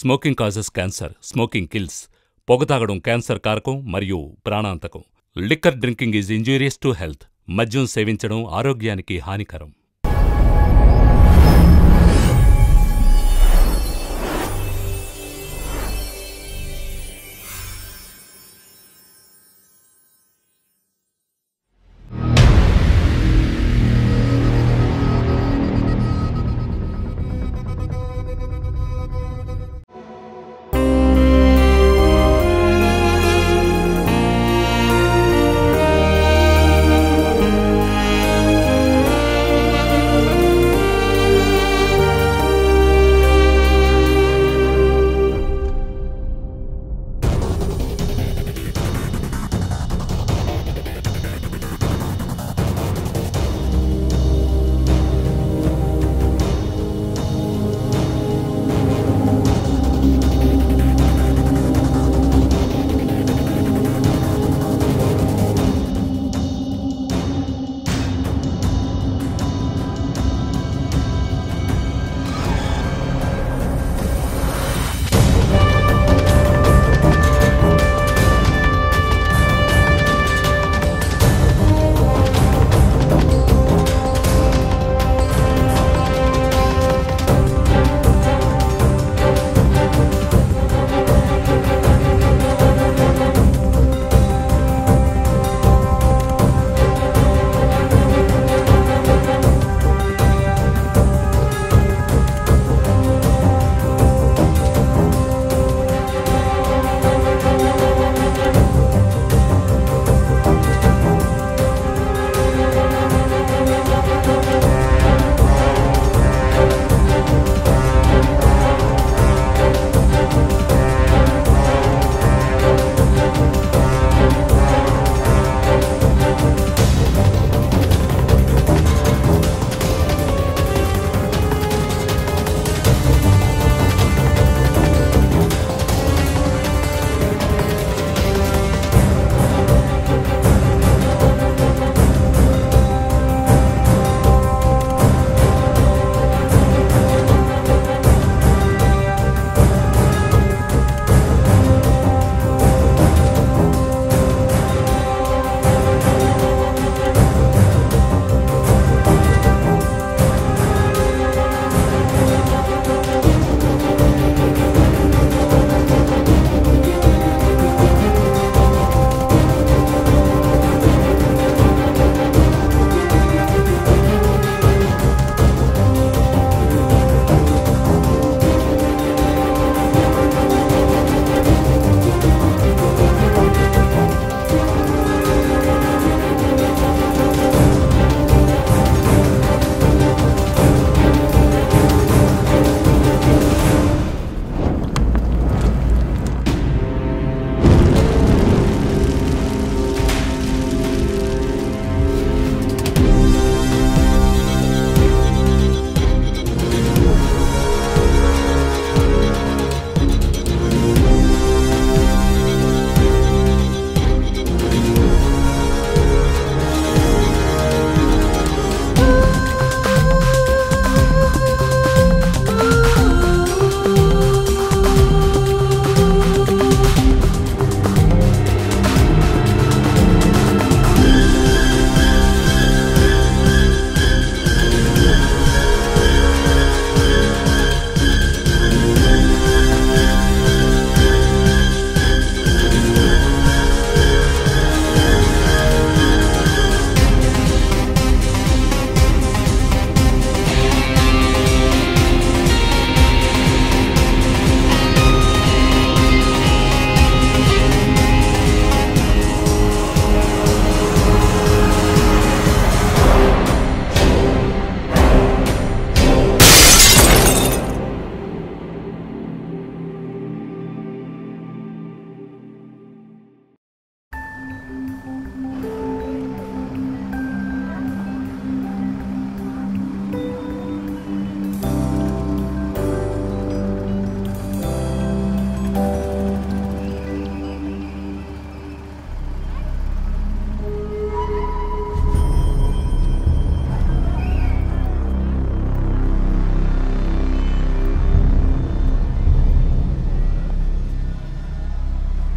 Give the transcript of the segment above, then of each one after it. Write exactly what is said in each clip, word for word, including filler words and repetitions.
Smoking causes cancer, smoking kills. పొగ తాగడం cancer కారకం మరియు ప్రాణాంతకం. Liquor drinking is injurious to health. మద్యం సేవించడం ఆరోగ్యానికి హానికరం.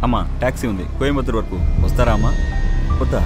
అమ్మా ట్యాక్సీ ఉంది కోయంబత్తూరు వరకు వస్తారా అమ్మా? వద్దా?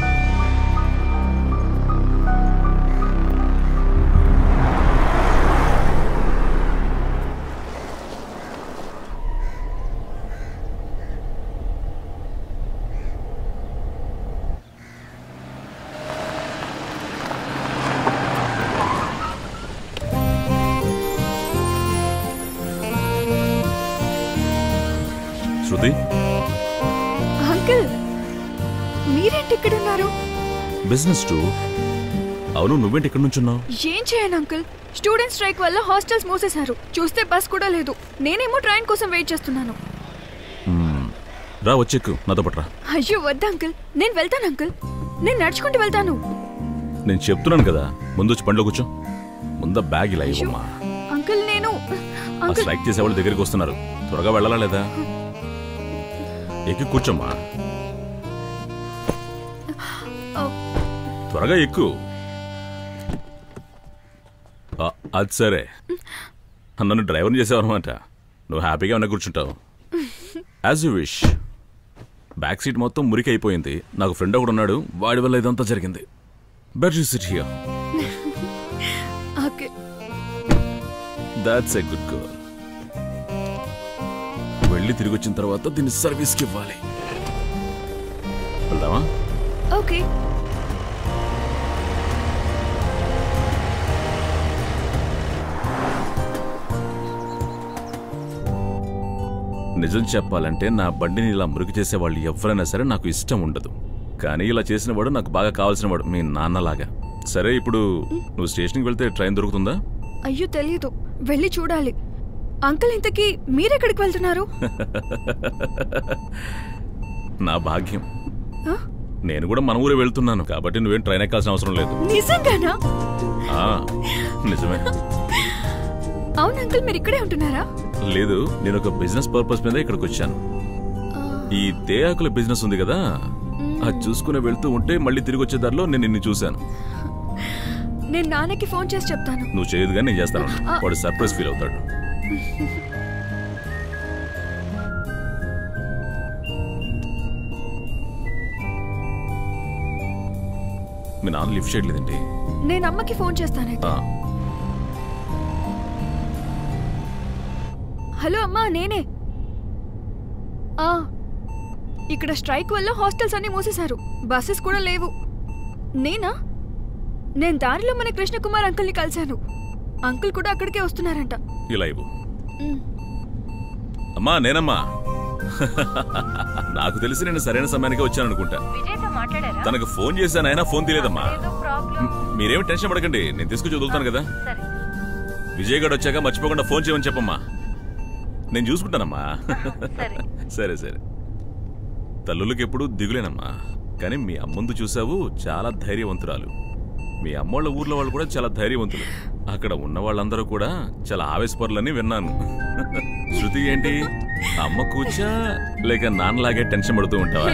శృతి, అంకుల్ మీరేంటి ఇక్కడ ఉన్నారు? Business too. అవును, నువ్వేంటి ఇక్కడ నుంచున్నావు? ఏం చేయను అంకుల్, స్టూడెంట్ స్ట్రైక్ వల్ల హాస్టల్స్ మూసేశారు. చూస్తే బస్ కూడా లేదు. నేనేమో ట్రైన్ కోసం వెయిట్ చేస్తున్నాను. రా వచ్చెక్కు, నాతో పట్రా. అయ్యో వద్దు అంకుల్, నేను వెళ్తాను అంకుల్, నేను నడుచుకుంటూ వెళ్తాను. నేను చెప్తున్నాను కదా, ముందు వచ్చి బండిలో కూర్చో. ముందా బ్యాగ్ ఇలా ఇవ్వమ్మా. అంకుల్ నేను స్ట్రైక్ చేసేవాళ్ళు దగ్గరికి వస్తున్నారు, త్వరగా వెళ్ళాలా లేదా? ఎక్కి కూర్చోమ్మా, త్వరగా ఎక్కు. అది సరే, నన్ను డ్రైవర్ని చేసావన్నమాట. నువ్వు హ్యాపీగా ఉన్నా కూర్చుంటావు. As you wish. Back seat మొత్తం మురికి అయిపోయింది. నాకు ఫ్రెండ్ ఒకడు ఉన్నాడు, వాడి వల్ల ఇదంతా జరిగింది. Better you sit here. Okay, that's a good girl. వెళ్ళి తిరిగి వచ్చిన తర్వాత దీన్ని సర్వీస్కి ఇవ్వాలి. వెళ్దామా? ఓకే. నిజం చెప్పాలంటే నా బండిని ఇలా మురికి చేసేవాళ్ళు ఎవరైనా సరే నాకు ఇష్టం ఉండదు. కానీ ఇలా చేసిన వాడు నాకు బాగా కావాల్సిన వాడు, మీ నాన్నలాగా. సరే, ఇప్పుడు నువ్వు స్టేషన్కి వెళ్తే ట్రైన్ దొరుకుతుందా? అయ్యో తెలియదు, వెళ్ళి చూడాలి. అంకుల్ ఇంతకీ మీరెక్కడికి వెళ్తున్నారు? నా భాగ్యం, నేను కూడా మన ఊరే వెళ్తున్నాను. కాబట్టి నువ్వేం ట్రైన్ ఎక్కాల్సిన అవసరం లేదు. నిజంగానా? నిజమే. అవును అంకుల్, మీరు ఇక్కడే ఉంటున్నారా? లేదు, నేను ఒక బిజినెస్ పర్పస్ మీద ఇక్కడికి వచ్చాను. ఈ తేయాకుల బిజినెస్ ఉంది కదా, అది చూసుకుని వెళ్తూ ఉంటే మళ్ళీ తిరిగి వచ్చే దారిలో నేను నిన్ను చూశాను. నేను నాన్నకి ఫోన్ చేసి చెప్తాను. నువ్వు చేయదు కానీ నేను చేస్తాను. వాడు సర్ప్రైజ్ ఫీల్ అవుతాడు. మీ నాన్న లిఫ్ట్ చేయట్లేదండి. నేను అమ్మకి ఫోన్ చేస్తాను. హలో అమ్మా, నేనే. ఇక్కడ స్ట్రైక్ వల్ల హాస్టల్స్ అన్ని మూసేశారు, బస్సెస్ కూడా లేవు. నేనా? నేను దారిలో మన కృష్ణకుమార్ అంకుల్ని కలిశాను. అంకుల్ కూడా అక్కడికే వస్తున్నారంట. ఇలా ఇవ్వు. అమ్మా, నేనమ్మా. నాకు తెలిసి నేను సరైన సమయానికి వచ్చాను అనుకుంటా. తనకు ఫోన్ చేశాను, అయినా ఫోన్ తీయలేదమ్మా. మీరేమి టెన్షన్ పడకండి, నేను తీసుకొచ్చి వదులుతాను కదా. విజయ్ గడ్ వచ్చాక మర్చిపోకుండా ఫోన్ చేయమని చెప్పమ్మా, నేను చూసుకుంటానమ్మా. సరే సరే. తల్లులకి ఎప్పుడు దిగులేనమ్మా, కానీ మీ అమ్మందు చూసావు, చాలా ధైర్యవంతురాలు. మీ అమ్మోళ్ళ ఊర్లో వాళ్ళు కూడా చాలా ధైర్యవంతులు. అక్కడ ఉన్న వాళ్ళందరూ కూడా చాలా ఆవేశపరులని విన్నాను. శృతి ఏంటి, అమ్మ కూర్చా లేక నాన్నలాగే టెన్షన్ పడుతూ ఉంటావా?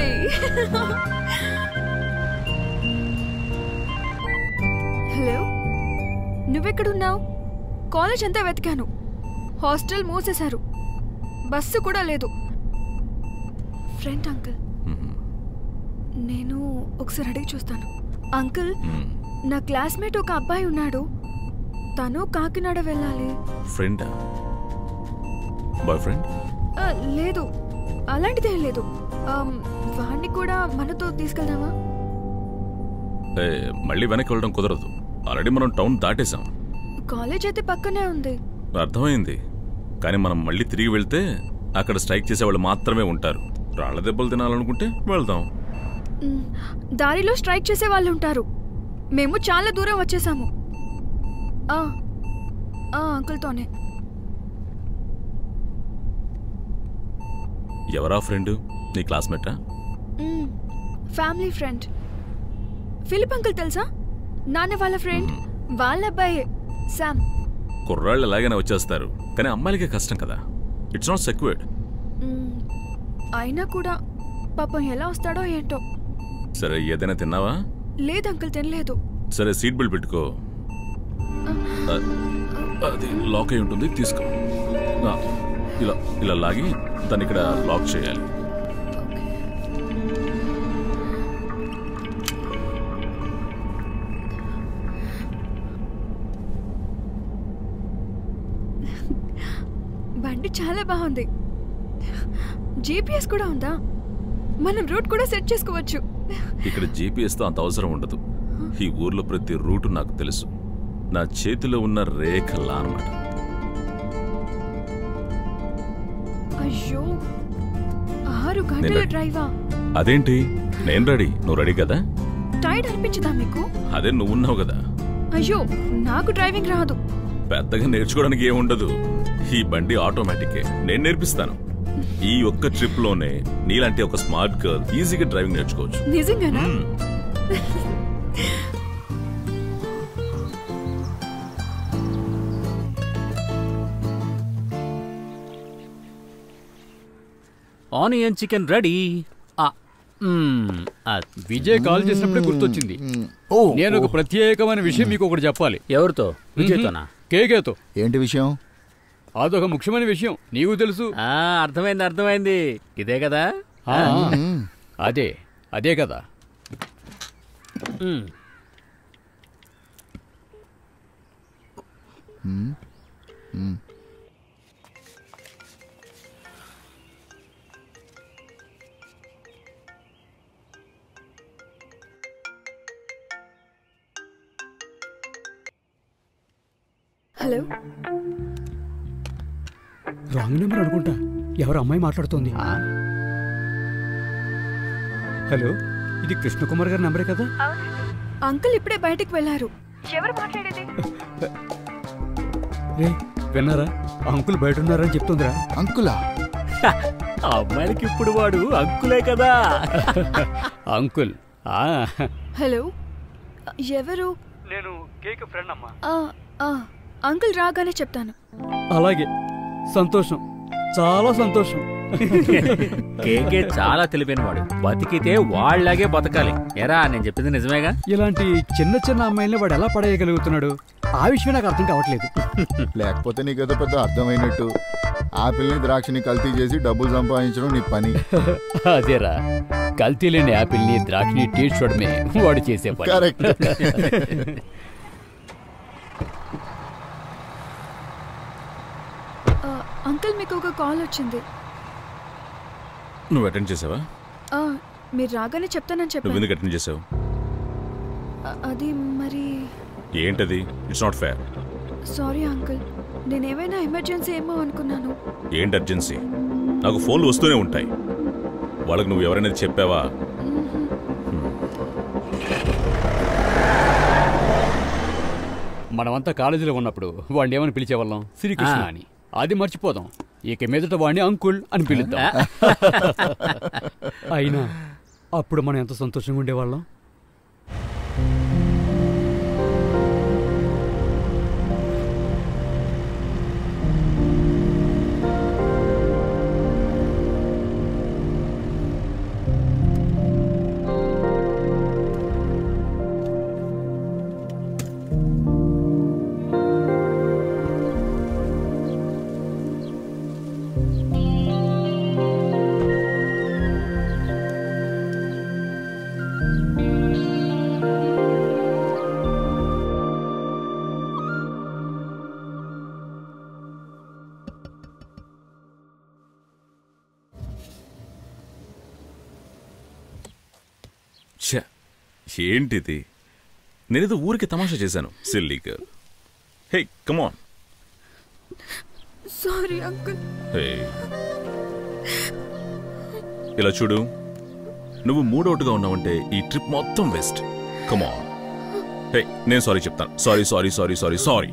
హలో, నువ్వెక్కడున్నావు? కాలేజ్ అంతా వెతికాను, హాస్టల్ మూసేశారు, బస్సు కూడా లేదు. ఫ్రెండ్ అంకుల్, నేను ఒకసారి అడిగి చూస్తాను. అంకుల్, నా క్లాస్మేట్ ఒక అబ్బాయి ఉన్నాడు, తను కాకినాడ వెళ్ళాలి. ఫ్రెండ్? Boy friend? లేదు, అలాంటిదేం లేదు. వాడిని కూడా మనతో తీసుకెళ్దామా? మళ్ళీ వెనక్కి వెళ్ళడం కుదరదు, ఆల్రెడీ మనం టౌన్ దాటేశాం. కాలేజ్ అయితే పక్కనే ఉంది. అర్థమైంది, కానీ మనం మళ్ళీ తిరిగి వెళ్తే అక్కడ స్ట్రైక్ చేసేవాళ్ళు మాత్రమే ఉంటారు. రాళ్ల దెబ్బలు తినాలనుకుంటే వెళ్దాం. దారిలో స్ట్రైక్ చేసే వాళ్ళు ఉంటారు. మేము చాలా దూరం వచ్చేసాము. అంకుల్తోనే. ఎవరా ఫ్రెండ్? నీ క్లాస్మేటా? Family friend. ఫిలిప్ అంకుల్ తెలుసా? నాన్న వాళ్ళ ఫ్రెండ్, వాళ్ళ అబ్బాయి శామ్. కుర్రాళ్ళు ఎలాగైనా వచ్చేస్తారు, కానీ అమ్మాయిలకే కష్టం కదా. It's not secured. అయినా కూడా పాపం ఎలా వస్తాడో ఏంటో. సరే, ఏదైనా తిన్నావా? లేదు అంకుల్, తినలేదు. సరే, సీట్ బెల్ట్ పెట్టుకో. అది లాక్ అయి ఉంటుంది, తీసుకో. ఇలా ఇలా లాగి దాన్ని ఇక్కడ లాక్ చేయాలి. చూడడానికి చాలా బాగుంది. జీపీఎస్ కూడా ఉందా? మనం రూట్ కూడా సెట్ చేసుకోవచ్చు. ఇక్కడ జీపీఎస్ తో అంత అవసరం ఉండదు. ఈ ఊర్లో ప్రతి రూటు నాకు తెలుసు. నా చేతిలో ఉన్న రేఖలా అన్నమాట. అయ్యో, ఆరు గంటల డ్రైవా? అదేంటి, నేను రెడీ, నువ్వు రెడీ కదా? టైర్డ్ అనిపించదా మీకు? అదే నువ్వు ఉన్నావు కదా. అయ్యో, నాకు డ్రైవింగ్ రాదు. పెద్దగా నేర్చుకోవడానికి ఏముండదు. ఈ బండి ఆటోమేటికే, నేను నేర్పిస్తాను. ఈ ఒక్క ట్రిప్ లోనే నీలాంటి ఒక స్మార్ట్ గర్ల్ ఈజీగా డ్రైవింగ్ నేర్చుకోవచ్చు. నిజంగానా? Onion chicken ready. Vijay call చేసినప్పుడే గుర్తొచ్చింది. నేను ఒక ప్రత్యేకమైన విషయం మీకు ఒకటి చెప్పాలి. ఎవరితో? విజయ్తోనా? కేకేతో. ఏంటి విషయం? అదొక ముఖ్యమైన విషయం, నీకు తెలుసు. అర్థమైంది అర్థమైంది ఇదే కదా? అదే అదే కదా. హలో, రాంగ్ నెంబర్ అనుకుంటా. ఎవరు అమ్మాయి మాట్లాడుతోంది? హలో, ఇది కృష్ణకుమార్ గారి నెంబరే కదా? అంకుల్ ఇప్పుడే బయటికి వెళ్ళారు. ఎవరు మాట్లాడేది? రే, విన్నారా? అంకుల్ బయట ఉన్నారని చెప్తుందిరా. అంకులా? అమ్మాయికి ఇప్పుడు వాడు అంకులే కదా. అంకుల్. హలో, ఎవరు? నేను కేక్ ఫ్రెండ్ అమ్మా. అంకుల్ రాగానే చెప్తాను. అలాగే, సంతోషం, చాలా సంతోషం. కేకే చాలా తెలివైన వాడు. బతికితే వాళ్ళలాగే బతకాలి. ఎరా, నేను చెప్పింది నిజమేగా? ఇలాంటి చిన్న చిన్న అమ్మాయిల్ని వాడు ఎలా పడేయగలుగుతున్నాడు? ఆ విషయం నాకు అర్థం కావట్లేదు. లేకపోతే నీకేదో పెద్ద అర్థమైనట్టు ఆపిల్ని ద్రాక్షని కల్తీ చేసి డబ్బులు సంపాదించడం నీ పని. అదేరా, కల్తీ లేని యాపిల్ని ద్రాక్షని టేస్ట్ చూడమే వాడు చేసే పని. కరెక్ట్. అంకుల్, మీకు ఒక కాల్ వచ్చింది. నువ్వు అటెండ్ చేసావా? మీరు రాగానే చెప్తానని చెప్పాను. నువ్వు ఎందుకు అటెండ్ చేసావు? అది మరి ఏంటది? It's not fair. Sorry uncle, నేనేమైనా ఎమర్జెన్సీ ఏమో అనుకున్నాను. ఏంటి అర్జెన్సీ? నాకు ఫోన్లు వస్తూనే ఉంటాయి. వాళ్ళకి నువ్వు ఎవరైనా చెప్పావా? మనమంతా కాలేజీలో ఉన్నప్పుడు వాడిని ఏమని పిలిచేవాళ్ళం? శ్రీకృష్ణ అని. అది మర్చిపోదాం. ఇక మీదట వాడిని అంకుల్ అని పిలుద్దాం. అయినా అప్పుడు మనం ఎంత సంతోషంగా ఉండేవాళ్ళం. ఏంటిది? నేనేదో ఊరికి తమాషా చేశాను. Silly girl. Hey, come on. Sorry uncle. Hey, ఇలా చూడు, నువ్వు మూడౌట్గా ఉన్నావంటే ఈ ట్రిప్ మొత్తం వేస్ట్. Come on. హే, నేను సారీ చెప్తాను. Sorry sorry sorry sorry sorry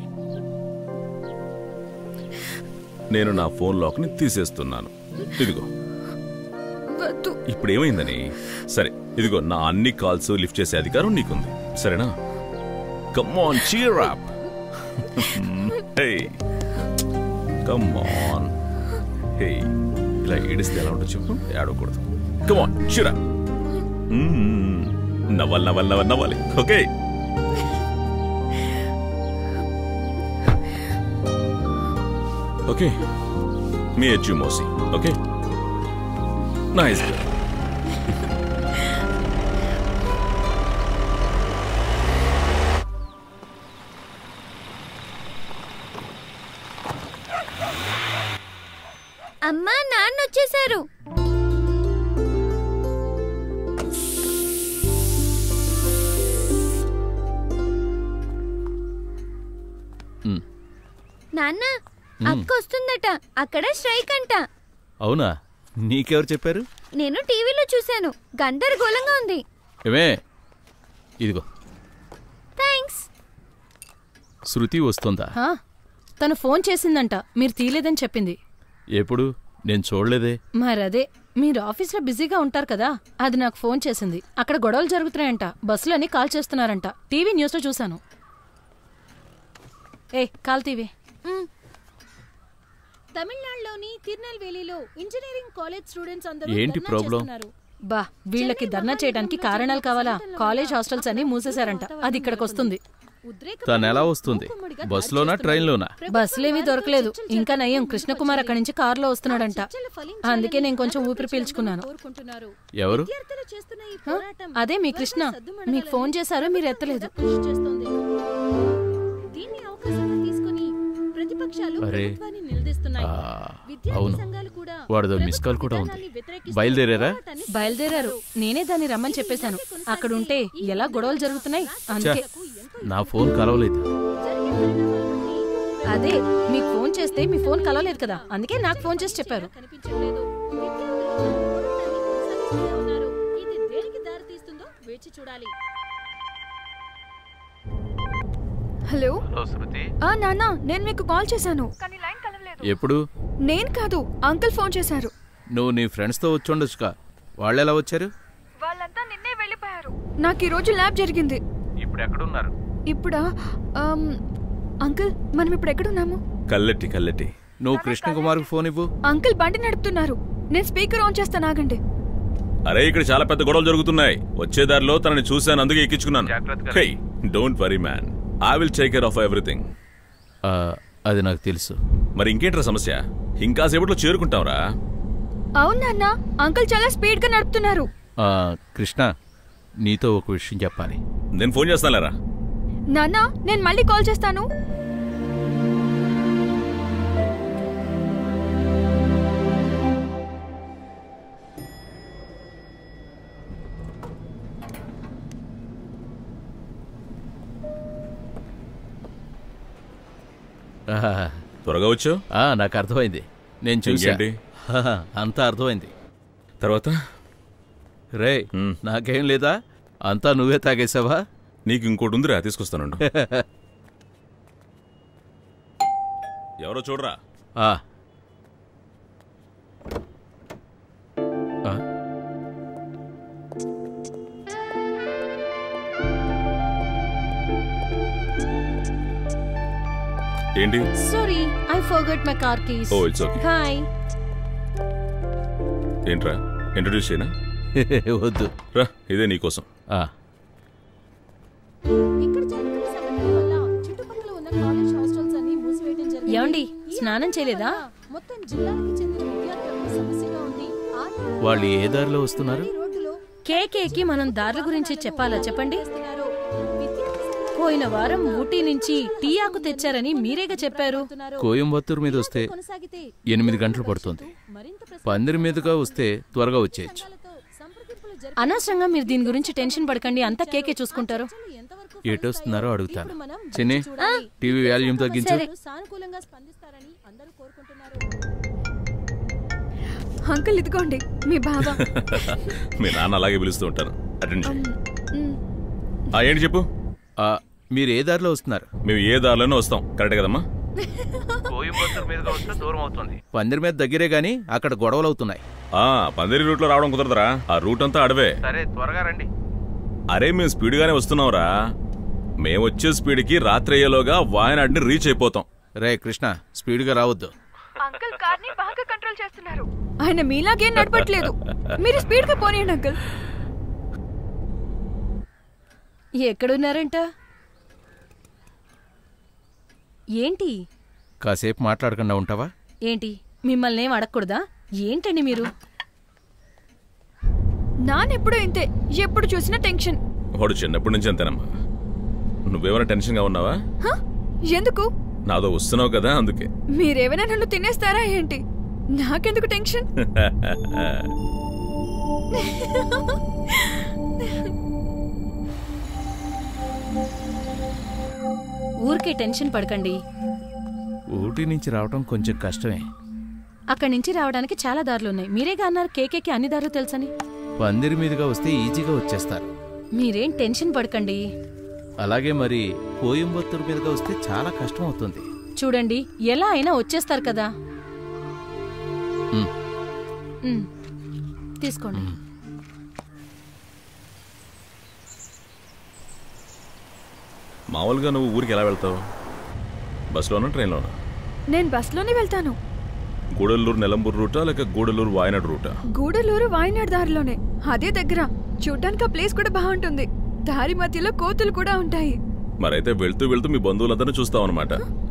నేను నా ఫోన్ లాక్ని తీసేస్తున్నాను. ఇదిగో. ఇప్పుడు ఏమైందని? సరే, ఇదిగో నా అన్ని కాల్స్ లిఫ్ట్ చేసే అధికారం నీకుంది, సరేనా? Come on, cheer up. Hey, come on. Hey, ఇలా ఏడిస్తే ఎలా ఉంటుంది చెప్పు? ఏడవకూడదు. Come on, cheer up. నవ్వాలి నవ్వాలి నవ్వాలి నవ్వాలి. ఓకే. ఓకే, మీ హెచ్ మోసి. Okay, nice girl. అమ్మా నాన్న వచ్చేసారు. నాన్న అక్క వస్తుందట, అక్కడ స్ట్రైక్ అంట. అవునా? నీకెవరు చెప్పారు? నేను టీవీలో చూశాను. గందరగోళంగా ఉంది. ఏమే, ఇదిగో థ్యాంక్స్. శృతి వస్తుందా? తను ఫోన్ చేసిందంట, మీరు తీయలేదని చెప్పింది. ఎప్పుడు? నేను చూడలేదే. మరదే, మీరు ఆఫీస్లో బిజీగా ఉంటారు కదా, అది నాకు ఫోన్ చేసింది. అక్కడ గొడవలు జరుగుతున్నాయంట, బస్సులని కాల్ చేస్తున్నారంట. టీవీ న్యూస్లో చూశాను. ఏ కాల్ తీవే. తమిళనాడులోని తిరునెల్వేలిలో ఇంజనీరింగ్ కాలేజ్ స్టూడెంట్స్ అందరూ ఏంటి ప్రాబ్లం? బా, వీళ్ళకి ధర్నా చేయడానికి కారణాలు కావాలా? కాలేజ్ హాస్టల్స్ అన్ని మూసేశారంట, అది ఇక్కడికి వస్తుంది. తను ఎలా వస్తుంది? బస్సులోనా ట్రైన్లోనా? బస్సులేమీ దొరకలేదు. ఇంకా నయ్యం, కృష్ణకుమార్ అక్కడి నుంచి కారులో వస్తున్నాడంట. అందుకే నేను కొంచెం ఊపిరి పీల్చుకున్నాను. ఎవరు? అదే మీ కృష్ణ. మీకు ఫోన్ చేశారు, మీరు ఎత్తలేదు. అవును, వాడిదో మిస్ కాల్ కూడా ఉంది. బయలుదేరారా? బయలుదేరారు. నేనే దాన్ని రమ్మని చెప్పేశాను. అక్కడ ఉంటే ఎలా గొడవలు జరుగుతున్నాయి, అందుకే. నా ఫోన్ కలవలేదు. అదే, మీకు ఫోన్ చేస్తే మీ ఫోన్ కలవలేదు కదా, అందుకే నాకు ఫోన్ చేసి చెప్పారు. హలో శృతి. ఆ నాన్న, నేను మీకు కాల్ చేశాను కానీ లైన్ కలవలేదు. ఎప్పుడు? నేను కాదు, అంకుల్ ఫోన్ చేశారు. నువ్వు నీ ఫ్రెండ్స్ తో వచ్చుండొచ్చుగా, వాళ్ళు ఎలా వచ్చారు? వాళ్ళంతా నిన్నే వెళ్ళిపోయారు. నాకు ఈ రోజు ల్యాబ్ జరిగింది. ఇప్పుడు ఎక్కడున్నారు? ఇప్పుడా? అంకుల్, మనం ఇప్పుడు ఎక్కడున్నాము? కల్లెట్టి కల్లెట్టి. నువ్వు కృష్ణకుమార్ కు ఫోన్ ఇవ్వు. అంకుల్ బండి నడుపుతున్నారు, నేను స్పీకర్ ఆన్ చేస్తాను, ఆగండి. అరే, ఇక్కడ చాలా పెద్ద గొడవలు జరుగుతున్నాయి. వచ్చే దారిలో తనని చూశాను, అందుకే ఎక్కించుకున్నాను. Hey, don't worry man, I will take care of everything. అది నాకు తెలుసు. మరి ఇంకేంట్రా సమస్య? ఇంకా సేపట్లో చేరుకుంటాంరా. అవును నాన్న, అంకుల్ చాలా స్పీడ్ గా నడుపుతున్నారు. కృష్ణ, నీతో ఒక విషయం చెప్పాలి. నేను ఫోన్ చేస్తానులేరా. నాన్న, నేను మళ్ళీ కాల్ చేస్తాను. త్వరగా వచ్చు. నాకు అర్థమైంది, నేను చూసేంటి అంతా అర్థమైంది. తర్వాత రే, నాకేం లేదా? అంతా నువ్వే తాగేసావా? నీకు ఇంకోటి ఉందిరా, తీసుకొస్తాను. ఎవరో చూడరా. ఏంటి? Sorry, I forgot my car keys. Oh, it's okay. Hi. ఏంట్రా, ఇంట్రొడ్యూస్ చేయనా? వద్దు రా, ఇదే నీకోసం. ఏమండి, స్నానం చేయలేదా? వాళ్ళు ఏ దారిలో వస్తున్నారు? కేకేకి మనం దారుల గురించి చెప్పాలా చెప్పండి? పోయిన వారం ఊటీ నుంచి టీ ఆకు తెచ్చారని మీరేగా చెప్పారు. కోయంబత్తూరు మీద వస్తే ఎనిమిది గంటలు పడుతుంది. పందిరి మీదుగా వస్తే త్వరగా వచ్చేయచ్చు. అనవసరంగా మీరు దీని గురించి టెన్షన్ పడకండి, అంతా కేకే చూసుకుంటారు. ఎటొస్తున్నారో అడుగుతాను. చిన్ని, టీవీ వాల్యూమ్ తగ్గించు. అంకుల్, ఇదిగోండి మీ బావ. మీ నాన్న అలాగే పిలుస్తూ ఉంటాను. అటెన్షన్. ఏంటి చెప్పు. మీరు ఏ దారిలో వస్తున్నారు? మేము ఏ దారిలోనే వస్తాం. కరెక్ట్ కదమ్మా? కోయంబత్తూరు మీదుగా వస్తే దూరం అవుతుంది. పందిరి మీద దగ్గరే గానీ అక్కడ గొడవలు అవుతున్నాయి. పందిరి రూట్ లో రావడం కుదరదురా, ఆ రూట్ అంతా అడవే. సరే, త్వరగా రండి. అరే, మేము స్పీడ్ గానే వస్తున్నాంరా. మేము వచ్చే స్పీడ్ కి రాత్రి అయ్యేలోగా వాయనాడ్ని రీచ్ అయిపోతాం. రే కృష్ణ, స్పీడ్ గా రావద్దు. అంకుల్ కార్ ని బాగా కంట్రోల్ చేస్తున్నారు. ఆయన మీలాగే నడపట్లేదు. మీరు స్పీడ్ గా పోనీయండి అంకుల్. ఎక్కడున్నారంట? ఏంటి? కాసేపు మాట్లాడకుండా ఉంటావా? ఏంటి, మిమ్మల్ని ఏం అడగకూడదా? ఏంటండి మీరు? నానెప్పుడు ఇంతే, ఎప్పుడు చూసినా టెన్షన్. వాడు చిన్నప్పటి నుంచి అంతేనమ్మా. నువ్వేమైనా టెన్షన్ గా ఉన్నావా? ఎందుకు? నాదో వస్తున్నావు కదా, అందుకే. మీరేమైనా నన్ను తినేస్తారా ఏంటి? నాకెందుకు టెన్షన్? ఊరికే టెన్షన్ పడకండి. ఊటీ నుంచి రావటం కొంచెం కష్టమే. అక్కడి నుంచి రావడానికి చాలా దారులున్నాయి. మీరేగా అన్నారు కేకేకి అన్ని దారులు తెలుసని. పందిరి మీదుగా వస్తే ఈజీగా వచ్చేస్తారు. మీరేం టెన్షన్ పడకండి. అలాగే మరి కోయంబత్తూరు మీదుగా వస్తే చాలా కష్టం అవుతుంది. చూడండి, ఎలా అయినా వచ్చేస్తారు కదా. తీసుకోండి. మామూలుగా నువ్వు ఊరికి ఎలా వెళ్తావు? బస్సులోనా ట్రైన్లోనా? నేను బస్లోనే వెళ్తాను. గూడలూరు నెలంబూరు రూటా లేక గూడలూరు వాయనాడు రూటా? గూడలూరు వాయనాడు దారిలోనే, అదే దగ్గర. చూడటానికి ఆ ప్లేస్ కూడా బాగుంటుంది. దారి మధ్యలో కోతులు కూడా ఉంటాయి. మరైతే వెళ్తూ వెళ్తూ మీ బంధువులందరినీ చూస్తావు అనమాట.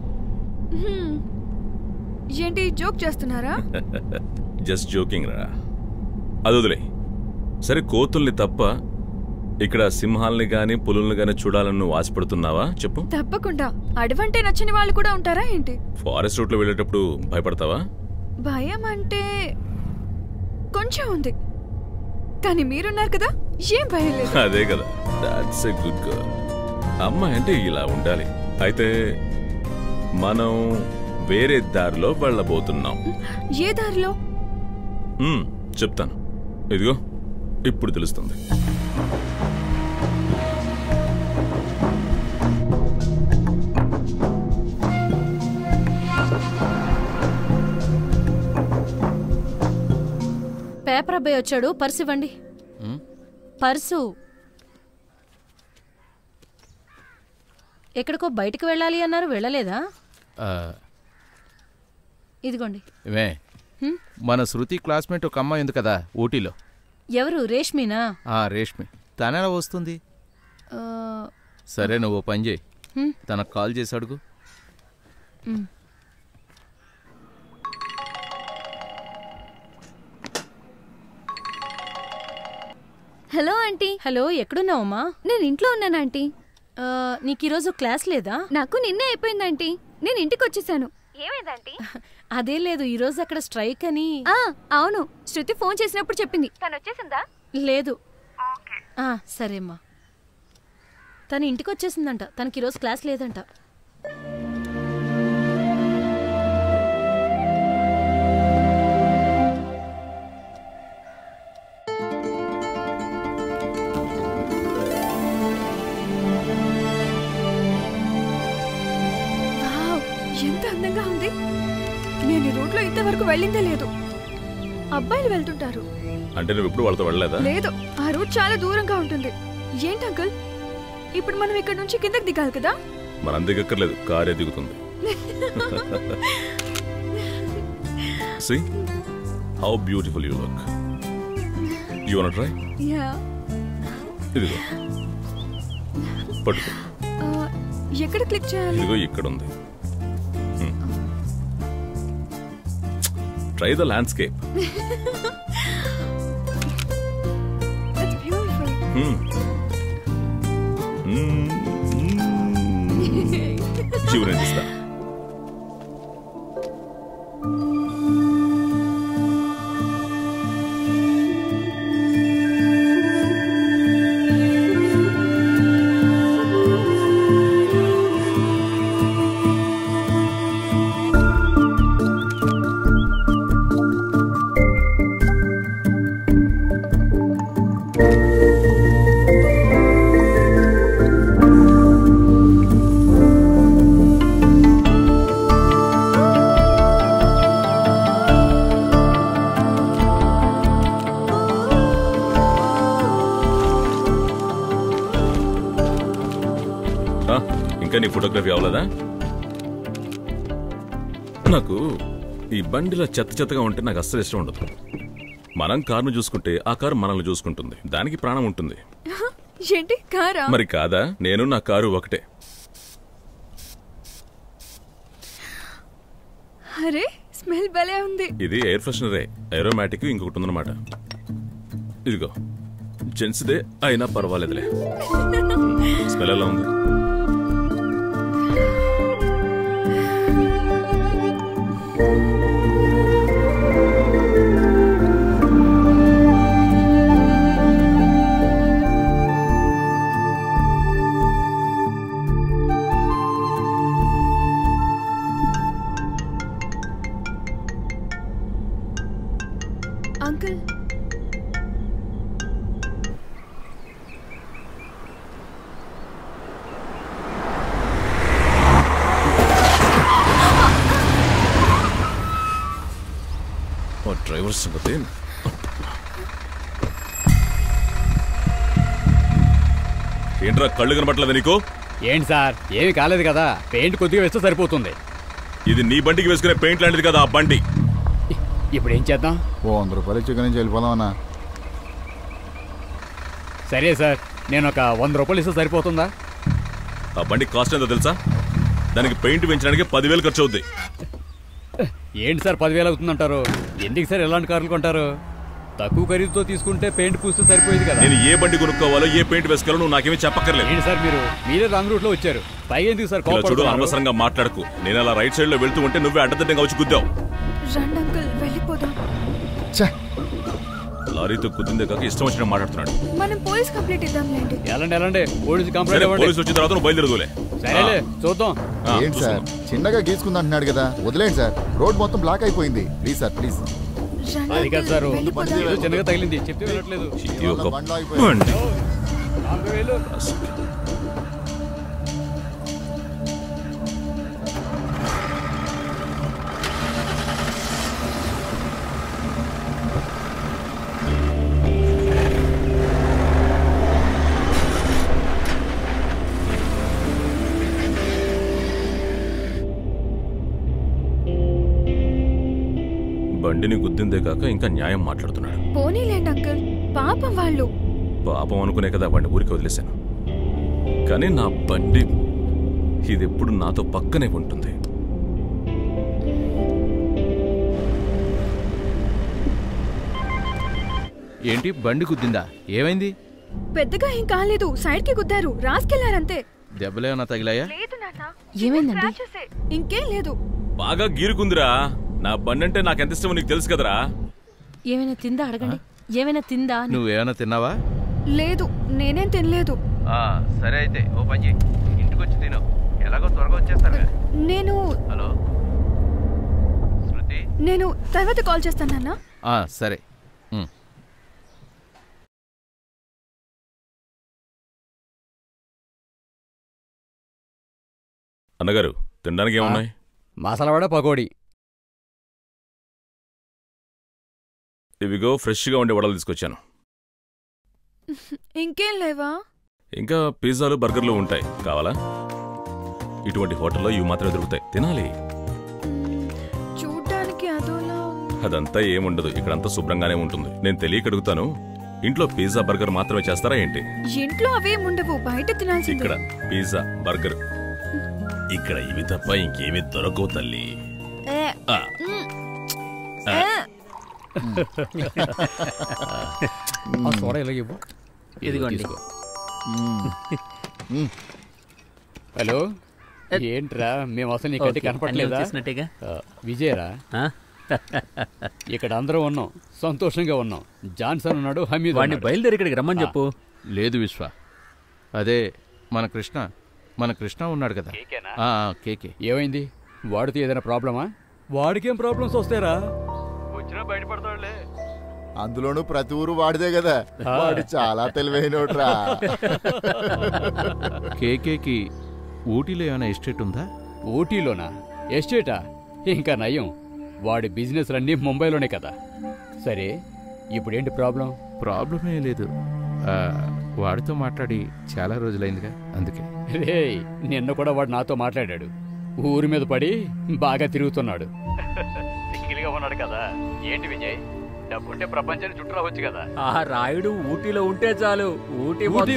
ఏంటి జోక్ చేస్తున్నారా? జస్ట్ జోకింగ్ రా. అది వదిలే. సరే, కోతుల్ని తప్ప ఇక్కడ సింహాల్ని గాని పులుల్ని గాని చూడాలని నువ్వు ఆశపడుతున్నావా చెప్పు? తప్పకుండా. అడవంటే నచ్చని వాళ్ళు కూడా ఉంటారా ఏంటి? ఫారెస్ట్ రూట్ లో వెళ్ళేటప్పుడు భయపడతావా? భయం అంటే కొంచెం ఉంది, కానీ మీరున్నారు కదా, ఏం భయం లేదు. అదే కదా, దాట్స్ ఎ గుడ్ గర్ల్. అమ్మాయి అంటే ఇలా ఉండాలి. అయితే మనం వేరే దారిలో వెళ్ళబోతున్నాం. ఏ దారిలో? చెప్తాను, ఇదిగో ఇప్పుడు తెలుస్తుంది. పేపర్ అబ్బాయి వచ్చాడు, పర్సు ఇవ్వండి. పర్సు. ఎక్కడికో బయటకు వెళ్ళాలి అన్నారు, వెళ్ళలేదా? ఇదిగోండి. మన శృతి క్లాస్మేట్ ఒక అమ్మాయి ఉంది కదా ఊటీలో. ఎవరు? రేష్మినా? రేష్మి. తనెలా వస్తుంది? సరే, నువ్వు పని చేయి, తనకు కాల్ చేసి అడుగు. Hello aunty. హలో, ఎక్కడున్నావమ్మా? నేను ఇంట్లో ఉన్నాను ఆంటీ. నీకు ఈరోజు క్లాస్ లేదా? నాకు నిన్నే అయిపోయింది ఆంటీ, నేను ఇంటికి వచ్చేసాను. ఏమైందంటీ? అదే లేదు, ఈరోజు అక్కడ స్ట్రైక్ అని. అవును, శృతి ఫోన్ చేసినప్పుడు చెప్పింది. తను వచ్చేసిందా? లేదు. సరేమ్మా, తను ఇంటికి వచ్చేసిందంట. తనకి ఈరోజు క్లాస్ లేదంట. ఎంత అందంగా ఉంది. నేను ఈ రూట్ లో ఇంతవరకు వెళ్ళిందే లేదు. అబ్బాయిలు వెళ్తుంటారు. అంటే నువ్వు ఎప్పుడు వాళ్ళతో వెళ్ళలేదా? లేదు, ఆ రూట్ చాలా దూరంగా ఉంటుంది. ఏంటి అంకుల్, ఇప్పుడు మనం ఇక్కడ నుంచి కిందకి దిగాలి కదా? మనం దిగక్కర్లేదు, కారే దిగుతుంది. See how beautiful you look. You wanna try? Yeah. ఇదిగో పట్టుకో. ఎక్కడ క్లిక్ చేయాలి? ఇదిగో ఇక్కడ ఉంది. Try the landscape. That's beautiful. Hmm. Hmm. జీవనందిస్తా. ఇంకా నీ ఫోటోగ్రఫీ అవ్వలేదా? నాకు ఈ బండిలో చెత్త చెత్తగా ఉంటే నాకు అస్సలు ఇష్టం ఉండదు. మనం కారును చూసుకుంటే ఆ కారు మనల్ని చూసుకుంటుంది, దానికి ప్రాణం ఉంటుంది. ఏంటి కారా? మరి కాదా? నేను నా కారు ఒకటే. అరే, స్మెల్ భలే ఉంది. ఇది ఎయిర్ ఫ్రెషనరే, ఏరోమాటిక్ ఇంకొకటి ఉందన్నమాట. ఇదిగో జెంట్స్దే అయినా పర్వాలేదులే. స్మెల్ ఎలా ఉంది? అంకుల్ డ్రైవర్ సంగతి ఏంట్రా కళ్ళు కనబట్టలేదు నీకు? ఏంటి సార్ ఏమి కాలేదు కదా, పెయింట్ కొద్దిగా వేస్తే సరిపోతుంది. ఇది నీ బండికి వేసుకునే పెయింట్ లాంటిది కదా ఆ బండి. ఇప్పుడు ఏం చేద్దాం? ఓ వంద రూపాయలు చికెన్ నుంచి వెళ్ళిపోదామన్నా. సరే సార్, నేను ఒక వంద రూపాయలు ఇస్తే సరిపోతుందా? ఆ బండి కాస్ట్ ఎంతో తెలుసా? దానికి పెయింట్ పెంచడానికి పదివేలు ఖర్చు అవుద్ది. ఏంటి సార్ పదివేలు అవుతుందంటారు? ఎందుకు సార్ ఎలాంటి కార్లు కొంటారు? తక్కువ ఖరీదుతో తీసుకుంటే పెయింట్ పూస్తే సరిపోయేది కదా. నేను ఏ బండి కొనుక్కోవాలో ఏ పెయింట్ వేసుకోవాలో నువ్వు నాకేమీ చెప్పక్కర్లేదు. ఏంటి సార్ మీరు మీరే రాంగ్ రూట్ లో వచ్చారు. పైగా ఎందుకు సార్ చూడు, అనవసరంగా మాట్లాడకు. నేను అలా రైట్ సైడ్ లో వెళ్తూ ఉంటే నువ్వే అడ్డదిడ్డంగా వచ్చి గుద్దావు. రండి అంకుల్ వెళ్ళిపోదాం. లారీతో కుద్దిందే కాక ఇష్టం వచ్చిన మాట్లాడుతున్నాడు. మనం పోలీస్ కంప్లైంట్ ఇద్దాంలేండి. ఎలాంటి ఎలాంటి పోలీసు కంప్లైంట్ ఇవ్వండి. పోలీసు వచ్చిన తర్వాత నువ్వు బయలుదేరుదులే. సరేలే చూద్దాం. ఏంటి సార్ చిన్నగా గీసుకుంది అంటున్నాడు కదా, వదిలేండి సార్. రోడ్ మొత్తం బ్లాక్ అయిపోయింది. Please sir please. అది కాదు సార్, ఏదో చిన్నగా తగిలింది, చెప్తే వినట్లేదు. బండిని గుద్దిందే కాక ఇంకా న్యాయం మాట్లాడుతున్నాడు. పోనీలేండి అంకుల్, పాపం వాళ్ళు. పాపం అనుకునే కదా బండి ఊరికి వదిలేశాను. కానీ నా బండి ఇది ఎప్పుడు నాతో పక్కనే ఉంటుంది. ఏంటి బండి గుద్దిందా? ఏమైంది? పెద్దగా ఏం కాలేదు, సైడ్ కి గుద్దారు, రాసుకెళ్లారంతే. దెబ్బలేమన్నా తగిలాయా? ఏమైందండి? ఇంకేం లేదు. బాగా గీరుకుందిరా. నా బండి అంటే నాకెంత ఇష్టమో నీకు తెలుసు కదరా. ఏమైనా తిందా అడగండి. ఏమైనా తిందా? నువ్వేమైనా తిన్నావా? లేదు, నేనేం తినలేదు. సరే అయితే ఓ పని చేయి, ఇంటికి వచ్చి తిను. ఎలాగో త్వరగా వచ్చేస్తారు. నేను హలో శృతి, నేను తర్వాత కాల్ చేస్తానన్నా. సరే. అన్నగారు తినడానికి ఏమున్నాయి? మసాలా వడ, పకోడీ. ఇవిగో ఫ్రెష్ గా ఉండే వడలు తీసుకొచ్చాను. ఇంకేం లేవా? ఇంకా పిజ్జాలు బర్గర్లు ఉంటాయి, కావాలా? ఇటువంటి హోటల్లో ఇవి మాత్రమే దొరుకుతాయి, తినాలి. చూడ్డానికి అదోలా. అదంతా ఏముండదు, ఇక్కడంతా శుభ్రంగానే ఉంటుంది. నేను తెలియక అడుగుతాను, ఇంట్లో పిజ్జా బర్గర్ మాత్రమే చేస్తారా ఏంటి? ఇంట్లో అవేం ఉండవు, బయట తినాల్సిందే. ఇక్కడ పిజ్జా బర్గర్, ఇక్కడ ఇవి తప్ప ఇంకేమీ దొరకవు తల్లి. ఇదిగోండి. హలో, ఏంట్రా మేము అసలు నీకంటే కనపడలేదా? విజయరా, ఇక్కడ అందరం ఉన్నాం, సంతోషంగా ఉన్నాం. జాన్సన్ ఉన్నాడు, హమీద్. వాడిని బయలుదేరి ఇక్కడికి రమ్మని చెప్పు. లేదు విశ్వ, అదే మన కృష్ణ మన కృష్ణ ఉన్నాడు కదా. కేకే ఏమైంది? వాడితో ఏదైనా ప్రాబ్లమా? వాడికేం ప్రాబ్లమ్స్ వస్తారా? వచ్చినా బయటపడతాడులే. అందులోనూ ప్రతి ఊరు వాడిదే కదా, వాడు చాలా తెలివైనోడ్రా. కేకేకి ఊటీలో ఏమైనా ఎస్టేట్ ఉందా? ఊటీలోనా? ఎస్టేటా? ఇంకా నయం, వాడి బిజినెస్ అన్నీ ముంబైలోనే కదా. సరే, ఇప్పుడేంటి ప్రాబ్లం? ప్రాబ్లం ఏం లేదు, వాడితో మాట్లాడి చాలా రోజులైందిగా, అందుకే. రే, నిన్న కూడా వాడు నాతో మాట్లాడాడు. ఊరి మీద పడి బాగా తిరుగుతున్నాడు. సింగిల్గా ఉన్నాడు కదా. ఏంటి విజయ్, డబ్బుంటే ప్రపంచాన్ని చుట్టూ రావచ్చు కదా. ఆ రాయుడు ఊటీలో ఉంటే చాలు, ఊటీ విజయ్,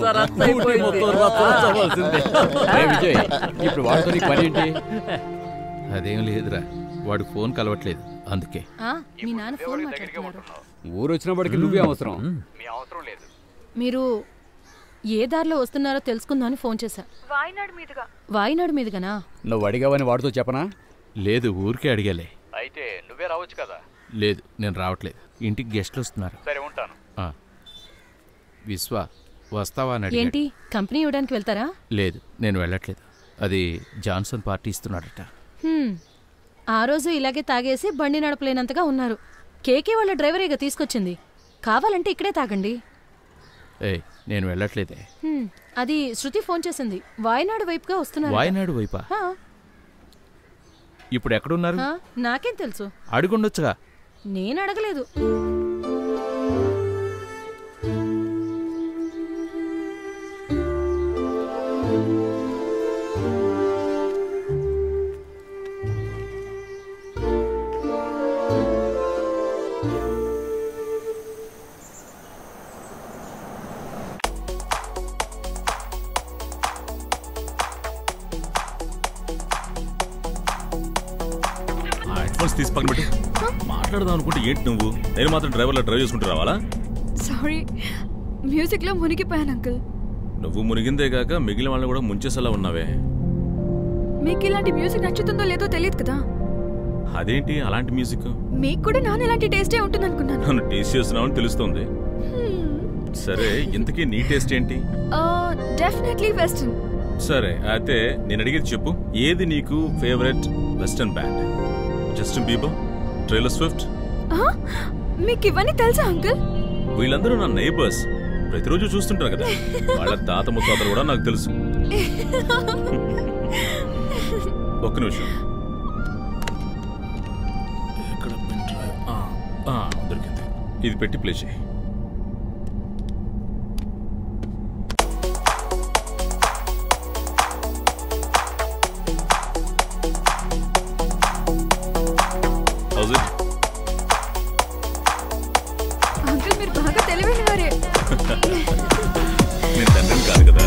ఇప్పుడు వాడితో నీకు పని ఏంటి? అదేం లేదురా, వాడు ఫోన్ కలవట్లేదు, అందుకే. మీ నాన్న ఫోన్ మాట్లాడుతున్నారు. ఊరు వచ్చిన వాడికి నువ్వే అవసరం. మీ అవసరం లేదు. మీరు ఏ దారిలో వస్తున్నారో తెలుసుకుందామని ఫోన్ చేశా. వాయినాడు మీదుగా. వాయినాడు మీదుగానా? నువ్వు అడిగావని వాడితో చెప్పనా? లేదు, ఊరికే అడిగాలే. అయితే నువ్వే రావచ్చు కదా. లేదు, నేను రావట్లేదు, ఇంటికి గెస్ట్లు వస్తున్నారు. సరే, ఉంటాను. విశ్వ వస్తావా అని అడిగాడు. ఏంటి, కంపెనీ ఇవ్వడానికి వెళ్తారా? లేదు, నేను వెళ్ళట్లేదు, అది జాన్సన్ పార్టీ ఇస్తున్నాడట. ఆ రోజు ఇలాగే తాగేసి బండి నడపలేనంతగా ఉన్నారు. కేకే వాళ్ళ డ్రైవరేగా తీసుకొచ్చింది. కావాలంటే ఇక్కడే తాగండి. ఏ నేను వెళ్ళట్లేదే. హ్మ్, అది శృతి ఫోన్ చేసింది. వాయనాడు వైపుగా వస్తున్నారు. వాయనాడు వైపా? ఇప్పుడు ఎక్కడున్నారు? నాకేం తెలుసు. అడుగుండొచ్చుగా. నేను అడగలేదు. తీసి పక్కన పెట్టి మాట్లాడదాం అనుకుంటే ఏంటి నువ్వు? నేను మాత్రం డ్రైవర్లో డ్రైవ్ చేసుకుంటూ రావాలా? సారీ, మ్యూజిక్ లో మునిగిపోయాను అంకుల్. నువ్వు మునిగిందే కాక మిగిలిన వాళ్ళని కూడా ముంచేసేలా ఉన్నావే. మీకు ఇలాంటి మ్యూజిక్ నచ్చుతుందో లేదో తెలియదు కదా. అదేంటి అలాంటి మ్యూజిక్? మీకు కూడా నాన్న ఇలాంటి టేస్టే ఉంటుంది అనుకున్నాను. నన్ను టేస్ట్ చేస్తున్నావని తెలుస్తుంది. సరే, ఇంతకీ నీ టేస్ట్ ఏంటి? Definitely western. సరే అయితే నేను అడిగేది చెప్పు, ఏది నీకు favourite western band? Justin Bieber, Taylor Swift? మీకు ఇవన్నీ తెలుసా అంకుల్? వీళ్ళందరూ నా నైబర్స్, ప్రతిరోజు చూస్తుంటారు కదా. వాళ్ళ తాత ముత్తాతలు కూడా నాకు తెలుసు. ఒక్క నిమిషం, ఎక్కడ పెన్ డ్రైవ్? దొరికింది. ఇది పెట్టి ప్లే చేయి. అంకుల్ మీరు బాగా తెలివైన వారే. నేను తండ్రిని కాదు కదా.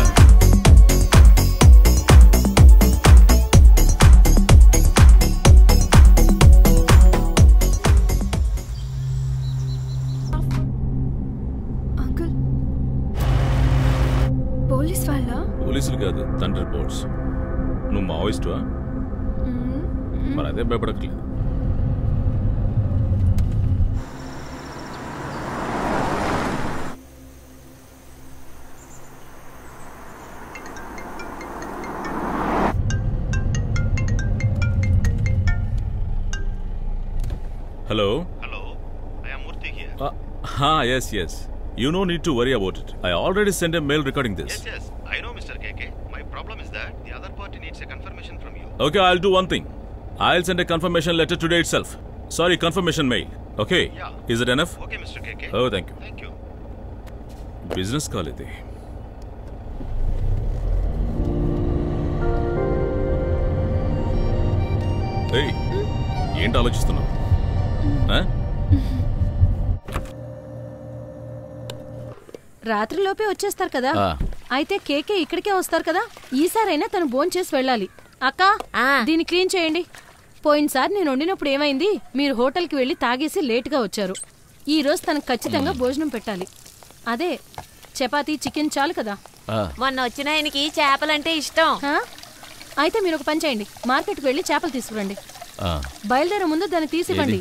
అంకుల్ పోలీస్ వాళ్ళ? పోలీసులు కాదు, తండ్రి రిపోర్ట్స్. నువ్వు మావోయిస్టువా? మరి అదే భయపడట్లేదు. Hello? Hello, I am Murthy here. Uh, ah, yes, yes. You no need to worry about it. I already sent a mail regarding this. Yes, yes, I know, Mister K K. My problem is that the other party needs a confirmation from you. Okay, I'll do one thing. I'll send a confirmation letter today itself. Sorry, confirmation mail. Okay? Yeah. Is it enough? Okay, Mister K K. Oh, thank you. Thank you. Business call ఇది. Hey, ఏంటి ఆలోచిస్తున్నావు? రాత్రిలోపే వచ్చేస్తారు కదా. అయితే కేకే ఇక్కడికే వస్తారు కదా. ఈసారైనా తను భోంచేసి వెళ్ళాలి. అక్క, దీన్ని క్లీన్ చేయండి. పోయినసారి నేను వండినప్పుడు ఏమైంది, మీరు హోటల్కి వెళ్ళి తాగేసి లేటుగా వచ్చారు. ఈ రోజు తనకు ఖచ్చితంగా భోజనం పెట్టాలి. అదే చపాతీ చికెన్ చాలు కదా. మొన్న వచ్చిన ఆయనకి చేపలంటే ఇష్టం. అయితే మీరు ఒక పని చేయండి, మార్కెట్కి వెళ్ళి చేపలు తీసుకురండి. బయలుదేరే ముందు దాన్ని తీసివ్వండి.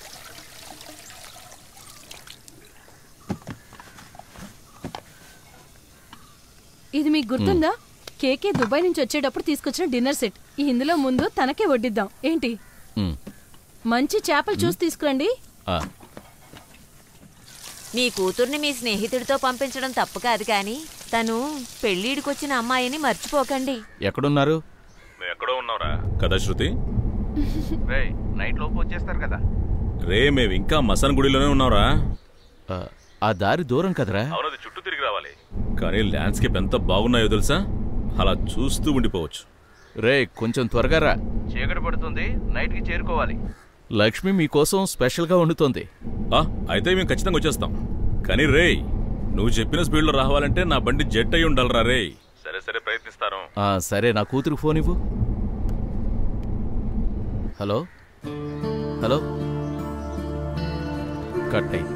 ఇది మీకు గుర్తుందా? కేకే దుబాయ్ నుంచి వచ్చేటప్పుడు తీసుకొచ్చిన డిన్నర్ సెట్. ఇందులో ముందు తనకే వడ్డిద్దాం ఏంటి? మంచి చేపలు చూసి తీసుకురండి. మీ కూతుర్ని మీ స్నేహితుడితో పంపించడం తప్పు కాదు, కానీ తను పెళ్లిడికొచ్చిన అమ్మాయిని మర్చిపోకండి. ఎక్కడున్నారు? ఎక్కడో ఉన్నారా కదా శృతి? రే, నైట్ లోపు వచ్చేస్తారు కదా. రే, మేము ఇంకా మసన్ గుడిలోనే ఉన్నారా? ఆ దారి దూరం కదరా. అవునది చుట్టూ తిరిగి రావాలి, కానీ ల్యాండ్స్కేప్ ఎంత బాగున్నాయో తెలుసా? అలా చూస్తూ ఉండిపోవచ్చు. రే, కొంచెం త్వరగా రా. చీకటి పడుతుంది, నైట్ కి చేరుకోవాలి. లక్ష్మి మీకోసం స్పెషల్గా వండుతోంది. అయితే మేము ఖచ్చితంగా వచ్చేస్తాం. కానీ రే, నువ్వు చెప్పిన స్పీడ్లో రావాలంటే నా బండి జెట్ అయి ఉండాలరా రే. సరే సరే, ప్రయత్నిస్తాను. సరే, నా కూతురు ఫోన్ ఇవ్వు. హలో హలో కట్ అయింది.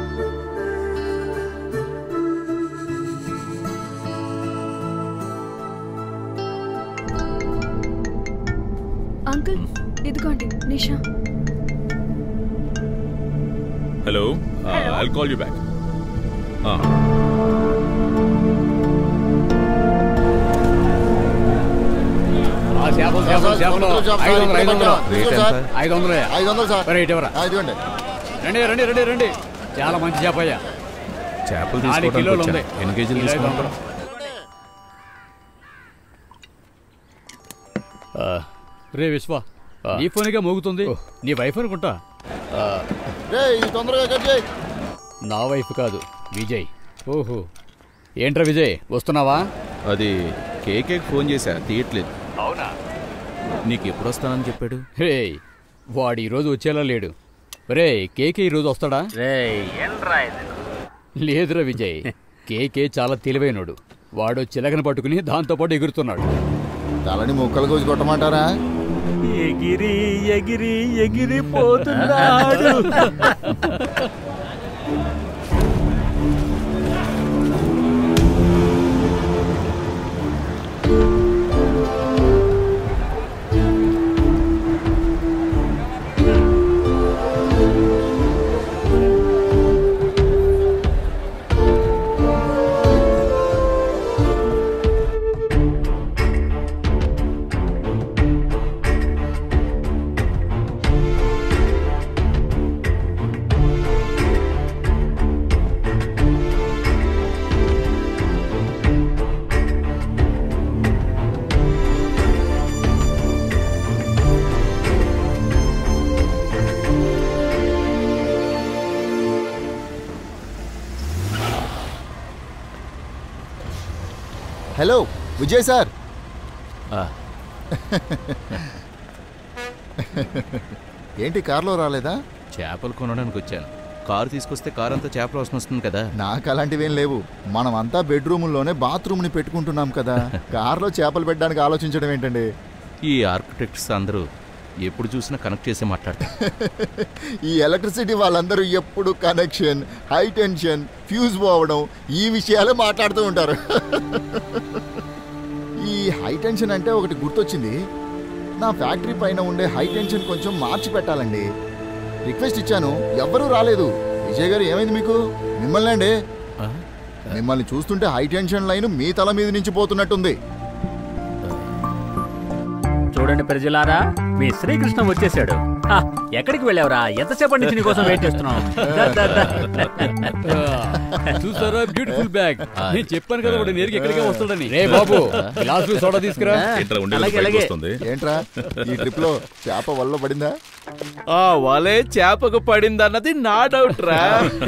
అంకుల్, ఇదిగోండి Nisha. Hello, I'll call you back. ఐదు వందలు ఐదు వందలు ఐదు వందలు ఐదు వందలు సార్. రైట్ ఎవరా? ఇదిగోండి. రండి రండి రండి రండి చాలా మంచి చేప అయ్యా. చేపలు నాలుగు కిలోలు ఉంది. ఎన్ని కేజీలు తీసుకుంటారు? రే విశ్వ, నీ ఫోన్గా మోగుతుంది. నీ వైఫ్ అనుకుంటా. తొందరగా కట్ చేయి. నా వైఫ్ కాదు, విజయ్. ఓహో, ఏంట్రా విజయ్ వస్తున్నావా? అది కేకే ఫోన్ చేశా, తీయట్లేదు. అవునా? నీకు ఎప్పుడు వస్తానని చెప్పాడు? రే వాడు ఈరోజు వచ్చేలా లేడు. రే కేకే ఈరోజు వస్తాడా? లేదురా విజయ్, కేకే చాలా తెలివైనడు. వాడు చిలకని పట్టుకుని దాంతోపాటు ఎగురుతున్నాడు. తలని ముక్కలు కోసి కొట్టమంటారా? ఎగిరి ఎగిరి ఎగిరి పోతున్నాడు. Hello Vijay sir. ఏంటి కార్లో రాలేదా? చేపలు కొనడానికి వచ్చాను. కారు తీసుకొస్తే కారు అంతా చేపల వాసన వస్తుంది కదా. నాకు అలాంటివేం లేవు. మనం అంతా బెడ్రూముల్లోనే బాత్రూమ్ని పెట్టుకుంటున్నాం కదా. కార్లో చేపలు పెట్టడానికి ఆలోచించడం ఏంటండి? ఈ ఆర్కిటెక్ట్స్ అందరూ ఎప్పుడు చూసినా కనెక్ట్ చేసి మాట్లాడతారు. ఈ ఎలక్ట్రిసిటీ వాళ్ళందరూ ఎప్పుడు కనెక్షన్, హై టెన్షన్, ఫ్యూజ్ పోవడం, ఈ విషయాలే మాట్లాడుతూ ఉంటారు. ఈ హై టెన్షన్ అంటే ఒకటి గుర్తొచ్చింది. నా ఫ్యాక్టరీ పైన ఉండే హై టెన్షన్ కొంచెం మార్చి పెట్టాలండి. రిక్వెస్ట్ ఇచ్చాను, ఎవ్వరూ రాలేదు. విజయ్ గారు ఏమైంది మీకు? మిమ్మల్ని అండి. మిమ్మల్ని చూస్తుంటే హై టెన్షన్ లైన్ మీ తల మీద నుంచి పోతున్నట్టుంది. చూడండి ప్రజలారా, మీ శ్రీకృష్ణ వచ్చేసాడు. హా, ఎక్కడికి వెళ్ళావురా? ఎంతసేపటి నుంచి నీకోసం వెయిట్ చేస్తున్నాం. చూసారా బ్యూటిఫుల్ బ్యాగ్. నేను చెప్పాను కదా వాడు నేరుగా ఎక్కడికే వస్తాడని. రే బాబు, గ్లాస్ సోడా తీసుకురా. ఏంట్రా ఈ ట్రిప్ లో చేప వల్ల పడిందా? ఆ వలే చేపకు పడిందన్నది నా డౌట్ రా.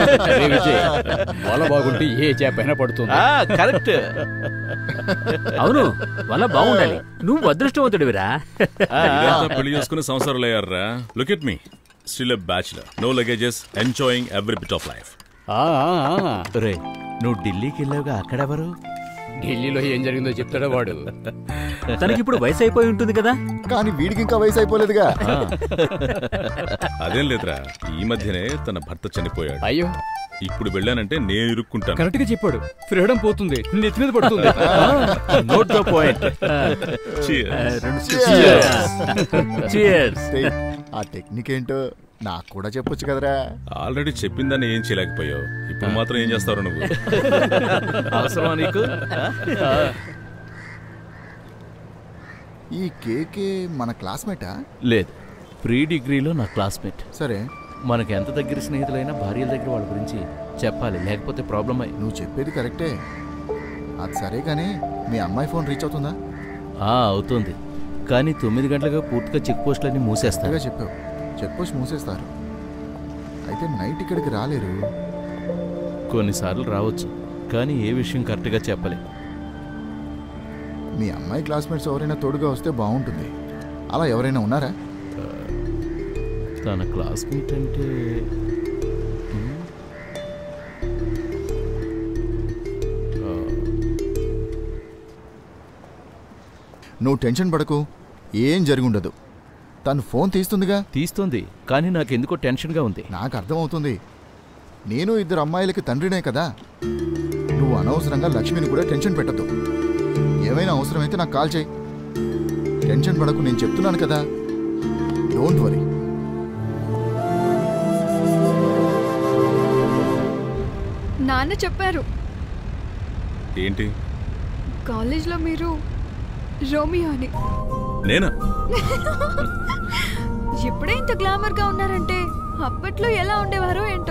వల బాగుంటే ఏ చేప అయినా పడుతుంది. కరెక్ట్. అవును, వల బాగుండాలి. నువ్వు అదృష్టవంతుడివిరా. పెళ్లి చేసుకుని సంవత్సరాలు అయ్యారా. Look at me, still a bachelor, no luggages, enjoying every bit of life. రే నువ్వు ఢిల్లీకి వెళ్ళావుగా, అక్కడెవరు? ఢిల్లీలో ఏం జరిగిందో చెప్తాడా వాడు. తనకి ఇప్పుడు వయసు అయిపోయి ఉంటుంది కదా. కానీ వీడికి ఇంకా వయసు అయిపోలేదుగా. అదేం లేదురా, ఈ మధ్యనే తన భర్త చనిపోయాడు. అయ్యో, ఇప్పుడు వెళ్ళానంటే నేను ఇరుక్కుంటాను. కరెక్ట్ గా చెప్పాడు. ఫ్రీడమ్ పోతుంది, నెత్తి మీద పడుతుంది. Note the point. ఆ టెక్నిక్ ఏంటో నాకు కూడా చెప్పొచ్చు కదరా. ఆల్రెడీ చెప్పిందని ఏం చేయలేకపోయావు, ఇప్పుడు మాత్రం ఏం చేస్తావు నువ్వు? అవసరమా నీకు? ఈ కేకే మన క్లాస్మేటా? లేదు, ప్రీ డిగ్రీలో నా క్లాస్మేట్. సరే, మనకి ఎంత దగ్గర స్నేహితులైనా భార్యల దగ్గర వాళ్ళ గురించి చెప్పాలి, లేకపోతే ప్రాబ్లం అయ్యి. నువ్వు చెప్పేది కరెక్టే. అది సరే, కానీ మీ అమ్మాయి ఫోన్ రీచ్ అవుతుందా? అవుతుంది, కానీ తొమ్మిది గంటలుగా పూర్తిగా చెక్ పోస్టులన్నీ మూసేస్తాగా చెప్పావు. చెక్ పోస్ట్ మూసేస్తారు, అయితే నైట్ ఇక్కడికి రాలేరు. కొన్నిసార్లు రావచ్చు, కానీ ఏ విషయం కరెక్ట్గా చెప్పలే. మీ అమ్మాయి క్లాస్మేట్స్ ఎవరైనా తోడుగా వస్తే బాగుంటుంది. అలా ఎవరైనా ఉన్నారా? తన క్లాస్మేట్ అంటే నువ్వు టెన్షన్ పడకు, ఏం జరుగుండదు. తను ఫోన్ తీస్తుందిగా. తీస్తుంది, కానీ నాకెందుకో టెన్షన్గా ఉంది. నాకు అర్థమవుతుంది. నేను ఇద్దరు అమ్మాయిలకి తండ్రినే కదా. నువ్వు అనవసరంగా లక్ష్మిని కూడా టెన్షన్ పెట్టద్దు. ఏమైనా అవసరమైతే నాకు కాల్ చేయి. టెన్షన్ పడకు, నేను చెప్తున్నాను కదా. Don't worry. నాన్న చెప్పారు. ఏంటి? కాలేజ్లో మీరు రోమియో అని. నేనా? ఇప్పుడే ఇంత గ్లామర్ గా ఉన్నారంటే అప్పట్లో ఎలా ఉండేవారో ఏంటో.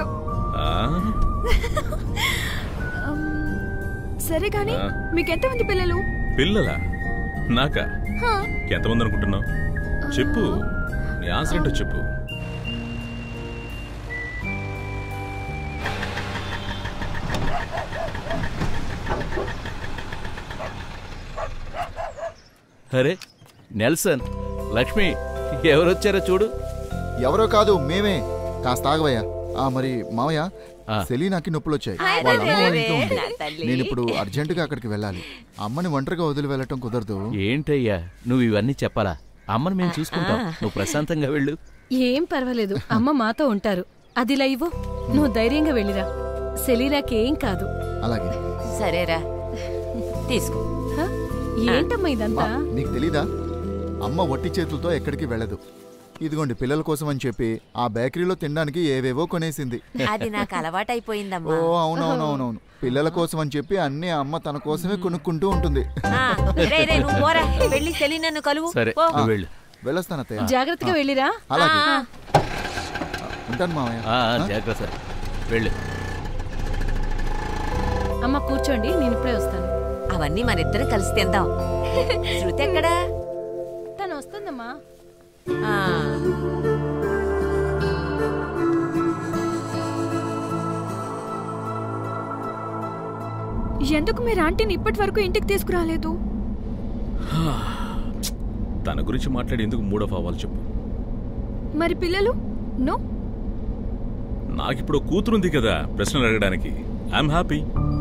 సరే కానీ మీకెంతమంది పిల్లలు? పిల్లలా? నాకా? ఎంతమంది అనుకుంటున్నావు? చెప్పు, నీ ఆన్సర్ ఏంటో చెప్పు. అరే నెల్సన్, లక్ష్మి, ఎవరొచ్చారో చూడు. ఎవరో కాదు, మేమే. కాస్త ఆగవయ్యా. మరి మావయ్య, సెలీనాకి నొప్పులు వచ్చాయి. వాళ్ళ అమ్మ వాళ్ళ ఇంట్లో ఉంది. నేను ఇప్పుడు అర్జెంటుగా అక్కడికి వెళ్ళాలి. అమ్మని ఒంటరిగా వదిలి వెళ్ళటం కుదరదు. ఏంటయ్యా నువ్వు ఇవన్నీ చెప్పాలా? అమ్మని మేము చూసుకుంటాం, నువ్వు ప్రశాంతంగా వెళ్ళు. ఏం పర్వాలేదు, అమ్మ మాతో ఉంటారు. అది లైవ్, నువ్వు ధైర్యంగా వెళ్ళిరా. సెలీనాకేం కాదు. అలాగే. సరేరా, తీసుకో. ఏంటమ్మా ఇదంతా? నీకు తెలీదా? అమ్మ ఒట్టి చేతులతో ఎక్కడికి వెళ్ళదు. ఇదిగోండి పిల్లల కోసం అని చెప్పి ఆ బేకరీలో తినడానికి ఏవేవో కొనేసింది. అది నాకు అలవాటైపోయిందమ్మా. ఓ అవునవునవునవును, పిల్లల కోసం అని చెప్పి అన్ని అమ్మ తన కోసమే కొనుక్కుంటూ ఉంటుంది. వెళ్ళొస్తాను అత్తయ్య. జాగ్రత్తగా వెళ్ళిరా. అలాగే. ఉంటాను మామయ్య. జాగ్రత్త. వెళ్ళు. అమ్మ కూర్చోండి, నేను ఇప్పుడే వస్తాను. అవన్నీ మన ఇద్దరం కలిసి తిందాం. శృతి ఎక్కడా? తను వస్తుందమ్మా. ఎందుకు మీరు ఆంటీని ఇప్పటి వరకు ఇంటికి తీసుకురాలేదు? తన గురించి మాట్లాడి ఎందుకు మూడో అవ్వాలి చెప్పు. మరి పిల్లలు? నో, నాకిప్పుడు కూతురుంది కదా ప్రశ్నలు అడగడానికి. I'm happy.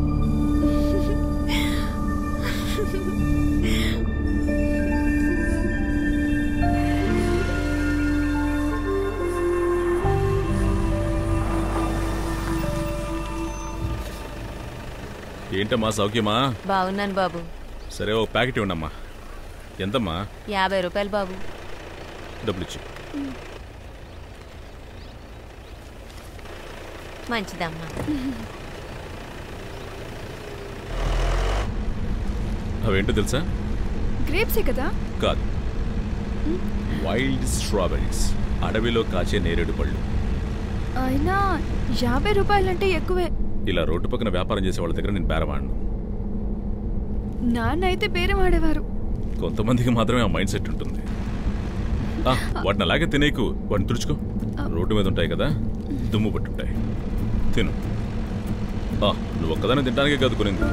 ఏంటమ్మా సౌఖ్యమా? బాగున్నాను బాబు. సరే ఓ ప్యాకెట్ ఇవ్వండమ్మా. ఎంతమ్మా? యాభై రూపాయలు బాబు. డబ్బులు ఇచ్చి. మంచిదమ్మా. అవేంటో తెలుసా? గ్రేప్సే కదా? కాదు, వైల్డ్ స్ట్రాబెరీస్, అడవిలో కాచే నేరేడు పళ్ళు. అయినా యాభై రూపాయలంటే ఎక్కువే. ఇలా రోడ్డు పక్కన వ్యాపారం చేసే వాళ్ళ దగ్గర నేను బేరవాడిను. నాన్న అయితే బేరం ఆడేవారు. కొంతమందికి మాత్రమే ఆ మైండ్ సెట్ ఉంటుంది. వాటిని అలాగే తినేకు, వాటిని తుడుచుకో. రోడ్డు మీద ఉంటాయి కదా, దుమ్ము పట్టుంటాయి. తిను. నువ్వు ఒక్కదాన్ని తినడానికే కాదు కొనింది.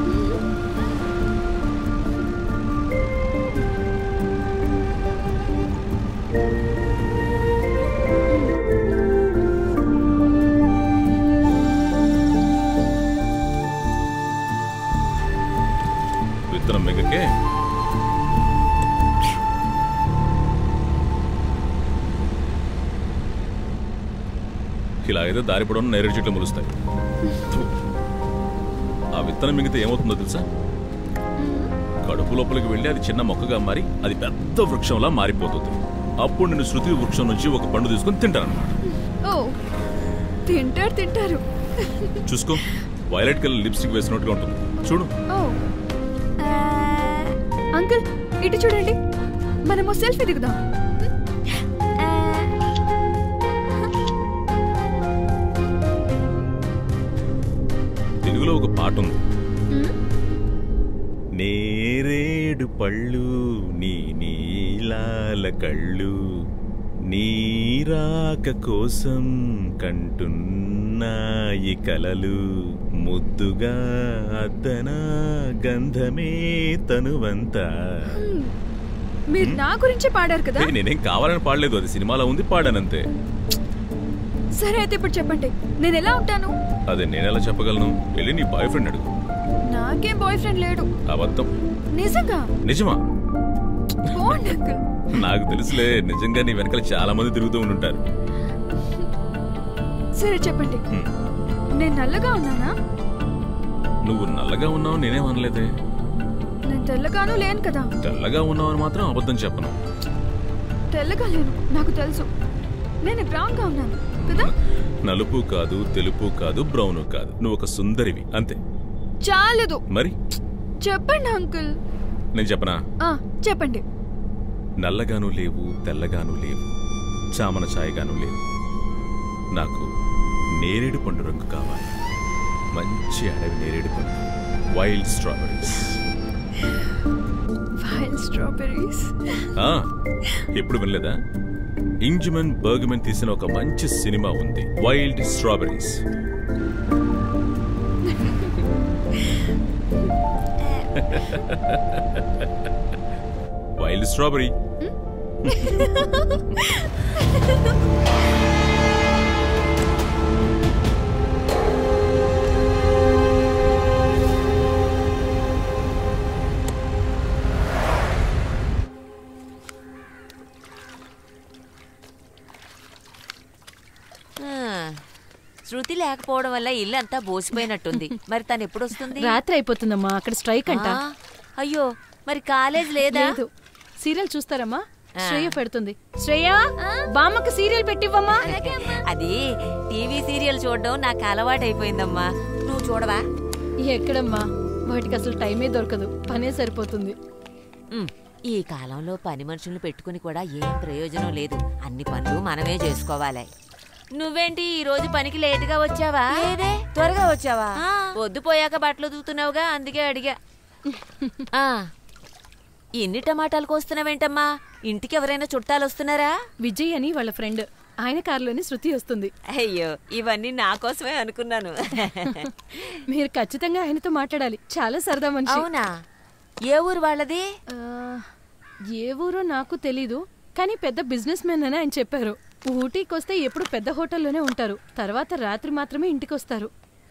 విత్తనం మిగకే ఇలా అయితే దారి పొడవున నేరేడు చెట్లు మొలుస్తాయి. ఆ విత్తనం మిగితే ఏమవుతుందో తెలుసా? కడుపు లోపలికి వెళ్ళి అది చిన్న మొక్కగా మారి అది పెద్ద వృక్షంలా మారిపోతుంది. అప్పుడు నేను శృతి వృక్షం నుంచి ఒక పండు తీసుకుని తింటానన్నమాట. తింటారు తింటారు చూసుకో, వైలెట్ కలర్ లిప్స్టిక్ వేసినట్టుగా ఉంటుంది చూడు. అంకుల్ ఇటు చూడండి, మనము సెల్ఫీ దిగుదాం. తెలుగులో ఒక పాట ఉంది. నేరేడు పళ్ళు నీ నీలాల కళ్ళు నీరాక కోసం కంటున్నాయి కలలు ముద్దుగా అద్దన గంధమే తనువంతా. మీరు నా గురించి పాడారు కదా? నేనేం కావాలని పాడలేదు, అది సినిమాలో ఉంది, పాడానంతే. సరే అయితే ఇప్పుడు చెప్పండి, నేను ఎలా ఉంటాను? అదే నేనెలా చెప్పగలను? వెళ్ళి నీ బాయ్ ఫ్రెండ్ అడుగు. నాకేం బాయ్ ఫ్రెండ్ లేడు. అబద్ధం. నిజంగా? నిజమా? నాకు తెలుసులే, నిజంగా నీ వెనకాల చాలా మంది తిరుగుతూ ఉంటుంటారు. సరే చెప్పండి, నేను నల్లగా ఉన్నానా? నువ్వు నల్లగా ఉన్నావు నేనేం అనలేదే. నేను తెల్లగాను లేను కదా. తెల్లగా ఉన్నావు అని మాత్రం అబద్ధం చెప్పను. తెల్లగా లేను, నాకు తెలుసు. నేను బ్రౌన్ గా ఉన్నాను కదా. నలుపు కాదు, తెలుపు కాదు, బ్రౌన్ కాదు, నువ్వు ఒక సుందరివి అంతే. చాలదు మరి చెప్పండి అంకుల్. నేను చెప్పనా? చెప్పండి. నల్లగాను లేవు, తెల్లగాను లేవు, చామన ఛాయగాను లేవు, నాకు నేరేడు పండు రంగు కావాలి. మంచి అడవి నేరేడు పండు, వైల్డ్ స్ట్రాబెరీస్. వైల్డ్ స్ట్రాబెరీస్ ఎప్పుడు వినలేదా? ఇంజ్మన్ బర్గ్మన్ తీసిన ఒక మంచి సినిమా ఉంది, wild strawberries. Wild strawberry. Shruti లేకపోవడం వల్ల ఇల్లు అంతా బోసిపోయినట్టుంది. మరి తను ఎప్పుడు వస్తుంది? రాత్రి అయిపోతుందమ్మా, అక్కడ స్ట్రైక్ అంట. అయ్యో, మరి కాలేజ్ లేదా? సీరియల్ చూస్తారమ్మా? శ్రేయ పెడుతుంది. శ్రేయ, బామ్మకి సీరియల్ పెట్టివ్వమ్మా. అది టీవీ సీరియల్ చూడడం నాకు అలవాటు అయిపోయిందమ్మా. నువ్వు చూడవా? ఎక్కడమ్మా, వాటికి అసలు టైమే దొరకదు, పనే సరిపోతుంది. ఈ కాలంలో పని మనుషులను పెట్టుకుని కూడా ఏం ప్రయోజనం లేదు. అన్ని పనులు మనమే చేసుకోవాలి. నువ్వేంటి ఈ రోజు పనికి లేటుగా వచ్చావా? లేదే, త్వరగా వచ్చావా? పొద్దుపోయాక బట్టలు దూతున్నావుగా, అందుకే అడిగా. ఎన్ని టమాటాలు కోస్తున్నావేంటమ్మా? ఇంటికి ఎవరైనా చుట్టాలు వస్తున్నారా? విజయ్ అని వాళ్ళ ఫ్రెండ్, ఆయన కారులోని శృతి వస్తుంది. అయ్యో, ఇవన్నీ నా కోసమే అనుకున్నాను. మీరు ఖచ్చితంగా ఆయనతో మాట్లాడాలి, చాలా సరదా మనిషి. అవునా? ఏ ఊరు వాళ్ళది? ఏ ఊరో నాకు తెలీదు, కానీ పెద్ద బిజినెస్ మ్యాన్ అని ఆయన చెప్పారు. ఊటీకి వస్తే ఎప్పుడు పెద్ద హోటల్లోనే ఉంటారు, తర్వాత రాత్రి మాత్రమే ఇంటికి వస్తారు.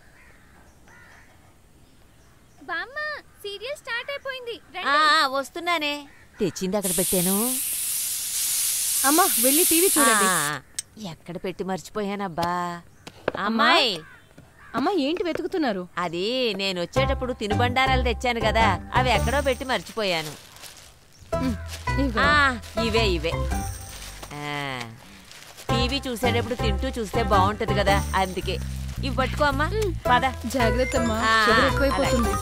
సీరియల్ స్టార్ట్ అయిపోయింది. వస్తున్నానే. తెచ్చింది అక్కడ పెట్టాను. అమ్మా, వెళ్ళి టీవీ చూడండి. ఎక్కడ పెట్టి మర్చిపోయానబ్బా. అమ్మాయి, అమ్మా ఏంటి వెతుకుతున్నారు? అది నేను వచ్చేటప్పుడు తినుబండారాలు తెచ్చాను కదా, అవి ఎక్కడో పెట్టి మర్చిపోయాను. ఇవే ఇవే టీవీ చూసేటప్పుడు తింటూ చూస్తే బాగుంటది కదా, అందుకే ఇవి పట్టుకో అమ్మా. పద. జాగ్రత్త అమ్మా, షుగర్ ఎక్కువైపోతుంది.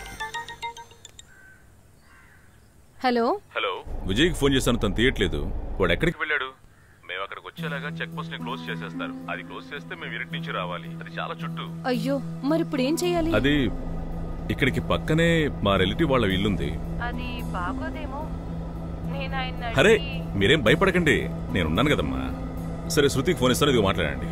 హలో హలో, విజయ్కి ఫోన్ చేశాను, తను తీయట్లేదు. వాడు ఎక్కడికి వెళ్ళాడు? మేము అక్కడికి వచ్చేలాగా చెక్ పోస్ట్ ని క్లోజ్ చేసేస్తారు. అది క్లోజ్ చేస్తే మేము ఇరుటి నుంచి రావాలి. అది చాలా చుట్టూ. అయ్యో, మరి ఇప్పుడు ఏం చేయాలి? అది ఇక్కడికి పక్కనే మా రిలేటివ్ వాళ్ళ ఇల్లుంది. అది బాగోదేమో. అరే మీరేం భయపడకండి, నేనున్నాను కదమ్మా. సరే, శృతికి ఫోన్ ఇస్తాను, ఇదిగో మాట్లాడండి.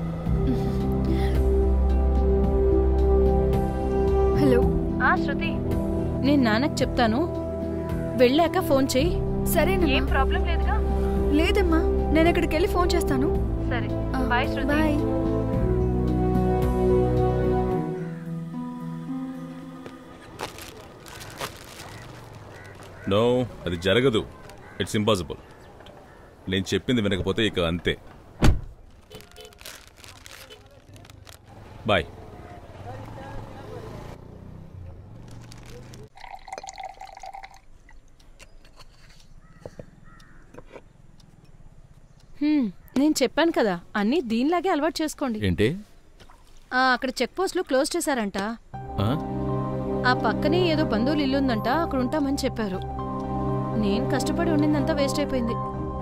హలో. శృతి, నేను నాన్నకు చెప్తాను, వెళ్ళాక ఫోన్ చెయ్యి. సరేనా? ఏం ప్రాబ్లం లేదుగా? లేదమ్మా, నేను అక్కడికి వెళ్ళి ఫోన్ చేస్తాను. సరే, బాయ్ శృతి. బాయ్. నో, అది జరగదు. It's impossible. నేను చెప్పింది వినకపోతే ఇక అంతే. బాయ్. నేను చెప్పాను కదా, అన్నీ దీనిలాగే అలవాటు చేసుకోండి. ఏంటి? అక్కడ చెక్ పోస్ట్లు క్లోజ్ చేశారంట. ఆ పక్కనే ఏదో బంధువులు ఇల్లుందంట, అక్కడ ఉంటామని చెప్పారు. నేను కష్టపడి ఉండిందంతా వేస్ట్ అయిపోయింది.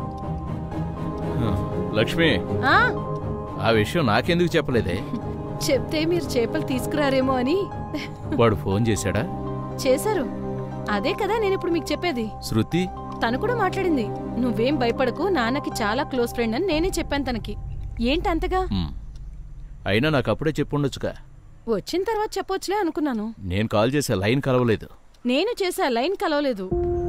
లక్ష్మి, ఆ విషయం నాకెందుకు చెప్పలేదే? చెప్తే మీరు చేపలు తీసుకురారేమో అని. వాడు ఫోన్ చేశాడా? చేశారు, అదే కదా నేను ఇప్పుడు మీకు చెప్పేది. శృతి తను కూడా మాట్లాడింది. నువ్వేం భయపడకు, నాన్నకి చాలా క్లోజ్ ఫ్రెండ్ అని నేనే చెప్పాను తనకి. ఏంటి అంతగా? అయినా నాకు అప్పుడే చెప్పుండొచ్చుగా. వచ్చిన తర్వాత చెప్పొచ్చులే అనుకున్నాను. నేను కాల్ చేసా, లైన్ కలవలేదు. నేను చేసా, లైన్ కలవలేదు.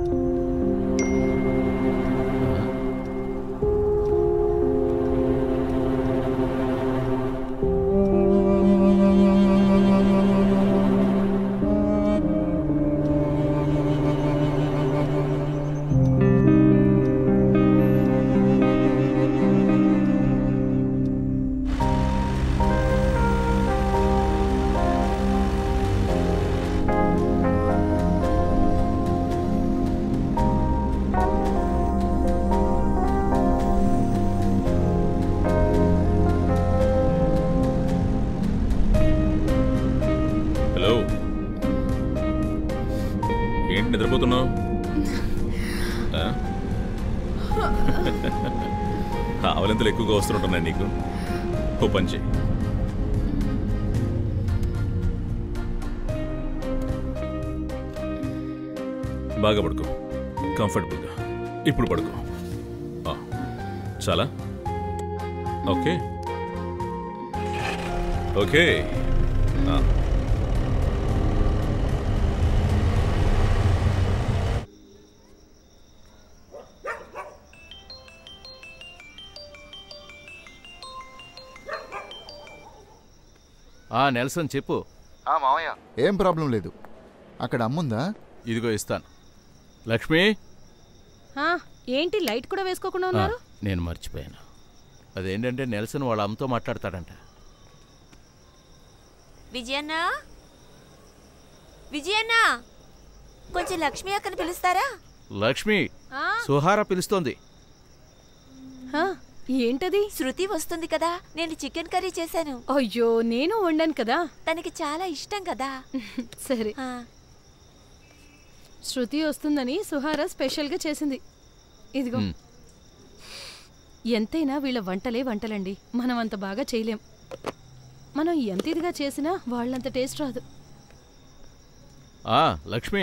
నిద్రపోతున్నావు? ఆవలింతలు ఎక్కువగా వస్తుంటున్నాయి నీకు. ఓ పని చేయి. బాగా పడుకో, కంఫర్టబుల్గా. ఇప్పుడు పడుకో. చాలా ఓకే ఓకే. ఆ నెల్సన్ చెప్పు. మామయ్య ఏం ప్రాబ్లం లేదు. అక్కడ అమ్ముందా? ఇదిగో ఇస్తాను. లక్ష్మి, ఏంటి లైట్ కూడా వేసుకోకుండా ఉన్నారు? నేను మర్చిపోయాను. అదేంటంటే నెల్సన్ వాళ్ళ అమ్మతో మాట్లాడతాడంట. విజయన్న, విజయన్న, కొంచెం లక్ష్మి అక్కని పిలుస్తారా? లక్ష్మి, సుహార పిలుస్తోంది. ఏంటది? శృతి వస్తుంది కదా, నేను చికెన్ కర్రీ చేశాను. అయ్యో, నేను వండాను కదా. తనకి చాలా ఇష్టం కదా. సరే, శృతి వస్తుందని సుహార స్పెషల్గా చేసింది. ఇదిగో. ఎంతైనా వీళ్ళ వంటలే వంటలండి. మనం అంత బాగా చేయలేం. మనం ఎంత ఇదిగా చేసినా వాళ్ళంత టేస్ట్ రాదు. లక్ష్మి,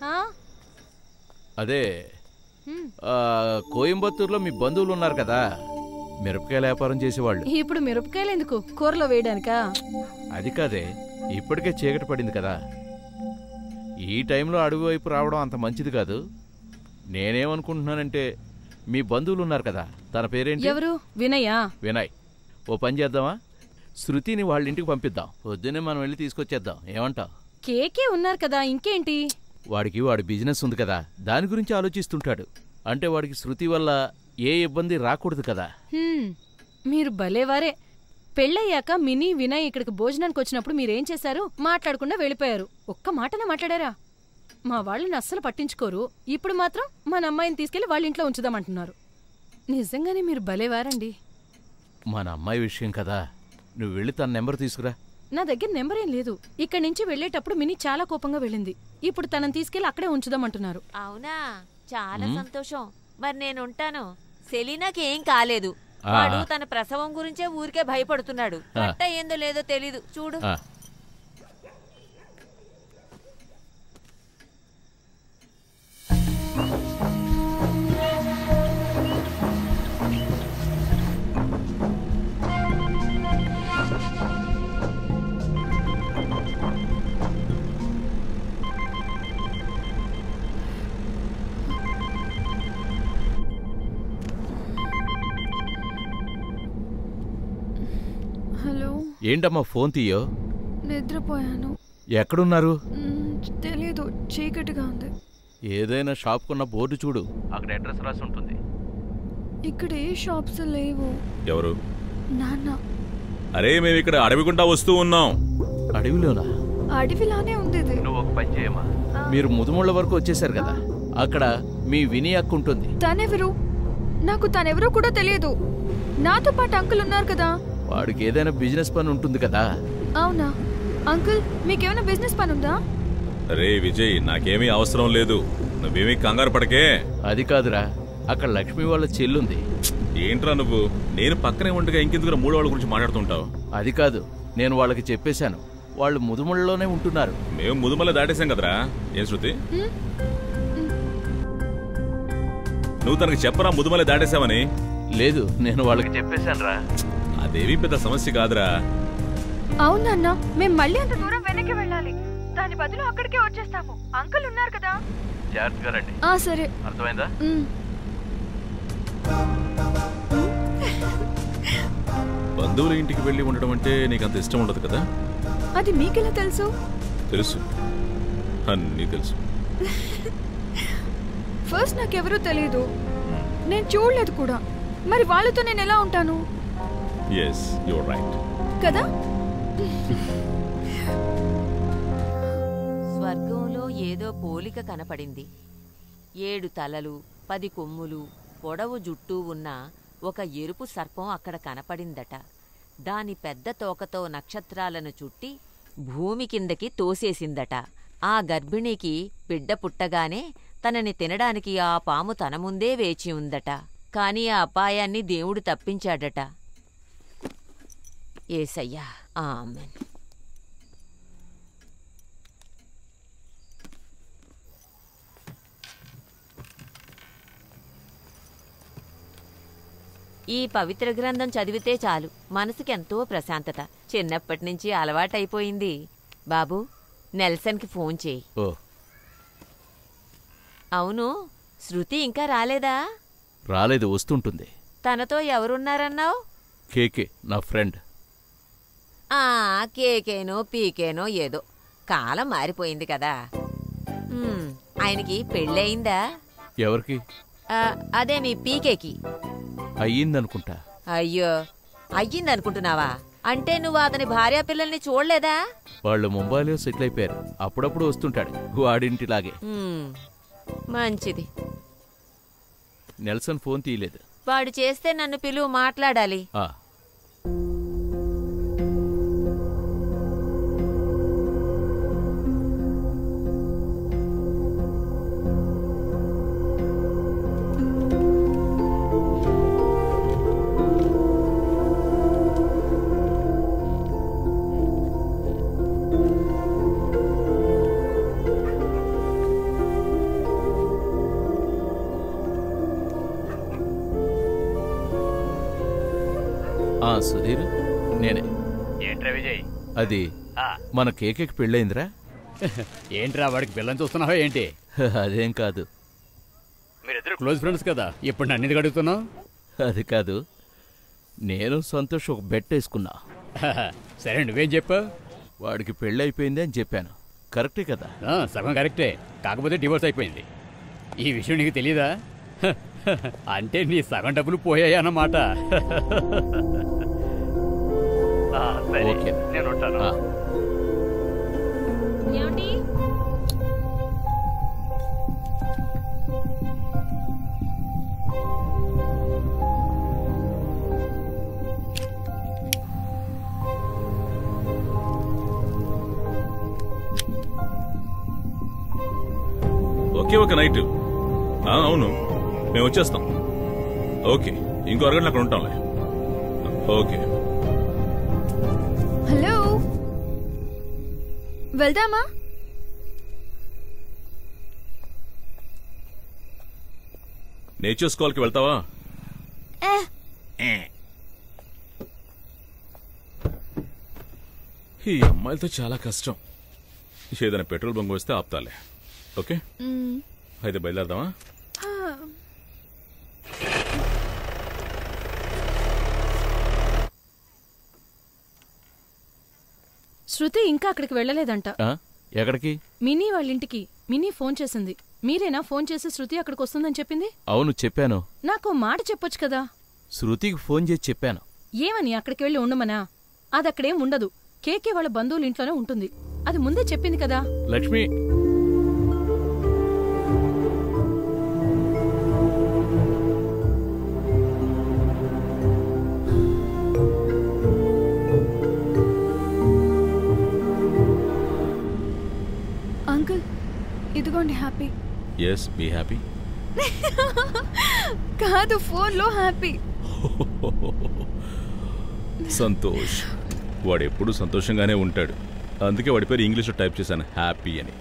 అదే కోయంబత్తూరులో మీ బంధువులు ఉన్నారు కదా, మిరపకాయల వ్యాపారం చేసేవాళ్ళు. ఇప్పుడు మిరపకాయలు ఎందుకు, కూరలో వేయడానికా? అది కాదే, ఇప్పటికే చీకటి పడింది కదా. ఈ టైంలో అడవి వైపు రావడం అంత మంచిది కాదు. నేనేమనుకుంటున్నానంటే, మీ బంధువులు ఉన్నారు కదా, తన పేరేంటి? ఎవరు? వినయా? వినయ్. ఓ పని చేద్దామా, శృతిని వాళ్ళ ఇంటికి పంపిద్దాం. పొద్దున్నే మనం వెళ్ళి తీసుకొచ్చేద్దాం. ఏమంటావ్? కేకే ఉన్నారు కదా, ఇంకేంటి? వాడికి వాడి బిజినెస్ ఉంది కదా, దాని గురించి ఆలోచిస్తుంటాడు. అంటే వాడికి శృతి వల్ల ఏ ఇబ్బంది రాకూడదు కదా. మీరు భలేవారే. పెళ్ళయ్యాక మినీ వినయ్ ఇక్కడికి భోజనానికి వచ్చినప్పుడు మీరేం చేశారు? మాట్లాడకుండా వెళ్ళిపోయారు. ఒక్క మాటనే మాట్లాడారా? మా వాళ్ళని అస్సలు పట్టించుకోరు. ఇప్పుడు మాత్రం మన అమ్మాయిని తీసుకెళ్లి వాళ్ళ ఇంట్లో ఉంచుదామంటున్నారు. నిజంగానే మీరు భలేవారండి. మన అమ్మాయి విషయం కదా, నువ్వు వెళ్ళి తన నెంబర్ తీసుకురా. నా దగ్గర నెంబర్ ఏం లేదు. ఇక్కడి నుంచి వెళ్లేటప్పుడు మినీ చాలా కోపంగా వెళ్ళింది. ఇప్పుడు తనని తీసుకెళ్లి అక్కడే ఉంచుదామంటున్నారు. అవునా, చాలా సంతోషం. మరి నేనుంటాను. సెలీనాకి ఏం కాలేదు. వాడు తన ప్రసవం గురించే ఊరికే భయపడుతున్నాడు. కట్ట ఏందో లేదో తెలీదు. చూడు. హలో. ఏంటమ్మా ఫోన్ తీయో? నిద్రపోయాను. ఎక్కడున్నారు? తెలీదు, చీకటిగా ఉంది. ఏదైనా షాప్ కున్న బోర్డు చూడు, అక్కడ అడ్రస్ రాసి ఉంటుంది. ఇక్కడ ఏ షాప్స్ లేవు. ఎవరు? నాన్న. అరే, మేము ఇక్కడ అడవి గుండా వస్తూ ఉన్నాం. అడవిలోనా? అడవిలానే ఉంది. నువ్వు ఒక పని చేయమా, మీరు ముదుముళ్ళ వరకు వచ్చేసారు కదా, అక్కడ మీ విని అక్క ఉంటుంది. తనెవరు? నాకు తనెవరో కూడా తెలియదు. నాతో పాటు అంకుల్ ఉన్నారు కదా. వాడికి ఏదైనా బిజినెస్ పని ఉంటుంది కదా. అవునా? అంకుల్, మీకేమైనా బిజినెస్ పని ఉందా? అరే విజయ్, నాకేమీ అవసరం లేదు. నువ్వేమీ కంగారు పడకే. అది కాదురా, అక్కడ లక్ష్మి వాళ్ళ చెల్లుంది. ఏంట్రా నువ్వు? నేను పక్కనే ఉండగా ఇంకెందుకు మూడు వాళ్ళ గురించి మాట్లాడుతుంటావు? అది కాదు, నేను వాళ్ళకి చెప్పేశాను. వాళ్ళు ముదుమలలోనే ఉంటున్నారు. మేము ముదుమల దాటేశాం కదరా. ఏం శృతి, నువ్వు తనకి చెప్పరా ముదుమల దాటేశామని? లేదు, నేను వాళ్ళకి చెప్పేశాను రా. అదేమీ పెద్ద సమస్య కాదురా. అవునన్నా, మేము మళ్ళీ అంత దూరం వెనక్కి వెళ్ళాలి. దాని బదులు అక్కడికే వచ్చేస్తాము. అంకుల్ ఉన్నారు కదా. జాగ్రత్తగా రండి. ఆ సరే. అర్థమైందా? బంధువుల ఇంటికి వెళ్ళి ఉండడం అంటే నీకు అంత ఇష్టం ఉండదు కదా. అది మీకెలా తెలుసు? తెలుసు, అన్నీ తెలుసు. ఫస్ట్ నాకెవరూ తెలియదు, నేను చూడలేదు కూడా. మరి వాళ్ళతో నేను ఎలా ఉంటాను? yes you're right కదా. స్వర్గంలో ఏదో పోలిక కనపడింది. ఏడు తలలు, పది కొమ్ములు, పొడవు జుట్టు ఉన్న ఒక ఎరుపు సర్పం అక్కడ కనపడిందట. దాని పెద్ద తోకతో నక్షత్రాలను చుట్టి భూమి కిందకి తోసేసిందట. ఆ గర్భిణికి బిడ్డ పుట్టగానే తనని తినడానికి ఆ పాము తన ముందే వేచి ఉందట. కాని ఆ అపాయాన్ని దేవుడు తప్పించాడట. యేసయ్యా ఆమేన్. ఈ పవిత్ర గ్రంథం చదివితే చాలు మనసుకెంతో ప్రశాంతత. చిన్నప్పటి నుంచి అలవాటైపోయింది. బాబు, నెల్సన్కి ఫోన్ చేయి. ఓ అవును, శృతి ఇంకా రాలేదా? రాలేదు, వస్తుంటుంది. తనతో ఎవరున్నారన్నావు? కేకే, నా ఫ్రెండ్. ఆ కేకేనో పీకేనో ఏదో, కాలం మారిపోయింది కదా. ఉమ్, ఆయనకి పెళ్ళయిందా? ఎవరికి? ఆ, అదే మీ పీకేకి. అయ్యిందనుకుంటా. అయ్యో, అయ్యిందనుకుంటున్నావా? అంటే నువ్వు అతని భార్యా పిల్లల్ని చూడలేదా? వాళ్ళు ముంబైలో సెటిల్ అయిపోయారు. అప్పుడప్పుడు వస్తుంటాడు వాడింటిలాగే. ఉమ్, మంచిది. నెల్సన్ ఫోన్ తీయలేదు. వాడు చేస్తే నన్ను పిలువు, మాట్లాడాలి. ఆ సుధీర్, నేనే. ఏంట్రా విజయ్? అది మన కేకేకి పెళ్ళయిందిరా. ఏంట్రా వాడికి పిల్లని చూస్తున్నావా ఏంటి? అదేం కాదు. మీరిద్దరు క్లోజ్ ఫ్రెండ్స్ కదా, ఇప్పుడు నన్ను అడుగుతున్నావు? అది కాదు, నేను సంతోష్ ఒక బెట్ వేసుకున్నా. సరే, నువ్వేం చెప్పావు? వాడికి పెళ్ళి అయిపోయింది అని చెప్పాను. కరెక్టే కదా? సగం కరెక్టే, కాకపోతే డివోర్స్ అయిపోయింది. ఈ విషయం నీకు తెలీదా? అంటే నీ సగం డబ్బులు పోయాయి అన్నమాట. నేను ఉంటాను. ఒకే ఒక నైట్. అవును, మేము వచ్చేస్తాం. ఓకే, ఇంకో అరగంట అక్కడ ఉంటాంలే. ఓకే. హలో, వెళ్దామా? నేచర్ స్కాల్కి వెళ్తావా? ఈ అమ్మాయిలతో చాలా కష్టం. ఏదైనా పెట్రోల్ బంక్ వస్తే ఆపుతాలే. ఓకే, అయితే బయలుదేరదామా? శృతి ఇంకా అక్కడికి వెళ్ళలేదంట. ఎక్కడికి? మినీ వాళ్ళింటికి. మినీ ఫోన్ చేసింది. మీరేనా ఫోన్ చేసి శృతి అక్కడికి వస్తుందని చెప్పింది? అవును, చెప్పాను. నాకు మాట చెప్పొచ్చు కదా. శృతికి ఫోన్ చేసి చెప్పాను. ఏమని? అక్కడికి వెళ్ళి ఉండమనా? అది అక్కడేం ఉండదు. కేకే వాళ్ళ బంధువుల ఇంట్లోనే ఉంటుంది. అది ముందే చెప్పింది కదా. లక్ష్మి, అంకుల్, ఇదిగోండి హ్యాపీ. Yes, be happy. కాదు, ఫోన్లో హ్యాపీ. సంతోష్. వాడు ఎప్పుడు సంతోషంగానే ఉంటాడు. అందుకే వాడి పేరు ఇంగ్లీష్లో టైప్ చేశాను, హ్యాపీ అని.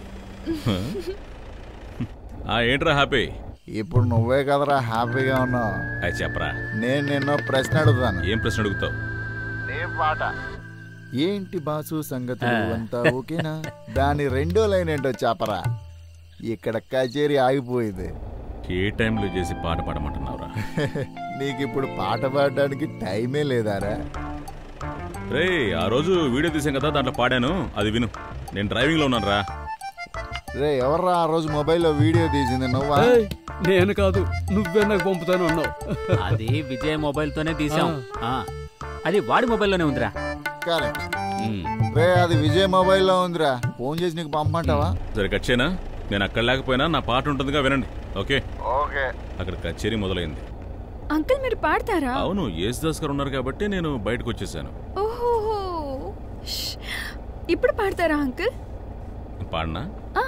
ఆ ఏంట్రా హ్యాపీ? ఇప్పుడు నువ్వే కదరా హ్యాపీగా ఉన్నావు. అది చెప్పరా. నేను నిన్న ప్రశ్న అడుగుతాను. ఏం ప్రశ్న అడుగుతావు? పాట ఏంటి బాసు సంగతులు అంతా ఓకేనా? దాని రెండో లైన్ ఏంటో చెప్పరా. ఇక్కడ కచేరీ ఆగిపోయింది. ఏ టైంలో చేసి పాట పాడమంటున్నావురా? నీకు ఇప్పుడు పాట పాడడానికి టైమే లేదారా? రే, ఆ రోజు వీడియో తీసాం కదా, దాంట్లో పాడాను, అది విను. నేను డ్రైవింగ్ లో ఉన్నాను రా. రే, ఎవర్రా ఆ రోజు మొబైల్లో వీడియో తీసింది? నువ్వా? నేను కాదు, నువ్వే నాకు పంపుతాను అన్నావు. అది విజయ్ మొబైల్ తోనే తీసాం. అది వాడి మొబైల్లోనే ఉందిరా. కరెక్ట్. రే, అది విజయ్ మొబైల్లో ఉందిరా. ఫోన్ చేసి నీకు పంపమంటావా? సరే, కచ్చేనా? నేను అక్కడ లేకపోయినా నా పాట ఉంటుందిగా, వినండి. Okay okay. అక్కడ కచేరీ మొదలైంది. అంకుల్, మీరు పాడతారా? అవును, యేసుదాస్ గారు ఉన్నారు కాబట్టి నేను బయటకు వచ్చేసాను. ఓహో, ఇప్పుడు పాడతారా అంకుల్? పాడనా?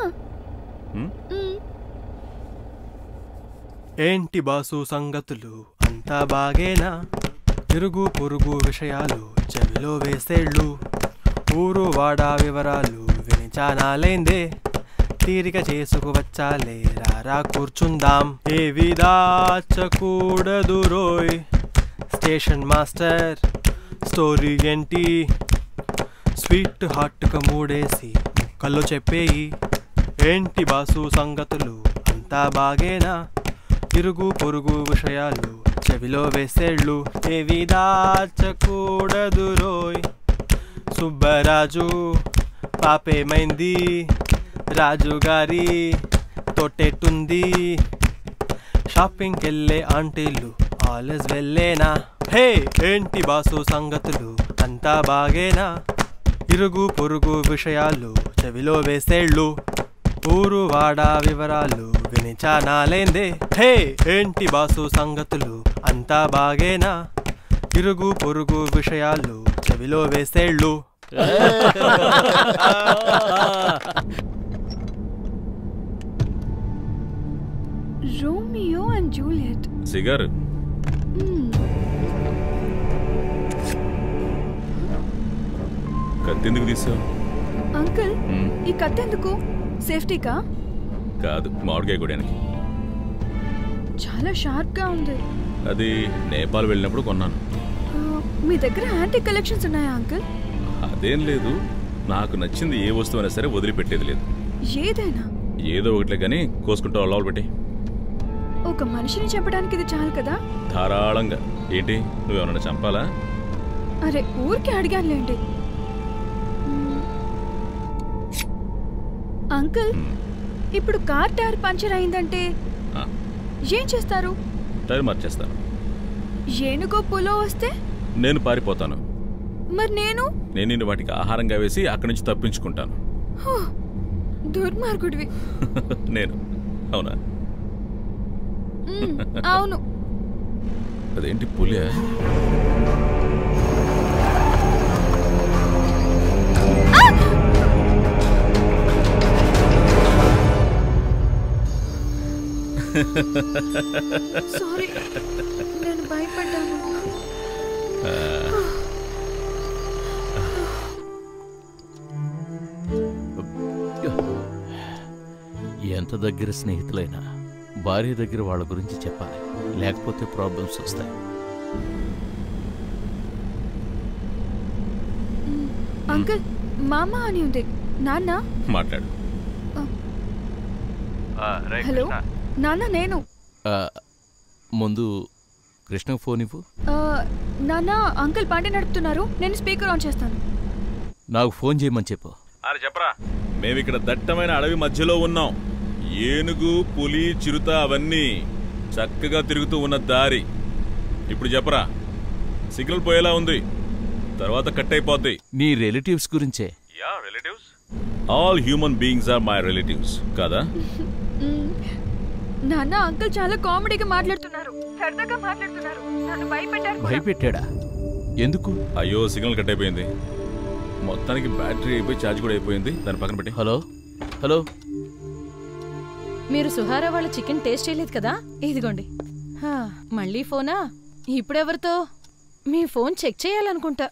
ఏంటి బాసు సంగతులు అంతా బాగేనా? తిరుగు పొరుగు విషయాలు చెవిలో చెవిలో వేసేళ్ళు ఊరు వాడా వివరాలు వినిచానాలేందే తీరిక చేసుకు వచ్చాలే రారా కూర్చుందాం ఏవి దాచకూడదు రోయ్ స్టేషన్ మాస్టర్ స్టోరీ ఏంటి స్వీట్ హాట్గా మూడేసి ముక్కల్లో చెప్పేయి ఏంటి బాసు సంగతులు అంతా బాగేనా ఇరుగు పొరుగు విషయాలు చెవిలో వేసేళ్ళు ఏవి దాచకూడదు రోయ్ సుబ్బరాజు పాపేమైంది రాజుగారి తోటెట్టుంది షాపింగ్కి వెళ్ళే ఆంటీలు ఆల్వేస్ వెళ్ళేనా హే ఏంటి బాసు సంగతులు అంతా బాగేనా ఇరుగు పొరుగు విషయాలు చెవిలో వేసేళ్ళు ఊరు వాడా వివరాలు వినిచానాలేందే హే ఏంటి బాసు సంగతులు అంతా బాగేనా ఇరుగు పొరుగు విషయాలు చెవిలో వేసేళ్ళు రోమియో అండ్ జూలియట్ సిగర్ కత్తెందుకు తీసావు? అంకుల్ ఈ కత్తెందుకు? సేఫ్టీకా? కాదు, మామిడికాయ కొడానికి. చాలా షార్ప్ గా ఉంది. అది నేపాల్ వెళ్ళినప్పుడు కొన్నాను. మీ దగ్గర యాంటీ కలెక్షన్స్ ఉన్నాయా అంకుల్? అదేం లేదు, నాకు నచ్చింది ఏ వస్తువు అయినా సరే వదిలిపెట్టేది లేదు. ఏదైనా ఏదో ఒకటిలే కానీ కోసుకుంటావు అలవాలు పెట్టి. ఒక మనిషిని చంపడానికి ఇది చాలు కదా? ధారాళంగా. ఏంటి నువ్వేమన్నా చంపాలా? అరే ఊరికి అడిగానులేండి. అంకుల్ ఇప్పుడు కార్ టైర్ పంచర్ అయిందంటే ఏం చేస్తారు? టైర్ మార్చేస్తాను. ఏనుగో పులో వస్తే నేను పారిపోతాను. మరి నేను నేను నిన్ను వాటికి ఆహారంగా వేసి అక్కడి నుంచి తప్పించుకుంటాను. దుర్మార్గుడివి. నేను అవునా? అవును. అదేంటి పులి? సారీ, నేను భయపడ్డాను. ఎంత దగ్గర స్నేహితులైనా భార్య దగ్గర వాళ్ళ గురించి చెప్పాలి, లేకపోతే ప్రాబ్లమ్స్ వస్తాయి. అంకుల్ మామ అని ఉంది. నాన్న మాట్లాడు. హలో నాన్న, నేను ముందు కృష్ణ ఫోన్ ఇవ్వు. నాన్న అంకుల్ బండి నడుపుతున్నారు, నేను స్పీకర్ ఆన్ చేస్తాను. నాకు ఫోన్ చేయమని చెప్పు. అరే చెప్పరా. మేము ఇక్కడ దట్టమైన అడవి మధ్యలో ఉన్నాం. ఏనుగు, పులి, చిరుత అవన్నీ చక్కగా తిరుగుతూ ఉన్న దారి. ఇప్పుడు చెప్పరా. సిగ్నల్ పోయేలా ఉంది, తర్వాత కట్ అయిపోద్ది. నీ రిలేటివ్స్ గురించే. Yeah relatives. All human beings are my relatives కాదా? నాన్న అంకుల్ చాలా కామెడీగా మాట్లాడుతున్నారు, సరదాగా మాట్లాడుతున్నారు. నన్ను భయపెట్టారు. భయపెట్టాడా? ఎందుకు? అయ్యో సిగ్నల్ కట్ అయిపోయింది. మొత్తానికి బ్యాటరీ అయిపోయి ఛార్జ్ కూడా అయిపోయింది. దాని పక్కన పెట్టి. హలో హలో మీరు సుహారా వాళ్ళ చికెన్ టేస్ట్ చేయలేదు కదా? ఇదిగోండి. మళ్ళీ ఫోనా? ఇప్పుడెవరితో? మీ ఫోన్ చెక్ చేయాలనుకుంటా.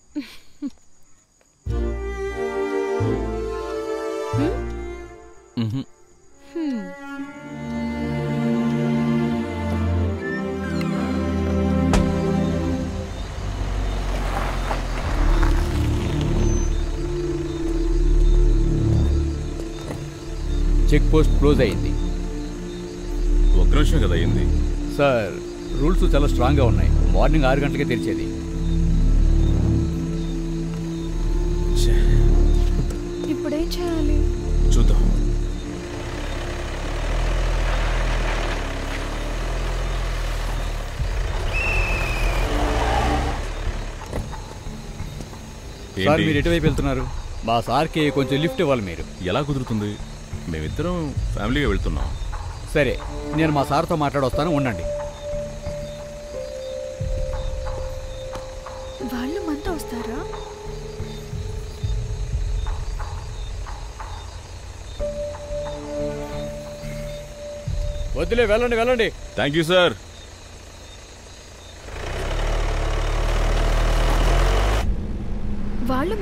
చెక్ పోస్ట్ క్లోజ్ అయింది. ఒక్క నిమిషం కదా అయింది సార్. రూల్స్ చాలా స్ట్రాంగ్గా ఉన్నాయి. మార్నింగ్ ఆరు గంటలకే తెరిచేది. ఇప్పుడేం చేయాలి? చూద్దాం. సార్ మీరు ఎటువైపు వెళ్తున్నారు? మా సార్కి కొంచెం లిఫ్ట్ ఇవ్వాలి. మీరు ఎలా కుదురుతుంది? మేమిద్దరం ఫ్యామిలీగా వెళ్తున్నాం. సరే, నేను మా సార్తో మాట్లాడొస్తాను, ఉండండి. వాళ్ళు మనతో వస్తారా? వద్దులే, వెళ్ళండి వెళ్ళండి. Thank you sir.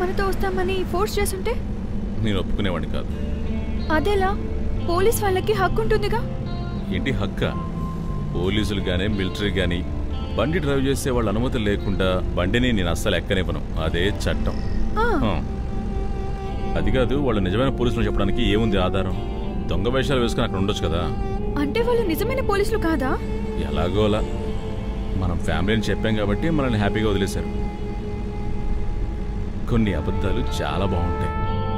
మనతో వస్తామని ఫోర్స్ చేస్తుంటే నేను ఒప్పుకునేవాడిని కాదు. అదేలా? పోలీస్ వాళ్ళకి హక్కు ఉంటుందిగా. ఏంటి హక్క? పోలీసులు గానీ మిలిటరీ గానీ బండి డ్రైవ్ చేసే వాళ్ళ అనుమతి లేకుండా బండిని నేను అస్సలు ఎక్కనివ్వను. అదే చట్టం. అది కాదు, వాళ్ళు నిజమైన పోలీసులు చెప్పడానికి ఏముంది ఆధారం? దొంగ వేషాలు వేసుకుని అక్కడ ఉండొచ్చు కదా. అంటే వాళ్ళు నిజమైన పోలీసులు కాదా? ఎలాగోలా మనం ఫ్యామిలీని చెప్పాం కాబట్టి మనల్ని హ్యాపీగా వదిలేశారు. కొన్ని అబద్ధాలు చాలా బాగుంటాయి.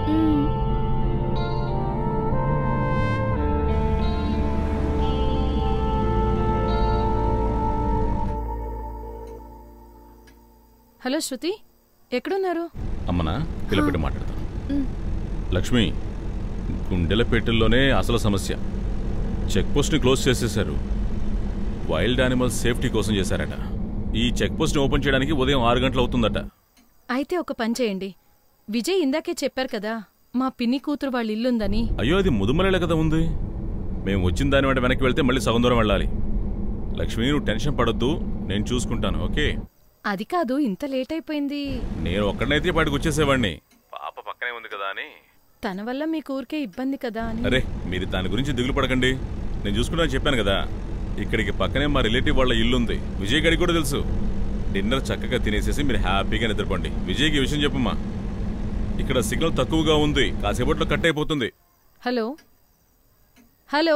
హలో శృతి, ఎక్కడున్నారు? అమ్మనా పిల్లపెట్టి మాట్లాడతాను. లక్ష్మి, గుండెలపేటల్లోనే అసలు సమస్య. చెక్ పోస్ట్ని క్లోజ్ చేసేశారు. వైల్డ్ యానిమల్స్ సేఫ్టీ కోసం చేశారట. ఈ చెక్ పోస్ట్ని ఓపెన్ చేయడానికి ఉదయం ఆరు గంటలు అవుతుందట. అయితే ఒక పని చేయండి. విజయ్ ఇందాకే చెప్పారు కదా మా పిన్ని కూతురు వాళ్ళ ఇల్లుందని. అయ్యో, అది ముదుమలేలా కదా ఉంది. మేము వచ్చిన దాని వెంట వెనక్కి వెళ్తే మళ్ళీ సగం దూరం వెళ్ళాలి. లక్ష్మి, నువ్వు టెన్షన్ పడొద్దు, నేను చూసుకుంటాను. ఓకే? అది కాదు, ఇంత లేట్ అయిపోయింది. నేను ఒక్కడనైతే బయటకు వచ్చేసేవాడిని. పాప పక్కనే ఉంది కదా అని. తన వల్ల మీ ఊరికే ఇబ్బంది కదా అని. అరే, మీరు దాని గురించి దిగులు పడకండి, నేను చూసుకుంటానని చెప్పాను కదా. ఇక్కడికి పక్కనే మా రిలేటివ్ వాళ్ళ ఇల్లుంది. విజయ్ గడికి కూడా తెలుసు. డిన్నర్ చక్కగా తినేసేసి మీరు హ్యాపీగా నిద్రపోండి. విజయ్కి ఈ విషయం చెప్పమ్మా. ఇక్కడ సిగ్నల్ తక్కువగా ఉంది, కాసేపట్లో కట్ అయిపోతుంది. హలో హలో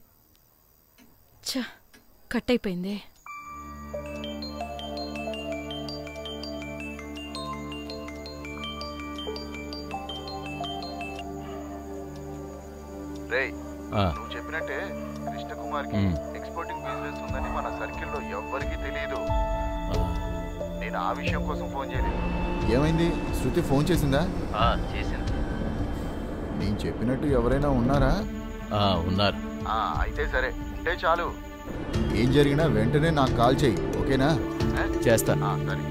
ఛ, కట్ అయిపోయింది. నువ్వు చెప్పినట్టే కృష్ణకుమార్ కి ఎక్స్పోర్టింగ్ బిజినెస్ ఉందని మన సర్కిల్లో ఎవ్వరికీ తెలియదు. నేను ఆ విషయం కోసం ఫోన్ చేయలేదు. ఏమైంది? శృతి ఫోన్ చేసిందా? చేసింది. నేను చెప్పినట్టు ఎవరైనా ఉన్నారా? ఉన్నారు. అయితే సరే, ఉంటే చాలు. ఏం జరిగినా వెంటనే నాకు కాల్ చేయి, ఓకేనా? చేస్తాను. సరే.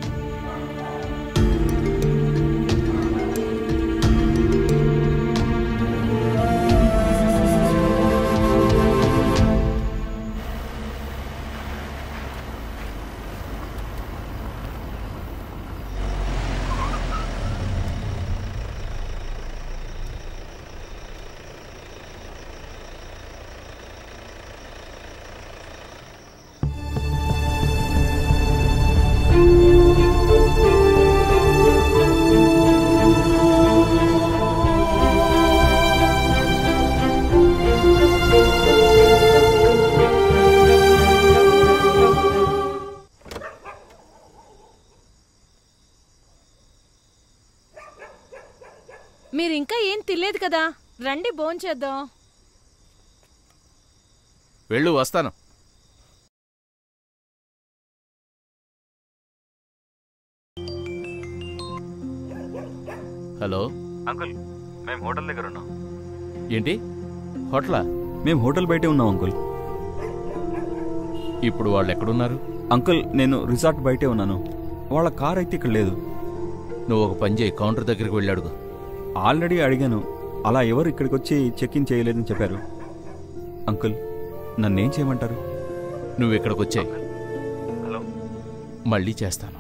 మీరు ఇంకా ఏం తినలేదు కదా, రండి భోంచేద్దాం. వెళ్ళు, వస్తాను. హలో అంకుల్, మేము హోటల్ దగ్గర ఉన్నాం. ఏంటి హోటలా? మేము హోటల్ బయటే ఉన్నాం అంకుల్. ఇప్పుడు వాళ్ళు ఎక్కడున్నారు? అంకుల్, నేను రిసార్ట్ బయటే ఉన్నాను. వాళ్ళ కార్ అయితే ఇక్కడ లేదు. నువ్వు ఒక పని చేయి, కౌంటర్ దగ్గరికి వెళ్ళి అడుగు. ఆల్రెడీ అడిగాను, అలా ఎవరు ఇక్కడికి వచ్చి చెక్ ఇన్ చేయలేదని చెప్పారు. అంకుల్, నన్నేం చేయమంటారు? నువ్వు ఇక్కడికి వచ్చాయి, మళ్ళీ చేస్తాను.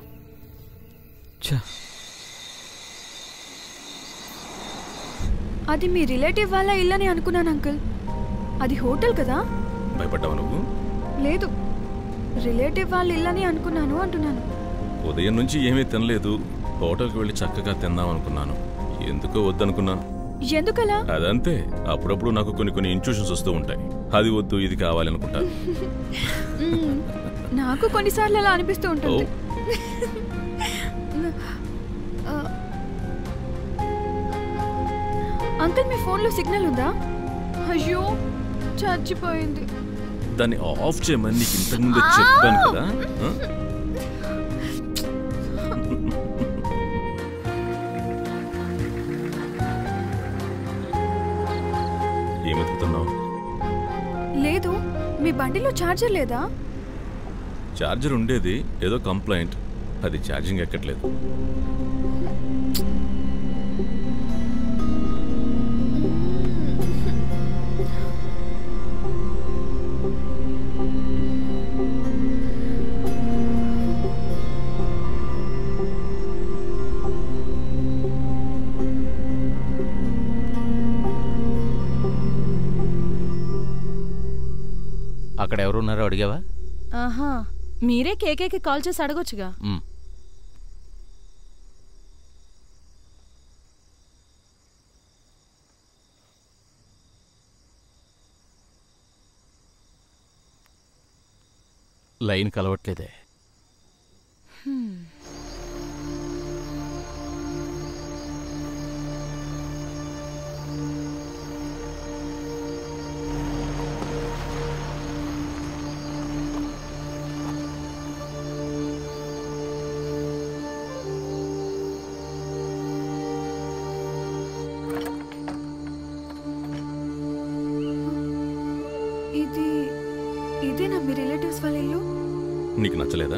అది మీ రిలేటివ్ వాళ్ళ ఇల్లని అనుకున్నాను అంకుల్. అది హోటల్ కదా. భయపడ్డావు నువ్వు? లేదు, రిలేటివ్ వాళ్ళ ఇల్లని అనుకున్నాను అంటున్నాను. ఉదయం నుంచి ఏమీ తినలేదు. హోటల్కి వెళ్ళి చక్కగా తిందాం అనుకున్నాను. ఎందుకో వద్దనుకున్నాను. ఎందుకలా? అదంతే, అప్పుడప్పుడు నాకు కొన్ని కొన్ని ఇంట్యూషన్స్ వస్తూ ఉంటాయి. అది వద్దు, ఇది కావాలనుకుంటాను. నాకు కొన్నిసార్లు అలా అనిపిస్తూ ఉంటుంది. అంకుల్, మీ ఫోన్లో సిగ్నల్ ఉందా? అయ్యో, చచ్చిపోయింది. దాన్ని ఆఫ్ చేయమని నీకు ఇంతకుముందు చెప్పాను కదా. ఏమెత్తుతున్నావు? లేదు, మీ బండిలో ఛార్జర్ లేదా? ఛార్జర్ ఉండేది, ఏదో కంప్లైంట్, అది ఛార్జింగ్ ఎక్కట్లేదు. అక్కడ ఎవరున్నారో అడిగావా? ఆహా, మీరే కేకేకి కాల్ చేసి అడగొచ్చుగా. మ్. లైన్ కలవట్లేదే. ఇది ఇదేనా మీ రిలేటివ్స్ వాళ్ళ ఇల్లు? నీకు నచ్చలేదా?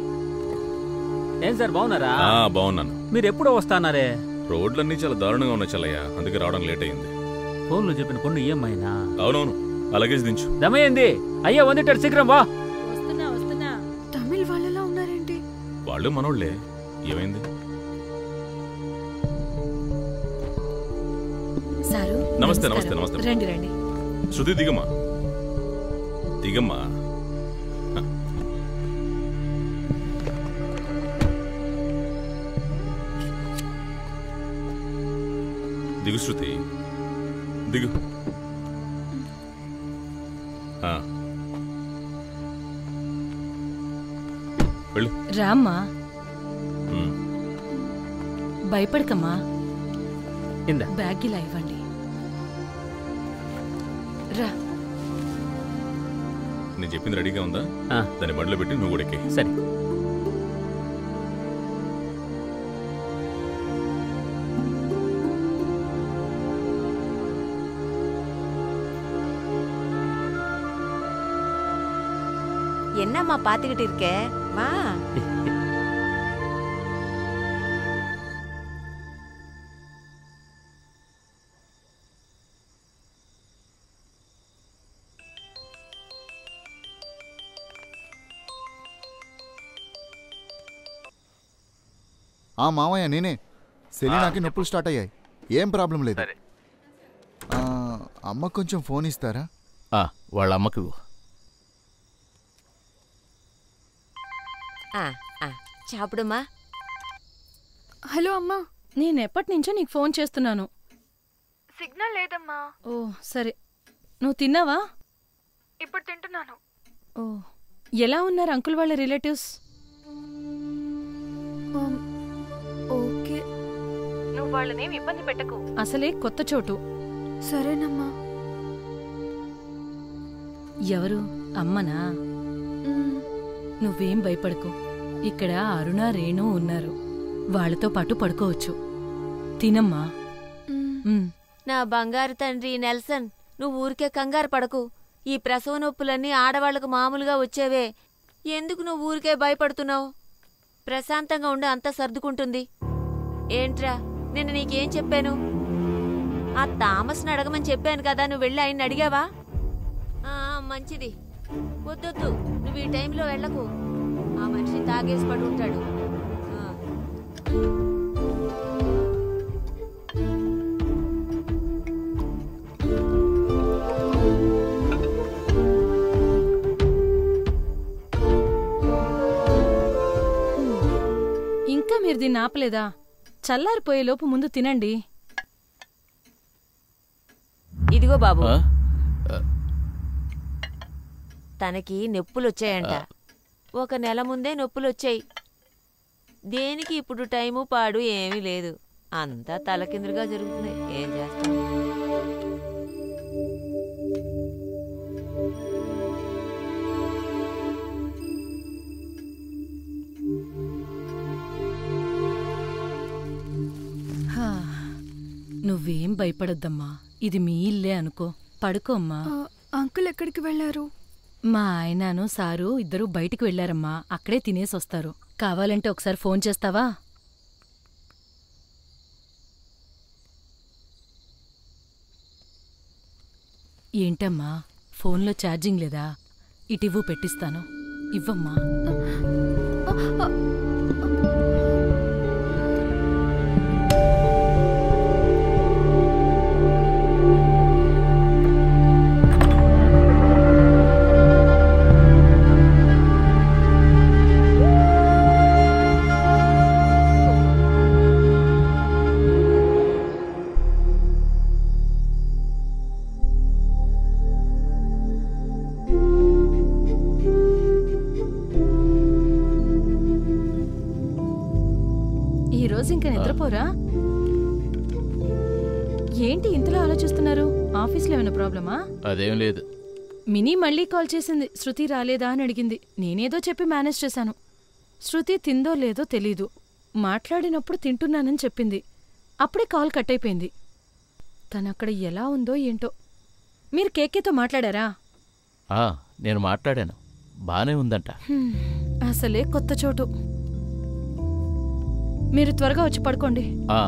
ఏం సార్ బాగున్నారా? ఆ, బాగున్నాను. మీరు ఎప్పుడో వస్తానారే? రోడ్లన్నీ చాలా దారుణంగా ఉన్నాయి చల్లయ్య, అందుకే రావడం లేట్ అయింది. ఫోన్లో చెప్పిన పొన్ను ఈఎంఐనా? అవునవును, అలాగే దించు. దమయంది అయ్యా వందిటాడు, శీఘ్రం వా. వస్తున్నా వస్తున్నా. తమిళ్ వాళ్ళలా ఉన్నారేంటి? వాళ్ళు మనోళ్లే. ఏమైంది? సారు నమస్తే నమస్తే నమస్తే. రండి రండి. శృతి దిగమ్మా, దిగమ్మా. దిగు శృతి, దిగు. వెళ్ళు. రామ్మా, భయపడకమ్మా. బ్యాగ్ ఇలా ఇవ్వండి. రా. నేను చెప్పింది రెడీగా ఉందా? దాన్ని బండిలో పెట్టి నువ్వు కూడా ఎక్కి. సరే. என்னம்மா பாத்துக்கிட்டு இருக்க? வா. ఆ మామయ్య నేనే. సెలీనాకి నొప్పులు స్టార్ట్ అయ్యాయి. ఏం ప్రాబ్లం లేదు. అమ్మ కొంచెం ఫోన్ ఇస్తారా? వాళ్ళ అమ్మకు. చాపుడమ్మా. హలో అమ్మా. నేను ఎప్పటి నుంచో నీకు ఫోన్ చేస్తున్నాను. సిగ్నల్ లేదమ్మా. ఓ సరే. నువ్వు తిన్నావా? ఇప్పుడు తింటున్నాను. ఓ, ఎలా ఉన్నారు అంకుల్ వాళ్ళ రిలేటివ్స్? ఓకే. నువ్వు వాళ్ళనేం ఇబ్బంది పెట్టకు. అసలే కొత్త చోటు. సరేనమ్మా. ఎవరు? అమ్మనా? నువ్వేం భయపడకు. ఇక్కడ అరుణ, రేణు ఉన్నారు. వాళ్లతో పాటు పడుకోవచ్చు. తినమ్మా. నా బంగారు తండ్రి నెల్సన్, నువ్వు ఊరికే కంగారు పడకు. ఈ ప్రసవ నొప్పులన్నీ ఆడవాళ్లకు మామూలుగా వచ్చేవే. ఎందుకు నువ్వు ఊరికే భయపడుతున్నావు? ప్రశాంతంగా ఉండి అంతా సర్దుకుంటుంది. ఏంట్రా, నిన్న నీకేం చెప్పాను? ఆ థామస్ని అడగమని చెప్పాను కదా, నువ్వు వెళ్ళి ఆయన్ని అడిగావా? మంచిది. వద్దొద్దు, నువ్వు ఈ టైంలో వెళ్ళకు. ఆ మనిషి తాగేసి పడి ఉంటాడు. ఇంకా మీరు దీన్ని ఆపలేదా? చల్లారిపోయేలోపు ముందు తినండి. ఇదిగో బాబు, తనకి నొప్పులొచ్చాయంట. ఒక నెల ముందే నొప్పులొచ్చాయి. దేనికి ఇప్పుడు టైము పాడు ఏమీ లేదు. అంతా తలకిందులుగా జరుగుతున్నాయి. ఏం చేస్తాం? నువ్వేం భయపడొద్దమ్మా. ఇది మీ ఇల్లే అనుకో. పడుకోమ్మా. అంకుల్ ఎక్కడికి వెళ్లారు? మా ఆయనను సారు ఇద్దరూ బయటికి వెళ్లారమ్మా. అక్కడే తినేసొస్తారు. కావాలంటే ఒకసారి ఫోన్ చేస్తావా? ఏంటమ్మా, ఫోన్లో ఛార్జింగ్ లేదా? ఇటివ్వు, పెట్టిస్తాను. ఇవ్వమ్మా. ఏంటి ఇంతలో ఆలోచిస్తున్నారు? ఆఫీస్లో ఏమైనా ప్రాబ్లమా? అదేం లేదు. మినీ మళ్ళీ కాల్ చేసింది. శృతి రాలేదా అని అడిగింది. నేనేదో చెప్పి మేనేజ్ చేశాను. శృతి తిందో లేదో తెలీదు. మాట్లాడినప్పుడు తింటున్నానని చెప్పింది. అప్పుడే కాల్ కట్ అయిపోయింది. తనక్కడ ఎలా ఉందో ఏంటో. మీరు కేకేతో మాట్లాడారా? ఆ, నేను మాట్లాడాను. బానే ఉందంట. అసలే కొత్త చోటు. మీరు త్వరగా వచ్చి పడుకోండి. ఆ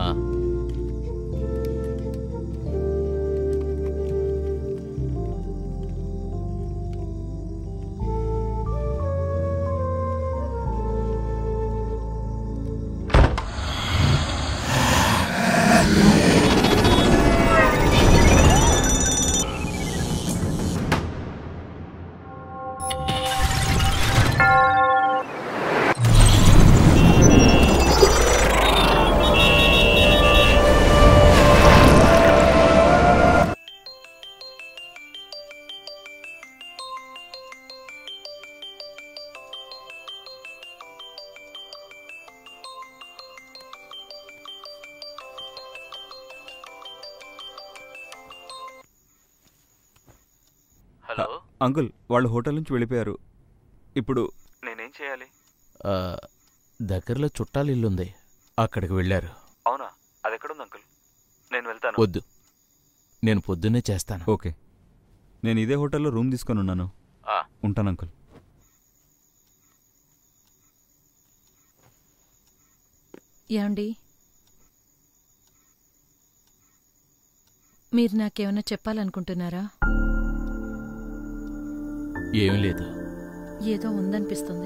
హలో అంకుల్, వాళ్ళు హోటల్ నుంచి వెళ్ళిపోయారు. ఇప్పుడు నేనేం చేయాలి? దగ్గరలో చుట్టాలు ఇల్లుంది, అక్కడికి వెళ్ళారు. అవునా? అది ఎక్కడుంది అంకుల్? నేను వెళ్తాను. వద్దు, నేను పొద్దున్నే చేస్తాను. ఓకే, నేను ఇదే హోటల్లో రూమ్ తీసుకొని ఉన్నాను. ఉంటాను అంకుల్. ఏమండి, మీరు నాకేమైనా చెప్పాలనుకుంటున్నారా? ఏం లేదు. ఏదో ఉందనిపిస్తుంది.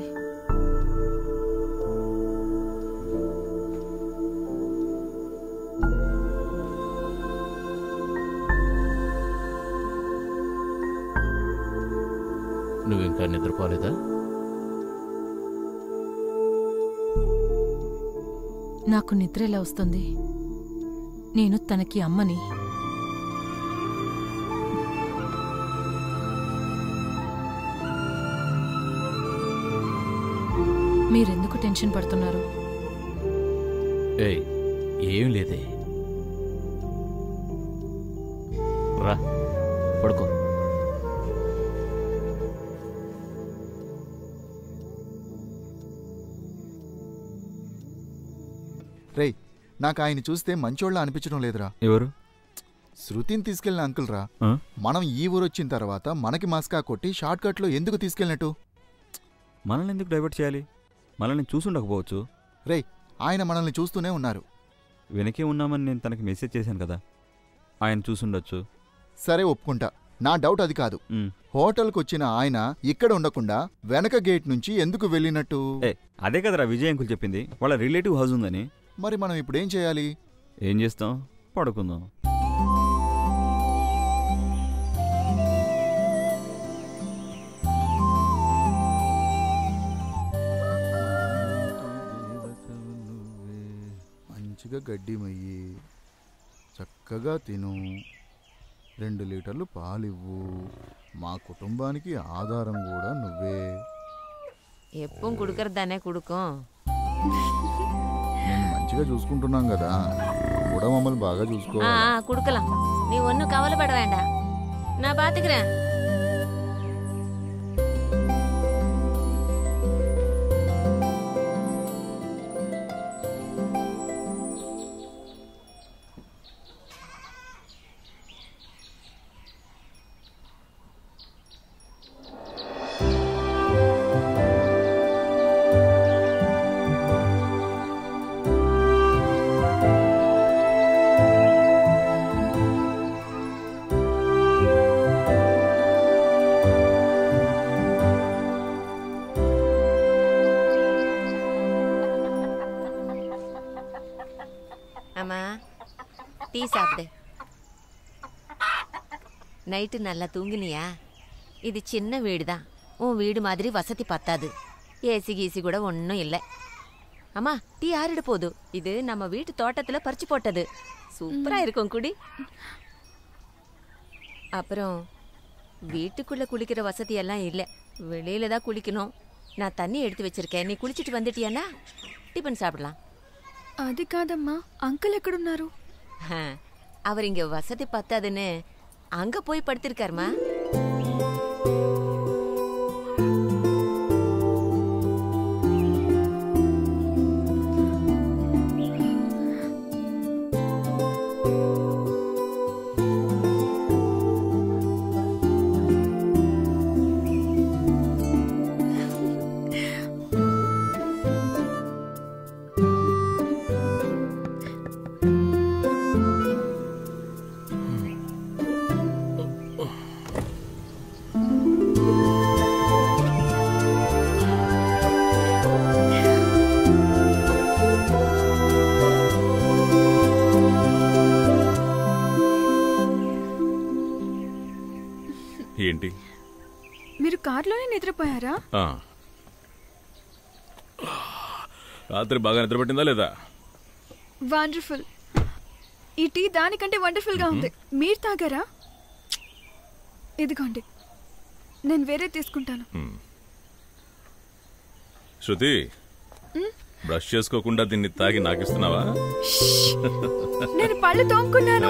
నువ్వింకా నిద్రపోలేదా? నాకు నిద్ర ఎలా వస్తుంది? నేను తనకి అమ్మని. మీరెందుకు టెన్షన్ పడుతున్నారు? ఏయ్, ఏం లేదే. రా, పడుకో. రేయ్, నాకు ఆయన చూస్తే మంచోళ్ళ అనిపించడం లేదురా. ఎవరు? శృతిని తీసుకెళ్ళిన అంకుల్ రా. మనం ఈ ఊరొచ్చిన తర్వాత మనకి మస్కా కొట్టి షార్ట్ కట్ లో ఎందుకు తీసుకెళ్ళినట్టు? మనల్ని ఎందుకు డైవర్ట్ చేయాలి? మనల్ని చూసుండకపోవచ్చు. రేయ్, ఆయన మనల్ని చూస్తూనే ఉన్నారు. వెనకే ఉన్నామని నేను తనకి మెసేజ్ చేశాను కదా, ఆయన చూసుండొచ్చు. సరే, ఒప్పుకుంటా. నా డౌట్ అది కాదు. హోటల్కి వచ్చిన ఆయన ఇక్కడ ఉండకుండా వెనక గేట్ నుంచి ఎందుకు వెళ్ళినట్టు? అదే కదరా విజయ్ అంకుల్ చెప్పింది, వాళ్ళ రిలేటివ్ హౌస్ ఉందని. మరి మనం ఇప్పుడేం చేయాలి? ఏం చేస్తాం? పడుకుందాం. మంచిగా గడ్డి మయ్యి, చక్కగా తిను, రెండు లీటర్లు పాలివ్వు. మా కుటుంబానికి ఆధారం కూడా నువ్వే. ఎప్పుడు కుడుకరదానే కుడుకం. నేను మంచిగా చూసుకుంటున్నాం కదా, కూడా మమ్మల్ని బాగా చూసుకోవాలి. కుడుకలా నీ ఒన్ను కవలు పడవేండా, నా బాతికిరా. அம்மா டீ சாப்பிடு. நைட்டு நல்லா தூங்கினியா? இது சின்ன வீடு தான், உன் வீடு மாதிரி வசதி பத்தாது. ஏசி கீசி கூட ஒன்றும் இல்லை. அம்மா டீ ஆறிட போகுது. இது நம்ம வீட்டு தோட்டத்தில் பறிச்சு போட்டது. சூப்பராக இருக்கும் குடி. அப்புறம் வீட்டுக்குள்ளே குளிக்கிற வசதியெல்லாம் இல்லை, வெளியில தான் குளிக்கணும். நான் தண்ணி எடுத்து வச்சிருக்கேன், நீ குளிச்சுட்டு வந்துட்டியானா டிஃபன் சாப்பிடலாம். అది కాదమ్మా, అంకుల్ ఎక్కడున్నారు? அவர் இங்க வசதி பத்தாதுன்னு அங்க போய் படுத்திருக்காருமா. ఏంటి మీరు కార్లోనే నిద్రపోయారా? రాత్రి బాగా నిద్రపట్టిందా లేదా? వండర్ఫుల్. ఈ టీ దానికంటే వండర్ఫుల్ గా ఉంది. మీరు తాగారా? ఇదిగోండి, నేను వేరే తీసుకుంటాను. శృతి, బ్రష్ చేసుకోకుండా దీన్ని తాగి నాకిస్తున్నావా? నేను పళ్ళు తోముకున్నాను.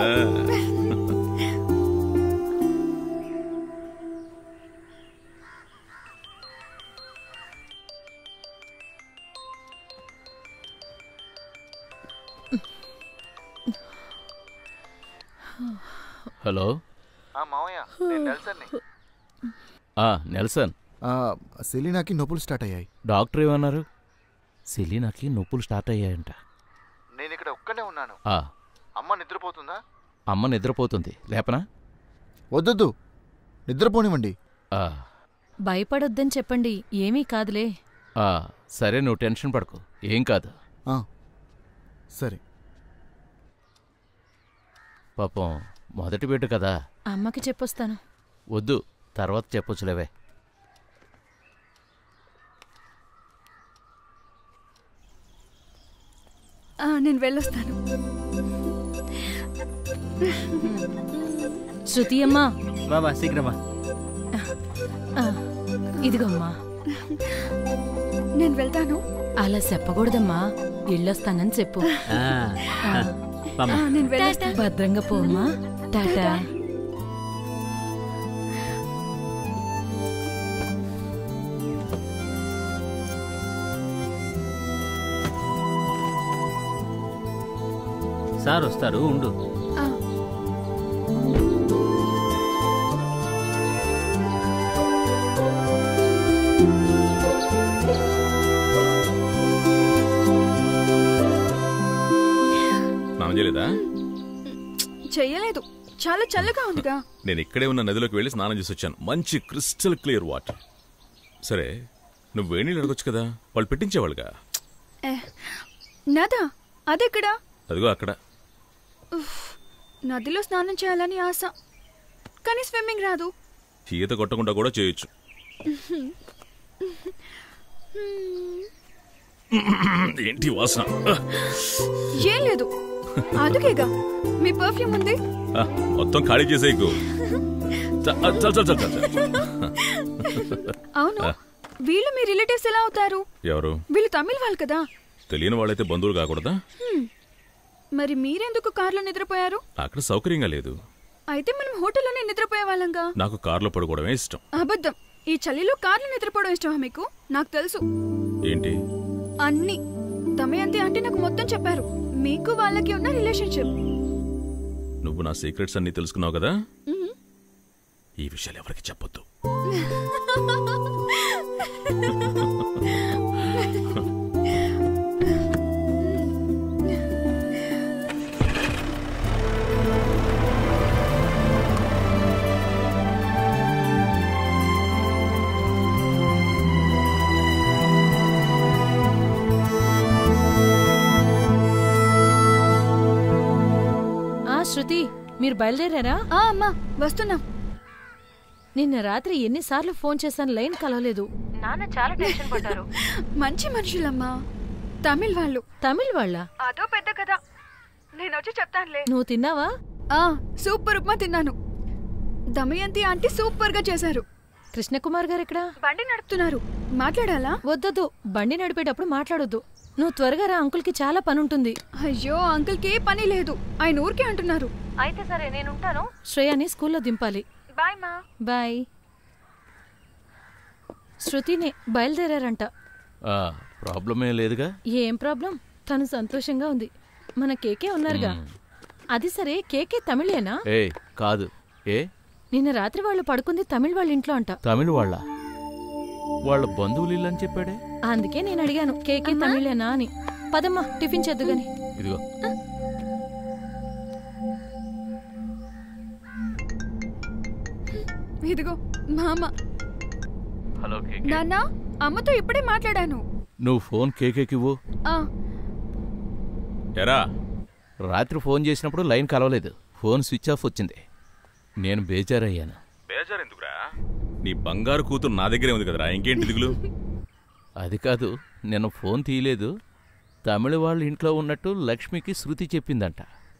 హలో మావయ్య, నేను నెల్సన్ని. నెల్సన్, సెలీనాకి నొప్పులు స్టార్ట్ అయ్యాయి. డాక్టర్ ఏమన్నారు? సెలీనాకి నొప్పులు స్టార్ట్ అయ్యాయంట. నేను ఇక్కడ ఒక్కనే ఉన్నాను. అమ్మ నిద్రపోతుందా? అమ్మ నిద్రపోతుంది, లేపనా? వద్దొద్దు, నిద్రపోనివ్వండి. భయపడొద్దని చెప్పండి, ఏమీ కాదులే. సరే, నువ్వు టెన్షన్ పడకు, ఏం కాదు. సరే. పాపం మొదటి బిడ్డ కదా. అమ్మకి చెప్పొస్తాను. వద్దు, తర్వాత చెప్పొచ్చులేవే. నేను వెళ్ళొస్తాను. శృతి అమ్మా, బాబా శీఘ్రమా. ఇదిగమ్మా. నేను వెళ్తాను. అలా చెప్పకూడదమ్మా, ఇళ్ళొస్తానని చెప్పు. భద్రంగా పోమ్మా. టాటా. సార్ వస్తారు, ఉండు. చెయ్యలేదు, చాలా చల్లగా ఉందిగా. నేను ఇక్కడే ఉన్న నదిలోకి వెళ్ళి స్నానం చేసి వచ్చాను. మంచి క్రిస్టల్ క్లియర్ వాటర్. సరే, నువ్వు వేడి నీళ్ళు అడగొచ్చు కదా, వాళ్ళు పెట్టించేవాళ్ళుగా. నదా? అదెక్కడా? అదిగో అక్కడ. నదిలో స్నానం చేయాలని ఆశ, కానీ స్విమ్మింగ్ రాదు. ఈత కొట్టకుండా కూడా చేయొచ్చు. ఏంటి వాసన? ఏం లేదు, అందుకేగా మీ పర్ఫ్యూమ్ ఉంది. మొత్తం ఖాళీ చేసేయకు. అవును, వీళ్ళు మీ రిలేటివ్స్ ఎలా అవుతారు? ఎవరు? వీళ్ళు తమిళ వాళ్ళు కదా. తెలియని వాళ్ళైతే బంధువులు కాకూడదా? మరి మీరెందుకు కార్లో నిద్రపోయారు? అక్కడ సౌకర్యంగా లేదు. అయితే మనం హోటల్లోనే నిద్రపోయే వాళ్ళంగా. నాకు కార్లో పడుకోవడమే ఇష్టం. అబద్ధం. ఈ చలిలో కార్లో నిద్రపోవడం ఇష్టమా మీకు? నాకు తెలుసు. ఏంటి? అన్ని. దమయంతి అంటే నాకు మొత్తం చెప్పారు. మీకు వాళ్ళకి ఉన్న రిలేషన్షిప్. నువ్వు నా సీక్రెట్స్ అన్ని తెలుసుకున్నావు కదా. ఈ విషయాలు ఎవరికి చెప్పొద్దు. శృతి, మీరు బయలుదేరారా? అమ్మా, వస్తున్నా. నిన్న రాత్రి ఎన్నిసార్లు ఫోన్ చేశాను, లైన్ కలవలేదు. నాన్న చాలా టెన్షన్ పడ్డారు. మంచి మనుషులమ్మా, తమిళ్ వాళ్ళు. తమిళ్ వాళ్ళ? అదో పెద్ద కదా, నేను వచ్చి చెప్తానులే. నువ్వు తిన్నావా? సూపర్ ఉప్మా తిన్నాను. దమయంతి ఆంటీ సూపర్ గా చేశారు. కృష్ణకుమార్ గారు ఎక్కడ? బండి నడుపుతున్నారు. మాట్లాడాలా? వద్దొద్దు, బండి నడిపేటప్పుడు మాట్లాడొద్దు. నువ్వు త్వరగా రా, అంకుల్కి చాలా పని ఉంటుంది. అయ్యో అంకుల్కి ఏ పని లేదు, ఆయన ఊరికే అంటున్నారు. అయితే సరే నేను ఉంటాను. శ్రేయాని స్కూల్లో దింపాలి. బాయ్ మా. బాయ్. శృతిని బయలుదేరారంట. ప్రాబ్లమే లేదుగా. ఏం ప్రాబ్లం, తను సంతోషంగా ఉంది. మన కేకే ఉన్నారుగా. అది సరే, కేకే తమిళేనా? ఏ కాదు. ఏ నిన్న రాత్రి వాళ్ళు పడుకుంది తమిళ వాళ్ళ ఇంట్లో అంట. తమిళ వాళ్ళ వాళ్ళ బంధువులు ఇల్లు అని చెప్పాడే. అందుకే నేను అడిగాను కేకే తమిళేనా అని. పదమ్మా టిఫిన్ చేద్దుగాని. ఇదిగో ఇదిగో మామ. హలో నాన్న, అమ్మతో ఇప్పుడే మాట్లాడాను. నువ్వు ఫోన్ కేకేకివ్వు. ఎరా రాత్రి ఫోన్ చేసినప్పుడు లైన్ కలవలేదు, ఫోన్ స్విచ్ ఆఫ్ వచ్చింది. నేను బేజారయ్యాను. బేజారెందుకురా? నీ బంగారు కూతురు నా దగ్గరే ఉంది కదరా, ఇంకేంటి దిగులు? అది కాదు, నేను ఫోన్ తీయలేదు. తమిళ వాళ్ళ ఇంట్లో ఉన్నట్టు లక్ష్మికి శృతి చెప్పిందంట.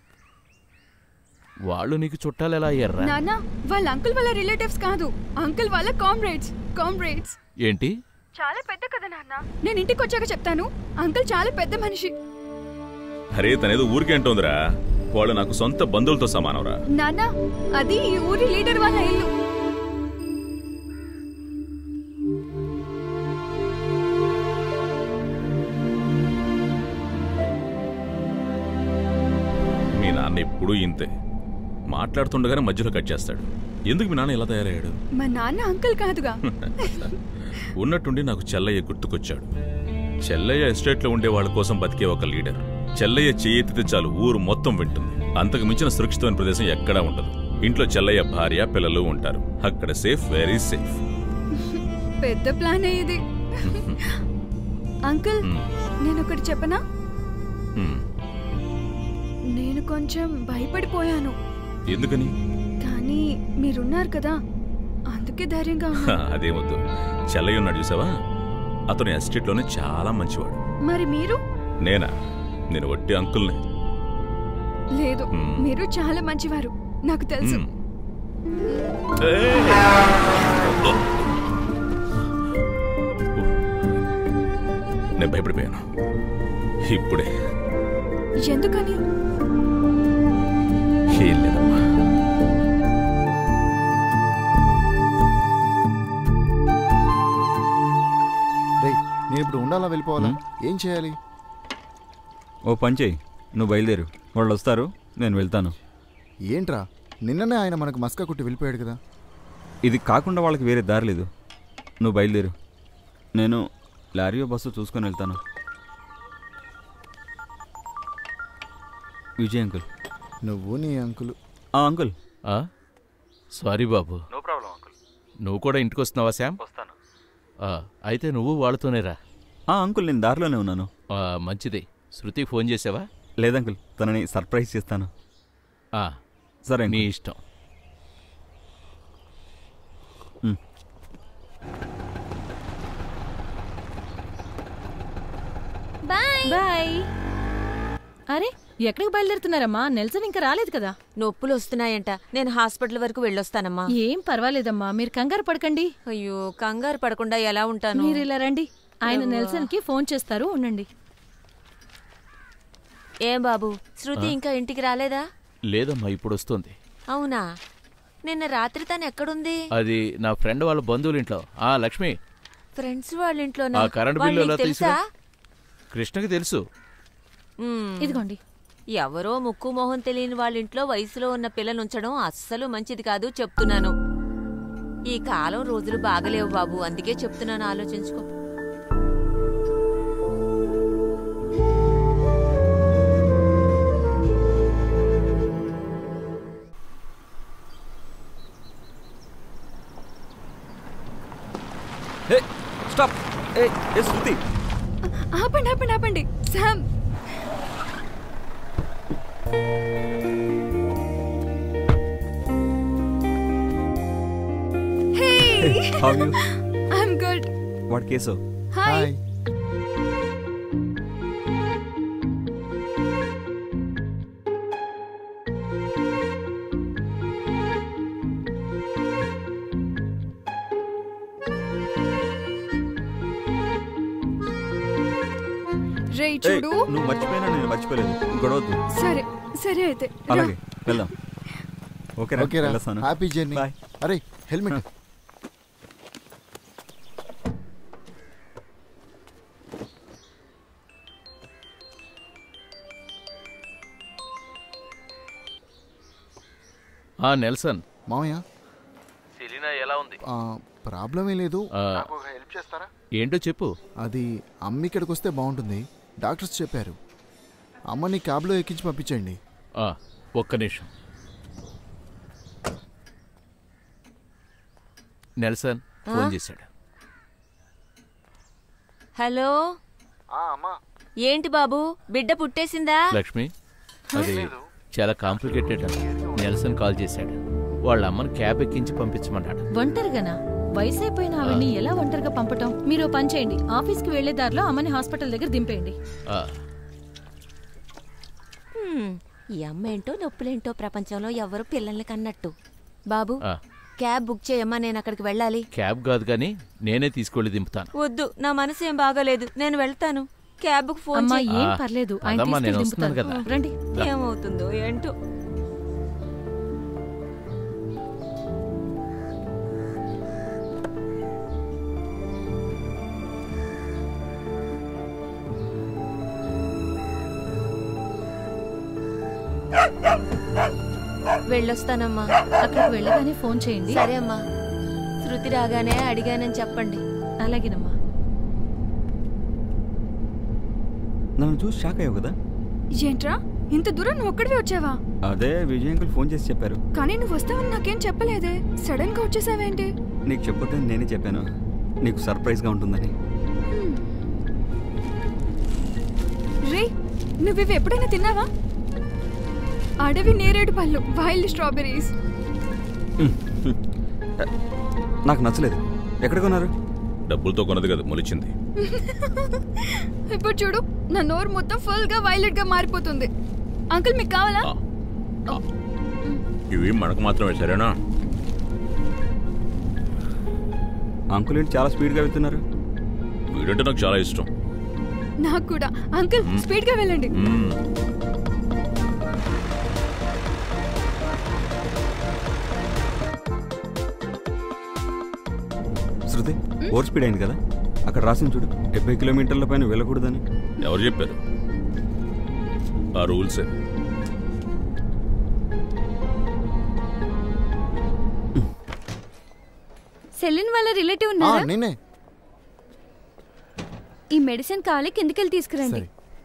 వాళ్ళు నీకు చుట్టాలు ఎలా అయ్యారా? నాన్న, వాళ్ళ అంకుల్ వాళ్ళ రిలేటివ్స్ కాదు, అంకుల్ వాళ్ళ కామ్రేడ్స్. కామ్రేడ్స్ ఏంటి? చాలా పెద్ద కదా నాన్న. నేను ఇంటికి వచ్చాక చెప్తాను. అంకుల్ చాలా పెద్ద మనిషి. అరే తనేదో ఊరికే అంటోందిరా, వాళ్ళు నాకు సొంత బంధువులతో సమానంరా. నాన్న, అది ఈ ఊరి లీడర్ వాళ్ళ ఇల్లు. మీ నాన్న ఎప్పుడూ ఇంతే, మాట్లాడుతుండగానే మధ్యలో కట్ చేస్తాడు. ఎందుకు మీ నాన్న ఇలా తయారయ్యాడు? మా నాన్న అంకుల్ కాదుగా. ఉన్నట్టుండి నాకు చెల్లయ్య గుర్తుకొచ్చాడు. చెల్లయ్య ఎస్టేట్లో ఉండే వాళ్ళ కోసం బతికే ఒక లీడర్. చెల్లయ్య చెయ్యెత్తితే చాలు ఊరు మొత్తం వింటుంది. అంతకు మించిన సురక్షితమైన ప్రదేశం ఎక్కడా ఉండదు. ఇంట్లో చెల్లయ్య భార్య పిల్లలు ఉంటారు. అక్కడ సేఫ్, వెరీ సేఫ్. పెద్ద ప్లాన్ ఇది. అంకుల్, నేను ఒకటి చెప్పనా? నేను కొంచెం భయపడిపోయాను. ఎందుకని? కానీ మీరున్నారు కదా, అందుకే ధైర్యంగా ఉన్నా. అదేమొద్దు, చెల్లయ్య ఉన్నాడు చూసావా, అతను ఎస్టేట్లోనే చాలా మంచివాడు. మరి మీరు? నేనా? నేను వట్టి అంకుల్ని. లేదు, మీరు చాలా మంచివారు, నాకు తెలుసు. నేను భయపడిపోయాను ఇప్పుడే. ఎందుకని? ఏం లేదమ్మా. నేను ఇప్పుడు ఉండాలా వెళ్ళిపోవాలా? ఏం చేయాలి? ఓ పని చేయి, నువ్వు బయలుదేరు, వాళ్ళు వస్తారు, నేను వెళ్తాను. ఏంట్రా, నిన్ననే ఆయన మనకు మస్కా కొట్టి వెళ్ళిపోయాడు కదా. ఇది కాకుండా వాళ్ళకి వేరే దారి లేదు. నువ్వు బయలుదేరు, నేను లారీయో బస్సు చూసుకొని వెళ్తాను. విజయ్ అంకుల్. నువ్వు నీ అంకుల్. అంకుల్. సారీ బాబు. No problem uncle. నువ్వు కూడా ఇంటికి వస్తున్నావా శామ్? వస్తాను. అయితే నువ్వు వాళ్ళతోనే రా. అంకుల్, నేను దారిలోనే ఉన్నాను. మంచిది. శృతి ఫోన్ చేసావా? లేదంకుల్, తనని సర్ప్రైజ్ చేస్తాను. సరే, నీ ఇష్టం. Bye bye. అరే, ఎక్కడికి బయలుదేరుతున్నారమ్మా? నెల్సన్ ఇంకా రాలేదు కదా. నొప్పులు వస్తున్నాయంట, నేను హాస్పిటల్ వరకు వెళ్ళొస్తానమ్మా. ఏం పర్వాలేదమ్మా, మీరు కంగారు పడకండి. అయ్యో, కంగారు పడకుండా ఎలా ఉంటాను? మీరు ఇలా రండి, ఆయన నెల్సన్ కి ఫోన్ చేస్తారు, ఉండండి. ఏం బాబు, శృతి ఇంకా ఇంటికి రాలేదా? లేదమ్మా, ఇప్పుడు వస్తుంది. అవునా? నిన్న రాత్రి తను ఎక్కడుంది? అది నా ఫ్రెండ్ వాళ్ళ బంధువుల ఇంట్లో. ఆ లక్ష్మి, ఫ్రెండ్స్ వాళ్ళ ఇంట్లో. కరెంట్ బిల్లు ఎలా తెలుసా? కృష్ణకి తెలుసు. ఇదిగోండి. ఎవరో ముక్కు మొహం తెలియని వాళ్ళ ఇంట్లో వయసులో ఉన్న పిల్లని ఉంచడం అస్సలు మంచిది కాదు, చెప్తున్నాను. ఈ కాలం రోజులు బాగలేవు బాబు, అందుకే చెప్తున్నాను, ఆలోచించుకో. స్టాప్. శృతి, ఆపండి ఆపండి ఆపండి. Sam, how are you? I'm good. What case? Hi. రే ఏయ్, చూడు నువ్వు మర్చిపోయినా నేను మర్చిపోలేదు గొడవద్దు. సరే సరే అయితే రా. అలాగే వెళ్దాం. ఓకేరా ఓకేరా వెళ్ళొస్తాను. Happy journey. అరే హెల్మెట్. ఆ నెల్సన్ మామయ్య సెలీనా ఎలా ఉంది? ప్రాబ్లం ఏం లేదు. ఆ, హెల్ప్ చేస్తారా? ఏంటో చెప్పు. అది అమ్మ ఇక్కడికి వస్తే బాగుంటుంది. డాక్టర్స్ చెప్పారు అమ్మని క్యాబ్లో ఎక్కించి పంపించండి. ఆ, ఒక్క నిమిషం. నెల్సన్ ఫోన్ చేశాడు. హలో ఏంటి బాబు బిడ్డ పుట్టేసిందా? లక్ష్మి అది చాలా కాంప్లికేటెడ్ అని నెల్సన్ కాల్ చేశాడు. వాళ్ళ అమ్మని క్యాబ్ ఎక్కించి పంపించమన్నాడు. ఒంటరిగానా? వయసు అయిపోయిన ఆవిడ్ని ఎలా ఒంటరిగా పంపటం? మీరు ఓ పని చేయండి, ఆఫీస్కి వెళ్లే దారిలో అమ్మని హాస్పిటల్ దగ్గర దింపేయండి. ఆ, హ్మ్, ఈ అమ్మ ఏంటో నొప్పులేంటో ప్రపంచంలో ఎవరు పిల్లల్ని కన్నట్టు. బాబు ఆ. క్యాబ్ బుక్ చేయమ్మా, నేను అక్కడికి వెళ్ళాలి. క్యాబ్ కాదు కానీ నేనే తీసుకెళ్లి దింపుతాను. వద్దు, నా మనసు ఏం బాగాలేదు, నేను వెళ్తాను. క్యాబ్ కు ఫోన్ అమ్మా చెయ్యి. ఏం పర్లేదు, ఆయన అదమ్మా, నేను తీసుకెళ్ళి వస్తున్నాను దింపుతారు. కదా. రండి. ఏమవుతుందో ఏంటో. వెళ్ళొస్తానమ్మా. అక్కడికి వెళ్ళగానే ఫోన్ చేయండి. సరే అమ్మా, శృతి రాగానే అడిగానని చెప్పండి. అలాగేనమ్మా. నన్ను చూసి షాక్ అయ్యావు కదా? ఏంట్రా ఇంత దూరం నువ్వు ఒక్కడివే వచ్చావా? అదే విజయ్ అంకుల్ ఫోన్ చేసి చెప్పారు. కానీ నువ్వు వస్తావని నాకేం చెప్పలేదే, సడన్ గా వచ్చేసావేంటి? నీకు చెప్పొద్దని నేనే చెప్పాను, నీకు సర్ప్రైజ్ గా ఉంటుందని. రే నువ్వు ఇవి ఎప్పుడైనా తిన్నావా? అడవి నేరేడు పళ్ళు, వైల్డ్ స్ట్రాబెరీస్. నాకు నచ్చలేదు. ఎక్కడ కొన్నారు? డబ్బులతో కొన్నది కదా, మొలిచింది. ఇప్పుడు చూడు, నా నోరు మొత్తం ఫుల్ గా వైలెట్ గా మారిపోతుంది. అంకుల్ మీకు కావాలా? ఇవి మనకు మాత్రమే, సరేనా? అంకుల్ ఏంటి చాలా స్పీడ్ గా వెళ్తున్నారు? వీడంటే నాకు చాలా ఇష్టం. నాకు కూడా. అంకుల్ స్పీడ్ గా వెళ్ళండి. శృతి ఓవర్ స్పీడ్ అయింది కదా, అక్కడ రాసింది చూడు, డెబ్బై కిలోమీటర్ల పైన వెళ్ళకూడదని. ఎవరు చెప్పారు? ఆ రూల్స్ సెలిన్ వాళ్ళ రిలేటివ్ ఉన్నారా? నేనే. ఈ మెడిసిన్ కావాలి, కిందకెళ్ళి తీసుకురండి.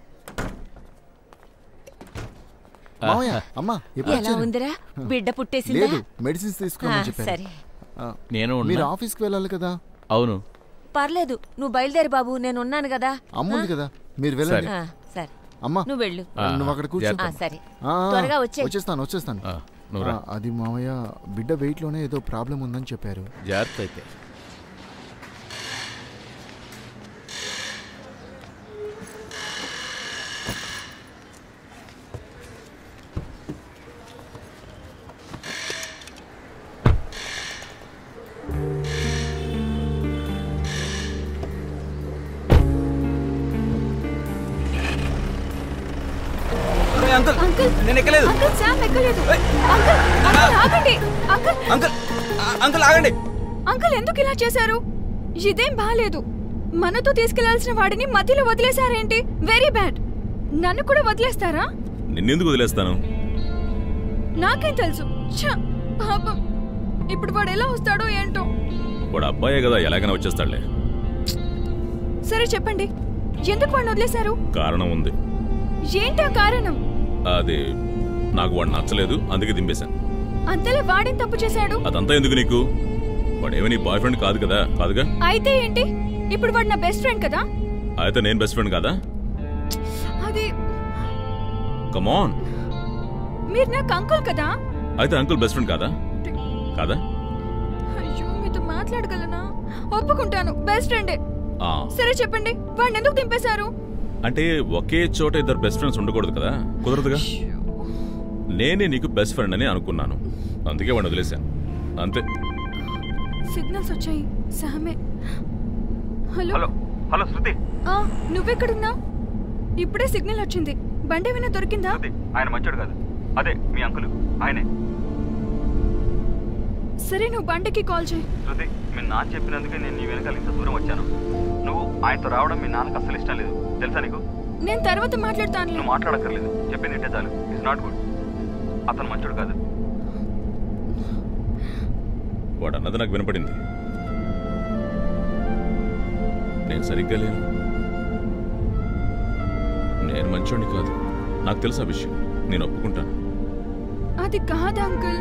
మామయ్య అమ్మా ఎప్పుడు ఎలా వచ్చారు? ఉందిరా? బిడ్డ పుట్టేసిందా? లేదు, మెడిసిన్స్ తీసుకోమని ఆ, చెప్పారు. సరే. ఆ, నేను ఉన్నా. మీరు ఆఫీస్కి వెళ్ళాలి కదా. అవును. పర్లేదు, నువ్వు బయలుదేరి బాబు, నేను ఉన్నాను కదా. అమ్ముంది కదా, మీరు వెళ్ళండి. ఆ, సరే అమ్మా నువ్వు వెళ్ళు. నువ్వు అక్కడ కూర్చో. ఆ, సరే ఆ, త్వరగా వచ్చే. వచ్చేస్తాను వచ్చేస్తాను నువ్వు రా. ఆ, అది మామయ్య బిడ్డ వెయిట్ లోనే ఏదో ప్రాబ్లం ఉందని చెప్పారు. జాగ్రత్త అయితే. అంకుల్ నేను ఎక్కలేదు. అంకుల్ శామ్ ఎక్కలేదు. అంకుల్ అంకుల్ ఆగండి. అంకుల్ అంకుల్ అంకుల్ ఆగండి. అంకుల్ ఎందుకు ఇలా చేశారు? ఇదేం బాలేదు. మనతో తీసుకెళ్లాల్సిన వాడిని మధ్యలో వదిలేశారేంటి? Very bad. నన్ను కూడా వదిలేస్తారా? నిన్నెందుకు వదిలేస్తాను? నాకేం తెలుసు. ఛ, పాపం. ఇప్పుడు వాడు ఎలా వస్తాడో ఏంటో. వాడు అబ్బాయే కదా, ఎలాగైనా వచ్చేస్తాడులే. సరే చెప్పండి, ఎందుకు వాడిని వదిలేశారు? కారణం ఉంది. ఏంటా కారణం? అది నాకు వాడు నచ్చలేదు, అందుకే దింపేశాను. అంతలా వాడేం తప్పు చేశాడు? అదంతా ఎందుకు నీకు? వాడేమో నీ బాయ్ ఫ్రెండ్ కాదు కదా. కాదుగా? అయితే ఏంటి? ఇప్పుడు వాడు నా బెస్ట్ ఫ్రెండ్ కదా. అయితే నేను బెస్ట్ ఫ్రెండ్ కాదా? అది కమాన్, మీరు నాకు అంకుల్ కదా. అయితే అంకుల్ బెస్ట్ ఫ్రెండ్ కాదా? కాదా? అయ్యో, మీతో మాట్లాడగలనా? ఒప్పుకుంటాను, బెస్ట్ ఫ్రెండే. ఆ, సరే చెప్పండి, వాడిని ఎందుకు దింపేశారు? అంటే ఒకే చోట ఇద్దరు బెస్ట్ ఫ్రెండ్స్ ఉండకూడదు కదా, కుదరదుగా. నేనే నీకు బెస్ట్ ఫ్రెండ్ అని అనుకున్నాను, అందుకే వాడిని వదిలేశాను, అంతే. సిగ్నల్స్ వచ్చాయి. సామే. హలో హలో హలో శృతి, నువ్వెక్కడున్నావు? ఇప్పుడే సిగ్నల్ వచ్చింది. బండి ఏమైనా దొరికిందా? ఆయన మంచోడు కాదు. అదే మీ అంకుల్ ఆయనే. సరే నువ్వు బండికి కాల్ చేయి. శృతి, మీ నాన్న చెప్పినందుకే నేను నీ వెనకాల ఇంత దూరం వచ్చాను. నువ్వు ఆయనతో రావడం మీ నాన్నకు అస్సలు ఇష్టం లేదు, తెలుసా నీకు? నేను తర్వాత మాట్లాడతాను. నువ్వు మాట్లాడక్కర్లేదు, చెప్పింది ఇంటే చాలు. It's not good. అతను మంచోడు కాదు. వాడు అన్నది నాకు వినపడింది. నేను సరిగ్గా లేను, నేను మంచోడిని కాదు, నాకు తెలుసు ఆ విషయం. నేను ఒప్పుకుంటాను. అది కాదు అంకుల్.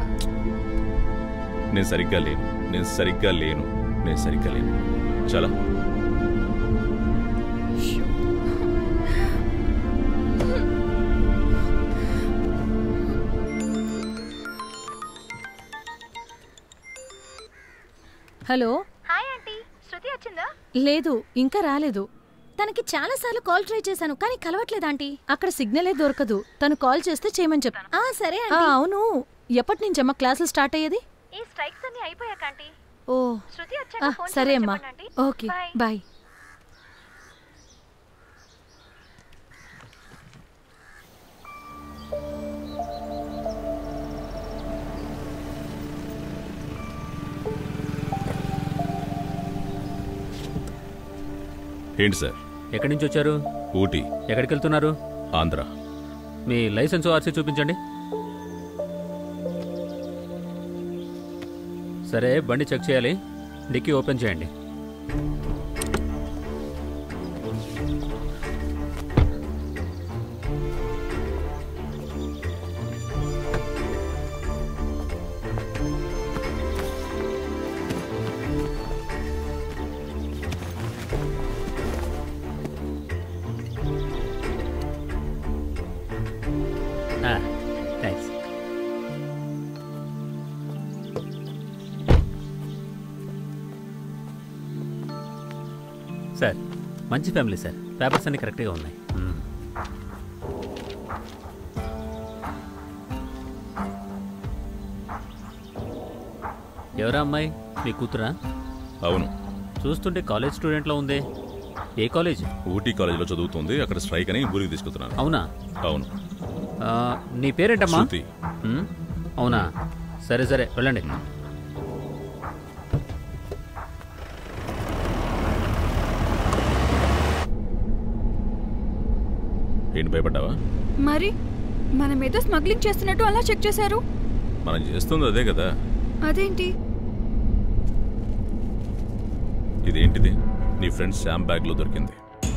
నేను సరిగ్గా లేను, నేను సరిగ్గా లేను, నేను సరిగ్గా లేను. చాలా హలో. హాయ్ ఆంటీ, శృతి వచ్చిందా? లేదు, ఇంకా రాలేదు. తనకి చాలా సార్లు కాల్ ట్రై చేశాను కానీ కలవట్లేదు ఆంటీ. అక్కడ సిగ్నలే దొరకదు. తను కాల్ చేస్తే చేయమని చెప్పాను. ఆ సరే ఆ, ఆంటీ. అవును, ఎప్పటి నుంచి అమ్మ క్లాసులు స్టార్ట్ అయ్యేది? ఈ స్ట్రైక్స్ అన్ని అయిపోయాక ఆంటీ. ఓ శృతి ఆ, వచ్చాక ఫోన్ సరే చేయమని అమ్మా. చెప్పండి ఆంటీ. Okay bye. బాయ్. ఏంటి సార్? ఎక్కడి నుంచి వచ్చారు? ఊటీ. ఎక్కడికి వెళ్తున్నారు? ఆంధ్ర. మీ లైసెన్స్ ఆర్సీ చూపించండి. సరే, బండి చెక్ చేయాలి. డిక్కీ ఓపెన్ చేయండి. థ్యాంక్స్. సార్, మంచి ఫ్యామిలీ సార్. పేపర్స్ అన్ని కరెక్ట్గా ఉన్నాయి. ఎవరా అమ్మాయి? మీ కూతురా? అవును. చూస్తుంటే కాలేజ్ స్టూడెంట్లో ఉందే. ఏ కాలేజ్? ఊటీ కాలేజీలో చదువుతుంది. అక్కడ స్ట్రైక్ అని ఊరికి తీసుకొస్తున్నాను. అవునా? అవును. నీ పేరేంటమ్మా? శృతి. అవునా? సరే సరే, వెళ్ళండి. ఏంటి, భయపడ్డావా? మరి మనం ఏదో స్మగ్లింగ్ చేస్తున్నట్టు అలా చెక్ చేశారు. మనం చేస్తుంది అదే కదా. అదేంటి? ఇదేంటిది? నీ ఫ్రెండ్ శామ్ బ్యాగ్ లో దొరికింది.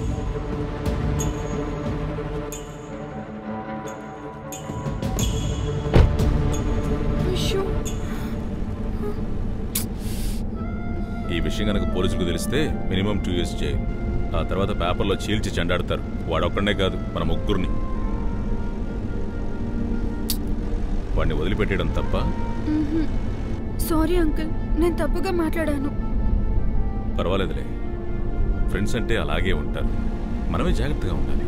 ఈ విషయం కనుక పోలీసులకు తెలిస్తే మినిమం టూ ఇయర్స్ జైలు. ఆ తర్వాత పేపర్లో చీల్చి చెండాడతారు. వాడొక్కడనే కాదు, మన ముగ్గురిని. వాడిని వదిలిపెట్టేయడం తప్ప? సారీ అంకుల్, నేను తప్పుగా మాట్లాడాను. పర్వాలేదులే, ఫ్రెండ్స్ అంటే అలాగే ఉంటారు. మనమే జాగ్రత్తగా ఉండాలి.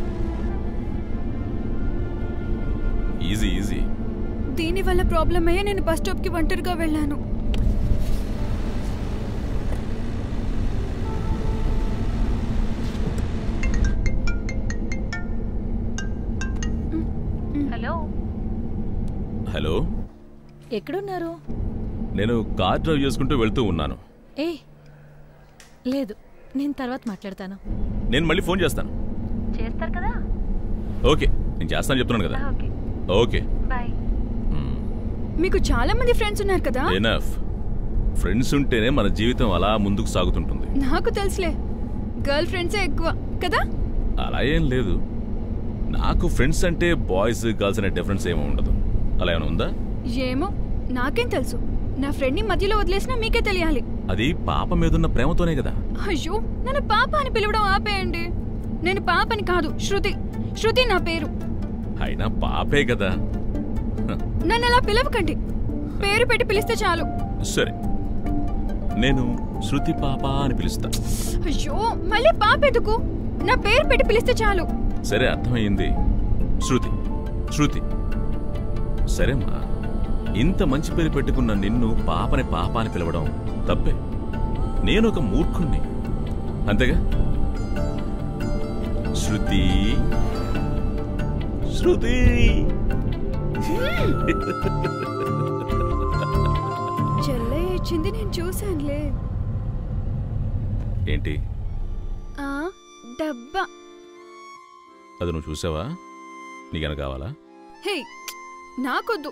Easy easy. దీనివల్ల ప్రాబ్లం అయ్యే నేను బస్ స్టాప్కి ఒంటరిగా వెళ్ళాను. హలో. హలో. ఎక్కడున్నారు? నేను కార్ డ్రైవ్ చేసుకుంటూ వెళ్తూ ఉన్నాను. ఏ లేదు, నేను తర్వాత మాట్లాడతాను. నేను మళ్ళీ ఫోన్ చేస్తాను. చేస్తారు కదా? ఓకే, నేను చేస్తాను చెప్తున్నాను కదా. Okay bye. మీకు చాలా మంది ఫ్రెండ్స్ ఉన్నారు కదా? ఎనఫ్. ఫ్రెండ్స్ ఉంటేనే మన జీవితం అలా ముందుకు సాగుతుంటుంది. నాకు తెలుసులే, గర్ల్ ఫ్రెండ్సే ఎక్కువ కదా? అలా ఏం లేదు. నాకు ఫ్రెండ్స్ అంటే బాయ్స్ గర్ల్స్ అనే డిఫరెన్స్ ఏమో ఉండదు. అలా ఏమైనా ఉందా? ఏమో, నాకేం తెలుసు. నా ఫ్రెండ్ని మధ్యలో వదిలేసినా మీకే తెలియాలి. అది పాప మీదున్న ప్రేమతోనే కదా. అయ్యో, నన్ను పాప అని పిలవడం ఆపేయండి. నేను పాపని కాదు, శృతి. శృతి నా పేరు. అయినా పాపే కదా. నన్ను అలా పిలవకండి, పేరు పెట్టి పిలిస్తే చాలు. సరే, నేను శృతి పాప అని పిలుస్తా. అయ్యో, మళ్ళీ పాప ఎందుకు? నా పేరు పెట్టి పిలిస్తే చాలు. సరే, అర్థమైంది. శృతి శృతి సరేమ్మా, ఇంత మంచి పేరు పెట్టుకున్న నిన్ను పాపని పాప అని పిలవడం తప్పే. నేను ఒక మూర్ఖుణ్ణి, అంతేగా? శృతి శృతి చెల్లయ్య ఇచ్చింది నేను చూశానులే. ఏంటి ఆ డబ్బా. అది నువ్వు చూసావా? నీకైనా కావాలా? హే నాకొద్దు.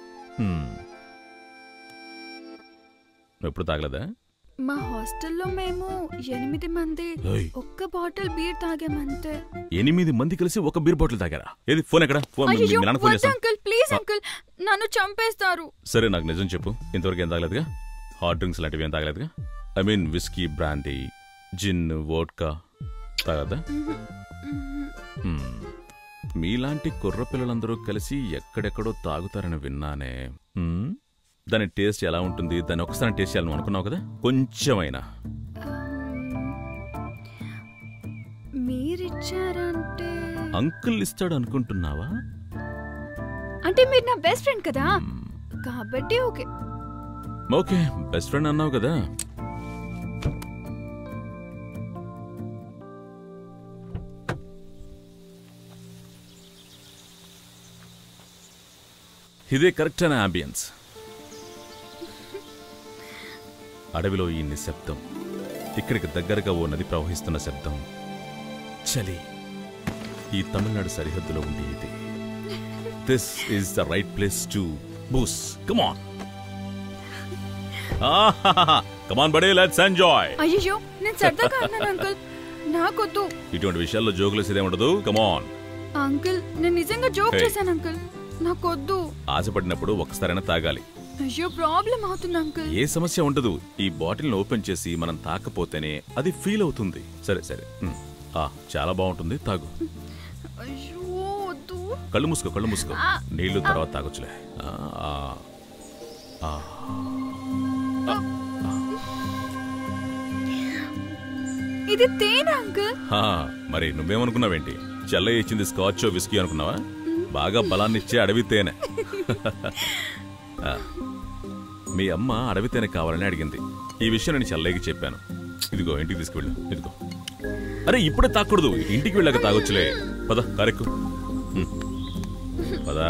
నువ్వు ఎప్పుడు తాగలేదా? మా హాస్టల్లో మేము ఎనిమిది మంది ఏయ్. ఒక్క బాటిల్ బీర్ తాగామంతే. ఎనిమిది మంది కలిసి ఒక బీర్ బాటిల్ తాగారా? ఏది ఫోన్ ఎక్కడ? ఫోన్ మీ- అయ్యో మీ నాన్న ఫోన్ వద్దు చేస్తా. అంకుల్, ప్లీజ్ అంకుల్, నన్ను చంపేస్తారు. సరే నాకు నిజం చెప్పు, ఇంతవరకు ఏం తాగలేదుగా? హాట్ డ్రింక్స్ లాంటివి ఏం తాగలేదుగా? I mean whisky, brandy, gin, vodka తాగదా? మీలాంటి కుర్ర పిల్లలందరూ కలిసి ఎక్కడెక్కడో తాగుతారని విన్నానే. హ్మ్? దాని టేస్ట్ ఎలా ఉంటుంది? దాన్ని ఒకసారి టేస్ట్ చేయాలని అనుకున్నావు కదా? కొంచెమైనా మీరిచ్చారంటే అంకుల్ ఇస్తాడు అనుకుంటున్నావా? అంటే మీరు నా బెస్ట్ ఫ్రెండ్ కదా, కాబట్టి ఓకే. ఓకే, బెస్ట్ ఫ్రెండ్ అన్నావు కదా. ఇదే కరెక్ట్ అయిన అంబియన్స్. అడవిలో ఈ నిశ్శబ్దం, ఇక్కడికి దగ్గరగా ఓ నది ప్రవహిస్తున్న శబ్దం, చలి, ఈ తమిళనాడు సరిహద్దులో ఉండి ఇది. This is the right place to booze. Come on come on buddy, let's enjoy. అయ్యో నేను సరదాగా అన్నాను అంకుల్, నాకొద్దు. ఇటువంటి విషయాల్లో జోకులు ఇదే ఉండదు. కమ్ ఆన్ అంకుల్, నేను నిజంగా జోక్ Hey. చేశాను అంకుల్, నాకొద్దు. ఆశపడినప్పుడు ఒక్కసారైనా తాగాలి. అయ్యో ప్రాబ్లం అవుతుంది అంకుల్. ఏ సమస్య ఉండదు. ఈ బాటిల్ ఓపెన్ చేసి మనం తాకపోతేనే అది ఫీల్ అవుతుంది. సరే సరే, ఉమ్. ఆ, చాలా బాగుంటుంది, తాగు. అయ్యో వద్దు. కళ్ళు మూసుకో, కళ్ళు మూసుకో. ఆ, నీళ్లు తర్వాత తాగొచ్చులే. ఆ, ఆ, ఆ. ఇది తేనె అంకుల్. ఆ, మరి నువ్వేమనుకున్నావేంటి? చెల్లయ్య ఇచ్చింది స్కాచ్ విస్కీ అనుకున్నావా? బాగా బలాన్నిచ్చే అడవి తేనె. ఆ, మీ అమ్మ అడవి తేనె కావాలని అడిగింది. ఈ విషయం నేను చెల్లయ్యకి చెప్పాను. ఇదిగో ఇంటికి తీసుకువెళ్ళు. ఇదిగో. అరే ఇప్పుడే తాకూడదు, ఇంటికి వెళ్ళాక తాగొచ్చులే. పద కారెక్కు. ఉమ్. పదా.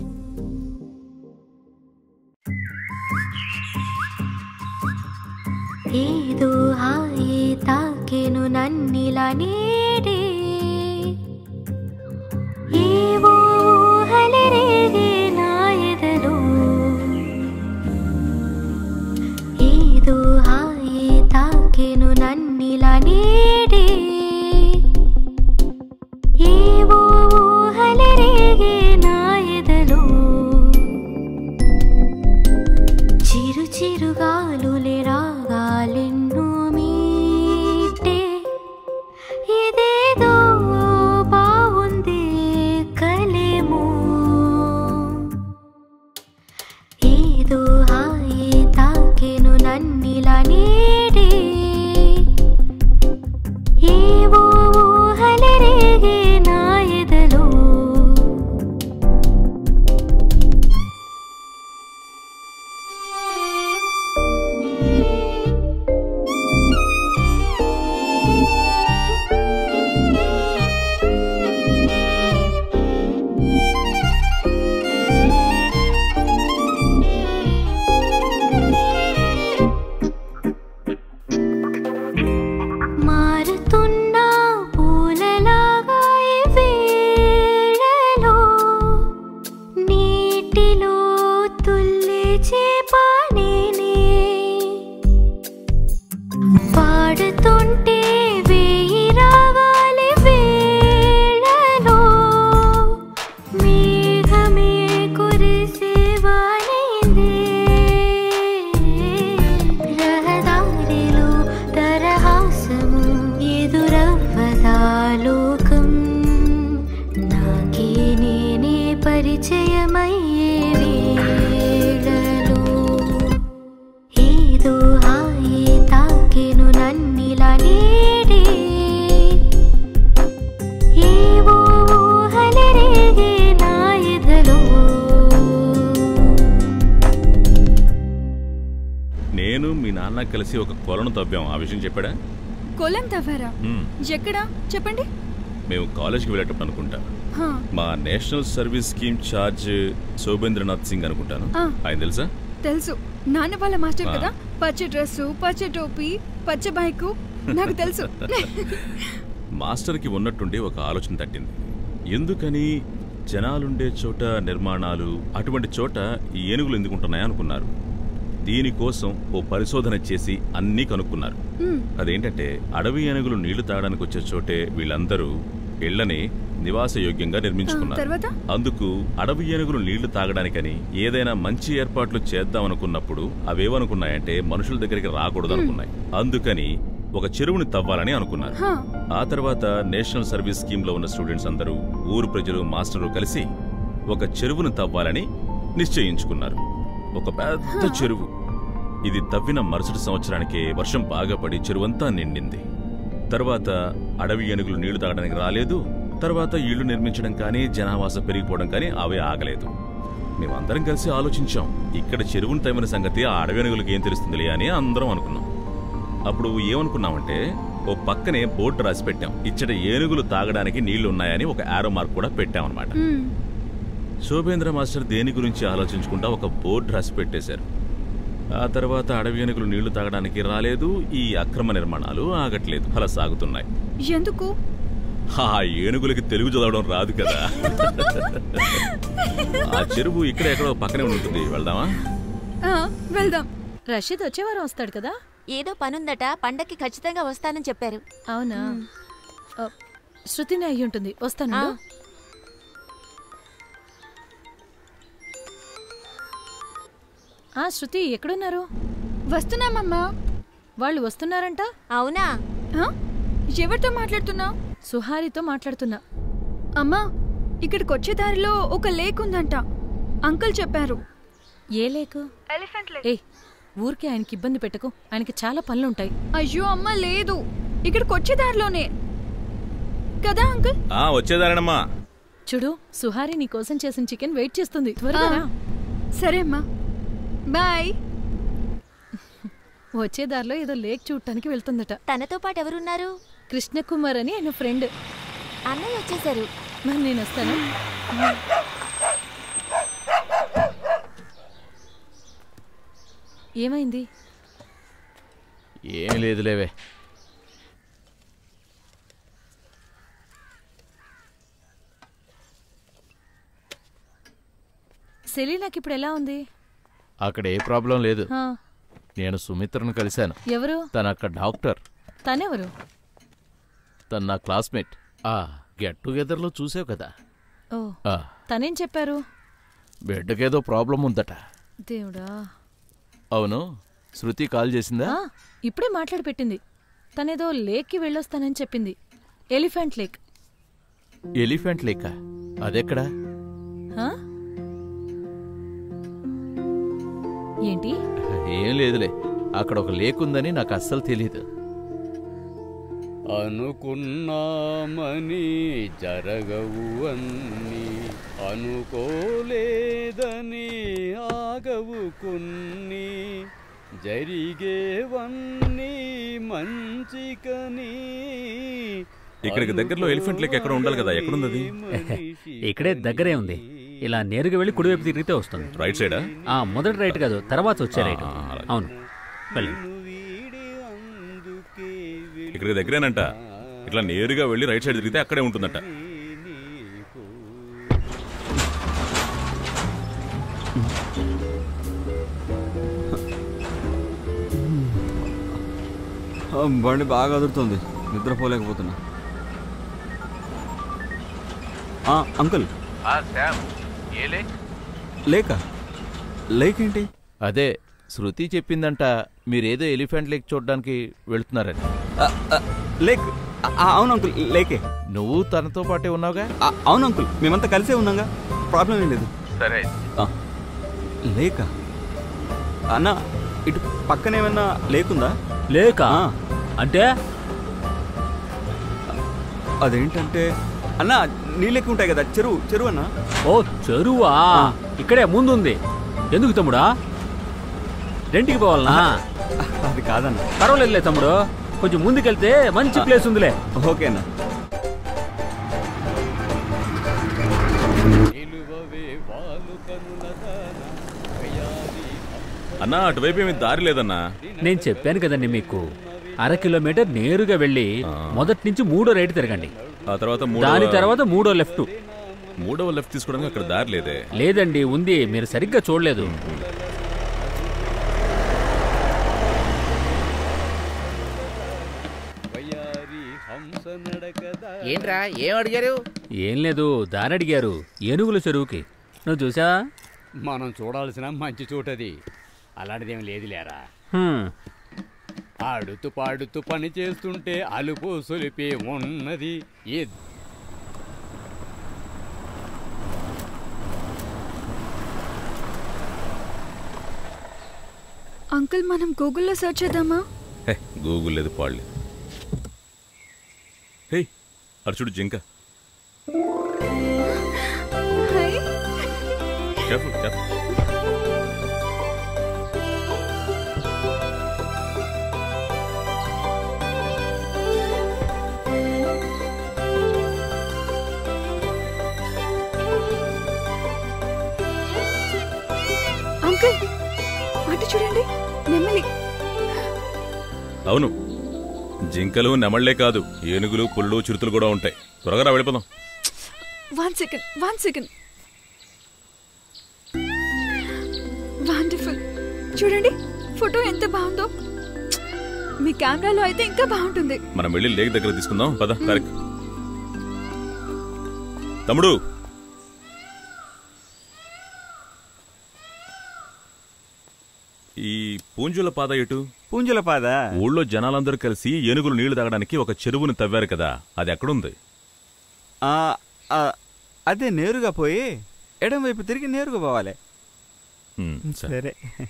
ఏదో హాయి తాకెను నన్నిలా నేడే, ఏవో ఊహలరేగే నా ఎదలో, ఏదో హాయి తాకెను నన్నిలా నేడే, ఏవో ఊహలరేగే నా ఎదలో, చిరు చిరుగాలులే రాగాలెన్నో మీటే, ఇదేదో బాగుంది కలేమో, ఏదో హాయి తాకెను నన్నిలా నేడే, ఏవో ఊహలరేగే నా ఎదలో. మారుతున్న పూలలాగా ఈ వేళలో, నీటిలో తుల్లి చేప నేనే, పాడుతుంటే వేయి రాగాలి వేళలో, మేఘమే కురిసేవానైందే, రహదారిలో తరహాసము ఎదురవ్వదా లోకం, నాకే నేనే పరిచయమయ్యే వేళలో, ఏదో హాయి తాకెను నన్నిలా నేడే, ఏవో ఊహలరేగే నా ఎదలో. నేను మీ నాన్న కలిసి ఒక కొలను తవ్వాం. ఆ విషయం చెప్పాడా? కొలం తవ్వారా? హ్మ్. ఎక్కడా చెప్పండి. మేము కాలేజ్కి వెళ్ళేటప్పుడు అనుకుంటా హా, మా national service scheme charge Shobhendranath Singh అనుకుంటాను ఆ. ఆయన తెలుసా? తెలుసు నాన్న వాళ్ళ మాస్టర్ ఆ. కదా. పచ్చ డ్రెస్సు, పచ్చ టోపీ, పచ్చ బైకు నాకు తెలుసు. మాస్టర్కి ఉన్నట్టుండి ఒక ఆలోచన తట్టింది. ఎందుకని జనాలుండే చోట నిర్మాణాలు అటువంటి చోట ఈ ఏనుగులు ఎందుకుంటున్నాయి అనుకున్నారు. దీనికోసం ఓ పరిశోధన చేసి అన్నీ కనుక్కున్నారు. మ్. అదేంటంటే అడవి ఏనుగులు నీళ్లు తాగడానికి వచ్చే చోటే వీళ్ళందరూ ఇళ్లని నివాసయోగ్యంగా నిర్మించుకున్నారు. ఆ, తర్వాత? అందుకు అడవి ఏనుగులు నీళ్లు తాగడానికని ఏదైనా మంచి ఏర్పాట్లు చేద్దామనుకున్నప్పుడు అవేవనుకున్నాయంటే మనుషుల దగ్గరికి రాకూడదు అనుకున్నాయి. అందుకని ఒక చెరువుని తవ్వాలని అనుకున్నారు. హా, ఆ తర్వాత నేషనల్ సర్వీస్ స్కీమ్ లో ఉన్న స్టూడెంట్స్ అందరూ ఊరు ప్రజలు మాస్టరు కలిసి ఒక చెరువును తవ్వాలని నిశ్చయించుకున్నారు. ఒక పెద్ద చెరువు. ఇది తవ్విన మరుసటి సంవత్సరానికే వర్షం బాగా పడి చెరువంతా నిండింది. తర్వాత అడవి ఏనుగులు నీళ్లు తాగడానికి రాలేదు. తర్వాత ఇళ్లు నిర్మించడం కానీ జనావాస పెరిగిపోవడం కానీ అవే ఆగలేదు. మేమందరం కలిసి ఆలోచించాం, ఇక్కడ చెరువును తవ్విన సంగతి ఆ అడవి ఏనుగులకి ఏం తెలుస్తుందిలే అని అందరం అనుకున్నాం. అప్పుడు ఏమనుకున్నామంటే ఓ పక్కనే బోర్డు రాసి పెట్టాం. ఇచ్చట ఏనుగులు తాగడానికి నీళ్లు ఉన్నాయని ఒక ఆరో మార్క్ కూడా పెట్టామన్నమాట. మ్. శోభేంద్ర మాస్టర్ దేని గురించి ఆలోచించుకుంటా ఒక బోర్డు రాసి పెట్టేశారు. ఆ తర్వాత అడవి ఏనుగులు నీళ్లు తాగడానికి రాలేదు, ఈ అక్రమ నిర్మాణాలు ఆగట్లేదు, అలా సాగుతున్నాయి. ఎందుకు? ఆ ఏనుగులకి తెలుగు చదవడం రాదు కదా. ఆ చెరువు ఇక్కడ ఎక్కడో పక్కనే ఉంటుంది, వెళ్దామా? ఆ, వెళ్దాం. రషీద్ వచ్చేవారం వస్తాడు కదా. ఏదో పనుందట, పండక్కి ఖచ్చితంగా వస్తానని చెప్పారు. అవునా? ఆ, శృతిని అయ్యి ఉంటుంది. వస్తాను. ఆ. ఆ శృతి ఎక్కడున్నారు? వస్తున్నామమ్మా. వాళ్ళు వస్తున్నారంట. అవునా? ఆ? ఎవరితో మాట్లాడుతున్నావు? సుహారితో మాట్లాడుతున్నా. అమ్మా, ఇక్కడికి వచ్చే దారిలో ఒక లేక్ ఉందంట, అంకుల్ చెప్పారు. ఏ లేకు? Elephant lake. ఏ ఊరికి ఆయనకి ఇబ్బంది పెట్టకు, ఆయనకి చాలా పనులుంటాయి. అయ్యో అమ్మ, లేదు, ఇక్కడికి వచ్చే దారిలోనే కదా అంకుల్. ఆ వచ్చేదారేనమ్మా. చూడు, సుహారి నీ కోసం చేసిన చికెన్ వెయిట్ చేస్తుంది, త్వరగా రా. సరే అమ్మా, బాయ్. వచ్చే దారిలో ఏదో లేక్ చూడటానికి వెళ్తుందట. తనతో పాటు ఎవరున్నారు? కృష్ణకుమార్ అని ఆయన ఫ్రెండ్. అన్నయ్య వచ్చేసారు. మరి నేను వస్తాను. ఏమైంది? ఏం లేదులేవే. సెలీనాకి ఇప్పుడు ఎలా ఉంది? అక్కడ ఏ ప్రాబ్లం లేదు. ఆ, నేను సుమిత్రను కలిశాను. ఎవరు? తను అక్కడ డాక్టర్. తనెవరు? తను నా క్లాస్మేట్. ఆ గెట్ టుగెదర్లో చూసావు కదా. ఓ, ఆ, తనేం చెప్పారు? బిడ్డకేదో ప్రాబ్లం ఉందట. దేవుడా. అవును, శృతి కాల్ చేసిందా? ఆ, ఇప్పుడే మాట్లాడి పెట్టింది. తనేదో లేక్కి వెళ్ళొస్తానని చెప్పింది. Elephant lake. ఎలిఫెంట్ లేక? అదెక్కడా? ఆ? ఏంటి? ఏం లేదులే, అక్కడ ఒక లేక్ ఉందని నాకు అస్సలు తెలీదు. అనుకున్నామని జరగవు అన్ని, అనుకోలేదని ఆగవు కొన్ని, జరిగేవన్నీ మంచికని. ఇక్కడికి దగ్గరలో ఎలిఫెంట్ లేక్ ఎక్కడ ఉండాలి కదా, ఎక్కడుంది అది? ఇక్కడే దగ్గరే ఉంది. ఇలా నేరుగా వెళ్ళి కుడివైపు తిరిగితే వస్తుంది. రైట్ సైడా? ఆ, మొదటి రైట్ కాదు, తర్వాత వచ్చే రైట్. అవును, వెళ్ళండి. ఇక్కడికి దగ్గరేనంట. ఇట్లా నేరుగా వెళ్ళి రైట్ సైడ్ తిరిగితే అక్కడే ఉంటుందట. బండి బాగా అదురుతుంది, నిద్రపోలేకపోతున్నా. అంకుల్, లేక లేక్ ఏంటి? అదే శృతి చెప్పిందంట, మీరేదో ఎలిఫెంట్ లేక్ చూడడానికి వెళుతున్నారని. లేక్? అవును అంకుల్, లేకే. నువ్వు తనతో పాటే ఉన్నావుగా? అవును అంకుల్, మేమంతా కలిసే ఉన్నాగా, ప్రాబ్లం ఏం లేదు. సరే. లేక అన్న, ఇటు పక్కన ఏమన్నా లేకుందా? లేకా అంటే? అదేంటంటే అన్న, నీళ్ళెక్కి ఉంటాయి కదా, చెరువు. చెరువు అన్న. ఓ చెరువా? ఇక్కడే ముందుంది. ఎందుకు తమ్ముడా? రెంటికి పోవాలనా? అది కాదన్న. పర్వాలేదులే తమ్ముడు, కొంచెం ముందుకెళ్తే మంచి ప్లేస్ ఉందిలే. ఓకే అన్న. అన్నా అటువైపు ఏమి దారి లేదన్నా. నేను చెప్పాను కదండి మీకు, అర కిలోమీటర్ నేరుగా వెళ్ళి మొదటి నుంచి మూడో రైట్ తిరగండి. ఆ తర్వాత దాని తర్వాత మూడో లెఫ్ట్. మూడవ లెఫ్ట్ తీసుకోవడానికి అక్కడ దారి లేదే? లేదండి, ఉంది, మీరు సరిగ్గా చూడలేదు. ఏంట్రా ఏం అడిగారు? ఏం లేదు, దారి అడిగారు ఏనుగుల చెరువుకి. నువ్వు చూసా? మనం చూడాల్సిన మంచి చోటది. అలాంటిదేం లేదు లేరా. ఆడుతూ పాడుతూ పని చేస్తుంటే అలుపు సొలిపి ఉన్నది. ఏ అంకుల్ మనం గూగుల్లో సెర్చ్ చేద్దామా? గూగుల్ లేదు, పాడలేదు. హే అటు చూడు, జింక. Careful, careful. అంకుల్ అటు చూడండి, నెమలి. అవును, జింకలు నెమళ్లే కాదు, ఏనుగులు, పుల్లు, చిరుతలు కూడా ఉంటాయి. త్వరగా వెళ్ళిపోదాం. One second one second wonderful. చూడండి ఫోటో ఎంత బాగుందో. మీ కెమెరాలో అయితే ఇంకా బాగుంటుంది. మనం వెళ్ళి లేక్ దగ్గర తీసుకుందాం పద. తారిక్, తమ్ముడు, ఈ పూంజుల పాద ఎటు? పూంజుల పాద ఊళ్ళో జనాలందరూ కలిసి ఏనుగులు నీళ్లు తాగడానికి ఒక చెరువును తవ్వారు కదా, అది ఎక్కడుంది? అదే నేరుగా పోయి ఎడం వైపు తిరిగి నేరుగా పోవాలి. సరే.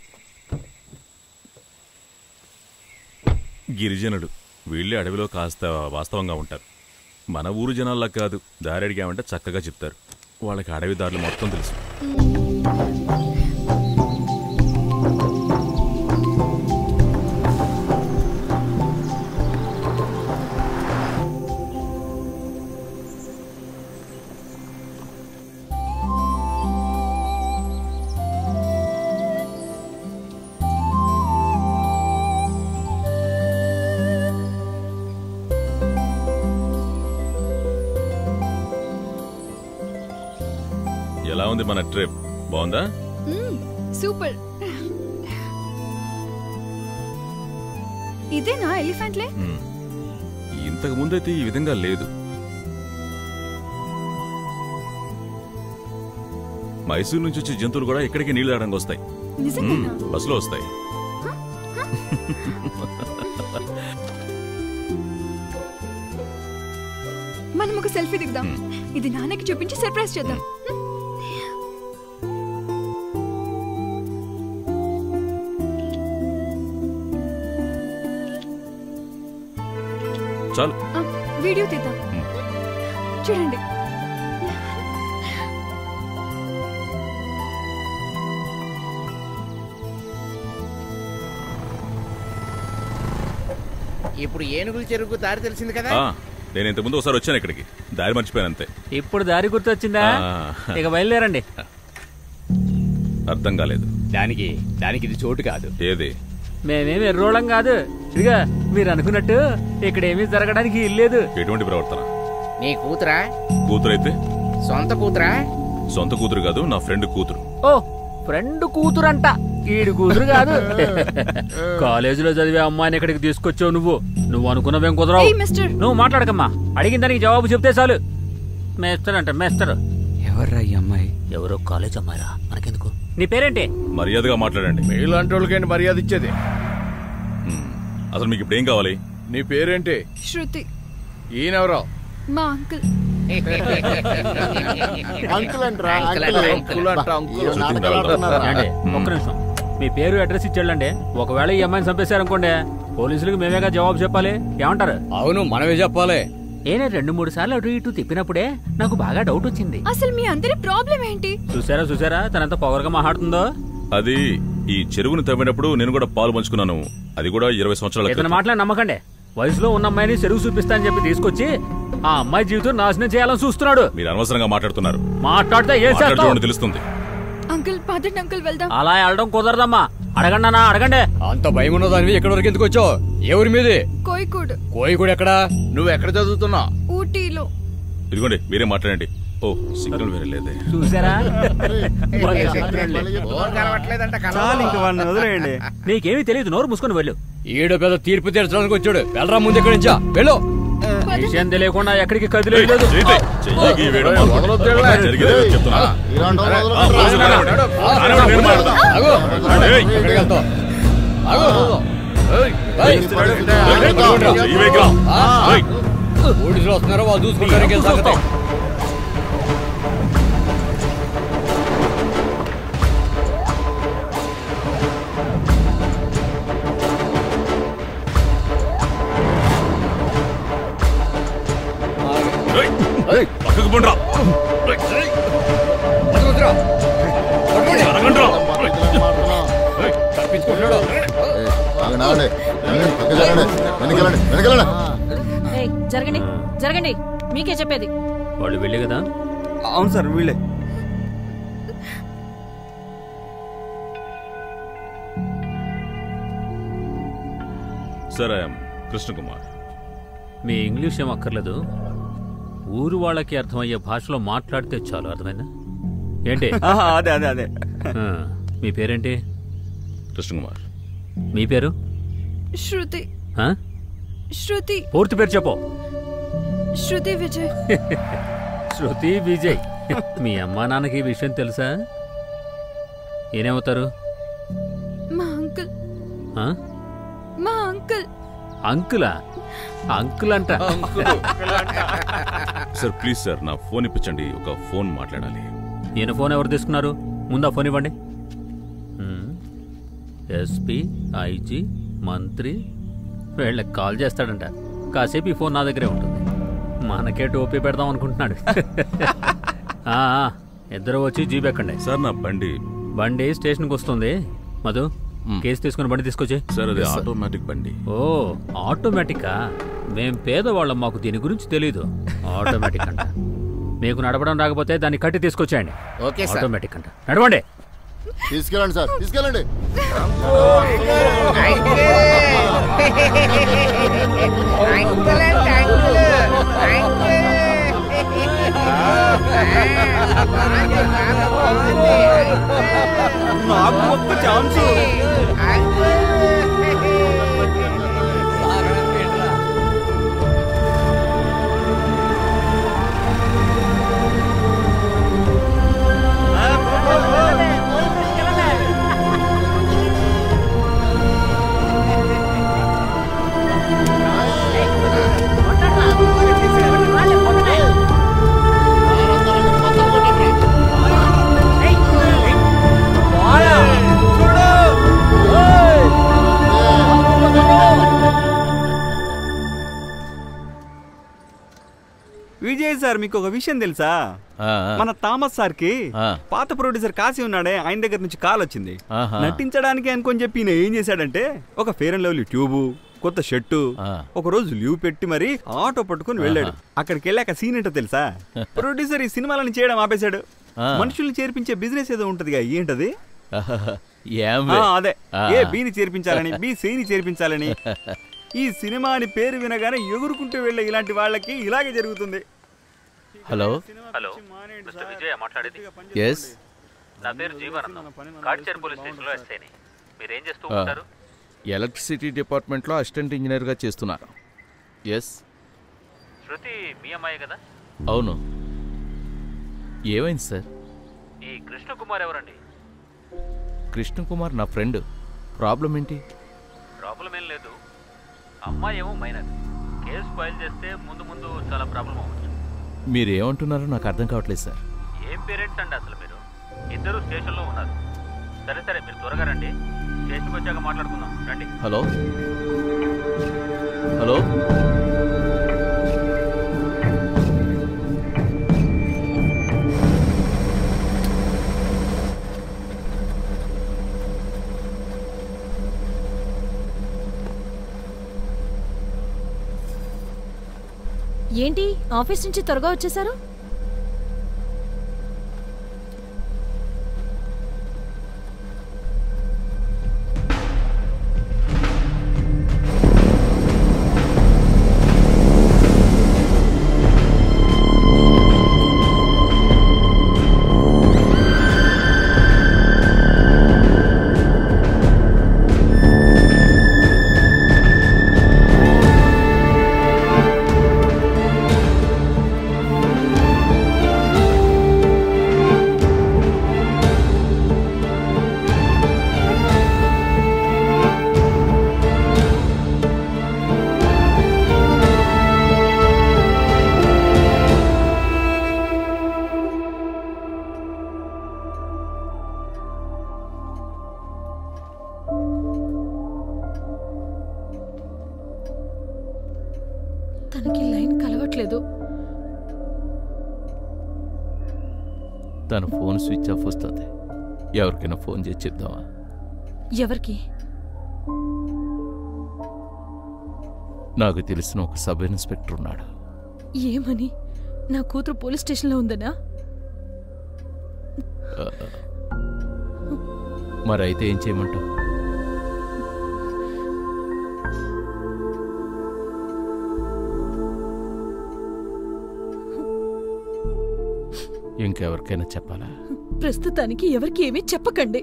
గిరిజనుడు వీళ్ళే అడవిలో కాస్త వాస్తవంగా ఉంటారు. మన ఊరు జనాల్లా కాదు, దారి అడిగామంటే చక్కగా చెప్తారు. వాళ్ళకి అడవి దారులు మొత్తం తెలుసు. ఎలా ఉంది మన ట్రిప్? బాగుందా? సూపర్. ఇదేనా ఎలిఫెంట్లే? ఇంతకు ముందైతే ఈ విధంగా లేదు. మైసూరు నుంచి వచ్చే జంతువులు కూడా ఇక్కడికి నీళ్లు తాగడానికి వస్తాయి. బస్సులో వస్తాయి. మనం ఒక సెల్ఫీ దిగుదాం. ఇది నాన్నకి చూపించి సర్ప్రైజ్ చేద్దాం. చాలు, వీడియో తీద్దాం. చూడండి. ఇప్పుడు ఏనుగుల చెరువుకు దారి తెలిసింది కదా. నేను ఇంత ముందు ఒకసారి వచ్చాను ఇక్కడికి, దారి మర్చిపోయాను అంతే. ఇప్పుడు దారి గుర్తొచ్చిందా? ఇక బయలుదేరండి. అర్థం కాలేదు. దానికి దానికి ఇది చోటు కాదు. ఏది? మేమేమి ఎర్రోళం కాదు. ఇదిగా మీరు అనుకున్నట్టు ఇక్కడేమీ జరగడానికి ఇల్లేదు. ఎటువంటి ప్రవర్తన? నీ కూతురా? కూతురైతే సొంత కూతురా? సొంత కూతురు కాదు, నా ఫ్రెండ్ కూతురు. ఓ, ఫ్రెండ్ కూతురంట. ఈడు కూతురు కాదు. కాలేజీలో చదివే అమ్మాయిని ఇక్కడికి తీసుకొచ్చావు నువ్వు. నువ్వు అనుకున్నవేం కుదరావు. నువ్వు మాట్లాడకమ్మా. అడిగిన దానికి జవాబు చెప్తే చాలు. మేస్టర్ అంట, మేస్టర్. ఎవర్రా ఈ అమ్మాయి? ఎవరో కాలేజ్ అమ్మాయిరా, మనకెందుకు. నీ పేరేంటి? మర్యాదగా మాట్లాడండి. మీలాంటి వాళ్ళకేంటి మర్యాద ఇచ్చేది? అసలు మీకు ఇప్పుడు ఏం కావాలి? నీ పేరేంటి? శృతి. ఈయనెవరో? మా అంకుల్. అంకుల్ అంటరా? ఒక్క నిమిషం, మీ పేరు అడ్రస్ ఇచ్చేళ్ళండి. ఒకవేళ ఈ అమ్మాయిని చంపేశారనుకోండి, పోలీసులకు మేమేగా జవాబు చెప్పాలి. ఏమంటారు? అవును, మనమే చెప్పాలి. ఏనే రెండు మూడు సార్లు అటు ఇటు తిప్పినప్పుడే నాకు బాగా డౌట్ వచ్చింది. అసలు మీ అందరి ప్రాబ్లం ఏంటి? చూసారా చూసారా తనంత పొగరుగా మాట్లాడుతుందో. అది ఈ చెరువును తవ్వినప్పుడు నేను కూడా పాలు పంచుకున్నాను. అది కూడా ఇరవై సంవత్సరాల ఇతను మాట్లాడి నమ్మకండి. వయసులో ఉన్న అమ్మాయిని చెరువు చూపిస్తా అని చెప్పి తీసుకొచ్చి ఆ అమ్మాయి జీవితం నాశనం చేయాలని చూస్తున్నాడు. మీరు అనవసరంగా మాట్లాడుతున్నారు. మాట్లాడితే ఏం చేస్తావు తెలుస్తుంది. అంకుల్ పదండి అంకుల్ వెళ్దాం. అలా వెళ్ళడం కుదరదమ్మా. అడగండి అన్నా అడగండి. అంత భయం ఉన్నదానివి ఎక్కడి వరకు ఎందుకు వచ్చావు? ఏ ఊరి మీది? కోయికూడ్. కోయికూడ్ ఎక్కడా? నువ్వు ఎక్కడ చదువుతున్నావు? ఊటీలో. ఇదిగోండి మీరే మాట్లాడండి. ఓ సిగ్నల్ వేరే లేదే. చూసారా? చాలు ఇంక వాడిని వదిలేయండి. నీకేమీ తెలియదు, నోరు మూసుకొని వెళ్ళు. ఈడో పెద్ద తీర్పు తీర్చడానికి వచ్చాడు. వెళ్ళరా ముందు ఎక్కడి నుంచా వెళ్ళు. విషయం తెలియకుండా ఎక్కడికి కదిలేదు. పోలీసులు వస్తున్నారో వాళ్ళు చూసుకుంటారు సంగతి. పక్కకు పోండ్రా. ఏయ్, జరగండి జరగండి, మీకే చెప్పేది. వాళ్ళు వెళ్ళే కదా? అవును సార్ వీళ్ళే. Sir I'm Krishnakumar. మీ ఇంగ్లీష్ ఏం అక్కర్లేదు, ఊరు వాళ్ళకి అర్థమయ్యే భాషలో మాట్లాడితే చాలు. అర్థమైందా ఏంటి? అదే అదే అదే. మీ పేరేంటి? కృష్ణకుమార్. మీ పేరు? శృతి. శృతి. పూర్తి పేరు చెప్పు. శృతి విజయ్. శృతి విజయ్. మీ అమ్మా నాన్నకి ఈ విషయం తెలుసా? ఏనేమవుతారు? మా అంకుల్. ఆ? మా అంకుల్. అంకులా? అంకుల్ అంట. సార్ ప్లీజ్ సార్ నా ఫోన్ ఇప్పించండి, ఒక ఫోన్ మాట్లాడాలి. ఈయన ఫోన్ ఎవరు తీసుకున్నారు? ముందు ఆ ఫోన్ ఇవ్వండి. ఎస్పీ, ఐజీ, మంత్రి వీళ్ళకి కాల్ చేస్తాడంట. కాసేపు ఈ ఫోన్ నా దగ్గరే ఉంటుంది. మనకే టోపీ పెడదాం అనుకుంటున్నాడు. ఇద్దరు వచ్చి జీప్ ఎక్కండి. సార్ నా బండి బండి స్టేషన్కి వస్తుంది. మధు కేసు తీసుకుని బండి తీసుకొచ్చి. సార్ అది ఆటోమేటిక్ బండి. ఓ ఆటోమేటికా? మేం పేదవాళ్ళం, మాకు దీని గురించి తెలీదు. ఆటోమేటిక్ అంట. మీకు నడపడం రాకపోతే దాన్ని కట్టి తీసుకొచ్చేయండి. ఆటోమేటిక్ అంట. నడవండి. తీసుకెళ్ళండి సార్, తీసుకెళ్ళండి. నాకు ఒక్క ఛాన్స్. విజయ్ సార్ మీకు ఒక విషయం తెలుసా? మన థామస్ సార్ కి పాత ప్రొడ్యూసర్ కాశీ ఉన్నాడే, ఆయన దగ్గర నుంచి కాల్ వచ్చింది. నటించడానికి అనుకొని చెప్పి ఈయన ఏం చేశాడంటే ఒక ఫేర్ అండ్ లవ్లీ ట్యూబు, కొత్త షర్టు, ఒక రోజు లీవ్ పెట్టి మరి ఆటో పట్టుకుని వెళ్ళాడు. అక్కడికి వెళ్ళాక సీన్ ఏంటో తెలుసా? ప్రొడ్యూసర్ ఈ సినిమాలను చేయడం ఆపేశాడు. మనుషుల్ని చేర్పించే బిజినెస్ ఏదో ఉంటదిగా, ఏంటది? అదే ఏ బీని చేర్పించాలని, బి సిని చేర్పించాలని. ఈ సినిమా అని పేరు వినగానే ఎగురుకుంటూ వెళ్ళే ఇలాంటి వాళ్ళకి ఇలాగే జరుగుతుంది. హలో హలో మిస్టర్ విజయ్ మాట్లాడేది? ఎస్, నా పేరు జీవానందం, కాడ్చేరు పోలీస్ స్టేషన్లో ఎస్ఐని. మీరేం చేస్తూ ఉంటారు? ఎలక్ట్రిసిటీ డిపార్ట్మెంట్లో అసిస్టెంట్ ఇంజనీర్గా చేస్తున్నారు. ఎస్. శృతి మీ అమ్మాయి కదా? అవును. ఏమైంది సార్? ఈ కృష్ణకుమార్ ఎవరండి? కృష్ణకుమార్ నా ఫ్రెండ్. ప్రాబ్లం ఏంటి? ప్రాబ్లం ఏం లేదు, అమ్మాయి ఏమో మైనర్. కేసు ఫైల్ చేస్తే ముందు ముందు చాలా ప్రాబ్లం అవ్వచ్చు. మీరేమంటున్నారో నాకు అర్థం కావట్లేదు సార్. ఏం పేరెంట్స్ అండి అసలు మీరు? ఇద్దరు స్టేషన్లో ఉన్నారు. సరే సరే మీరు త్వరగా రండి, స్టేషన్కి వచ్చాక మాట్లాడుకుందాం. రండి. హలో హలో ఏంటి ఆఫీస్ నుంచి త్వరగా వచ్చేసారు? రావట్లేదు. తన ఫోన్ స్విచ్ ఆఫ్ వస్తుంది. ఎవరికైనా ఫోన్ చేసి చెప్దామా? ఎవరికి? నాకు తెలిసిన ఒక సబ్ ఇన్స్పెక్టర్ ఉన్నాడు. ఏమని? నా కూతురు పోలీస్ స్టేషన్లో ఉందనా? మరి అయితే ఏం చేయమంటావు? ఇంకెవరికైనా చెప్పాలా? ప్రస్తుతానికి ఎవరికి ఏమీ చెప్పకండి.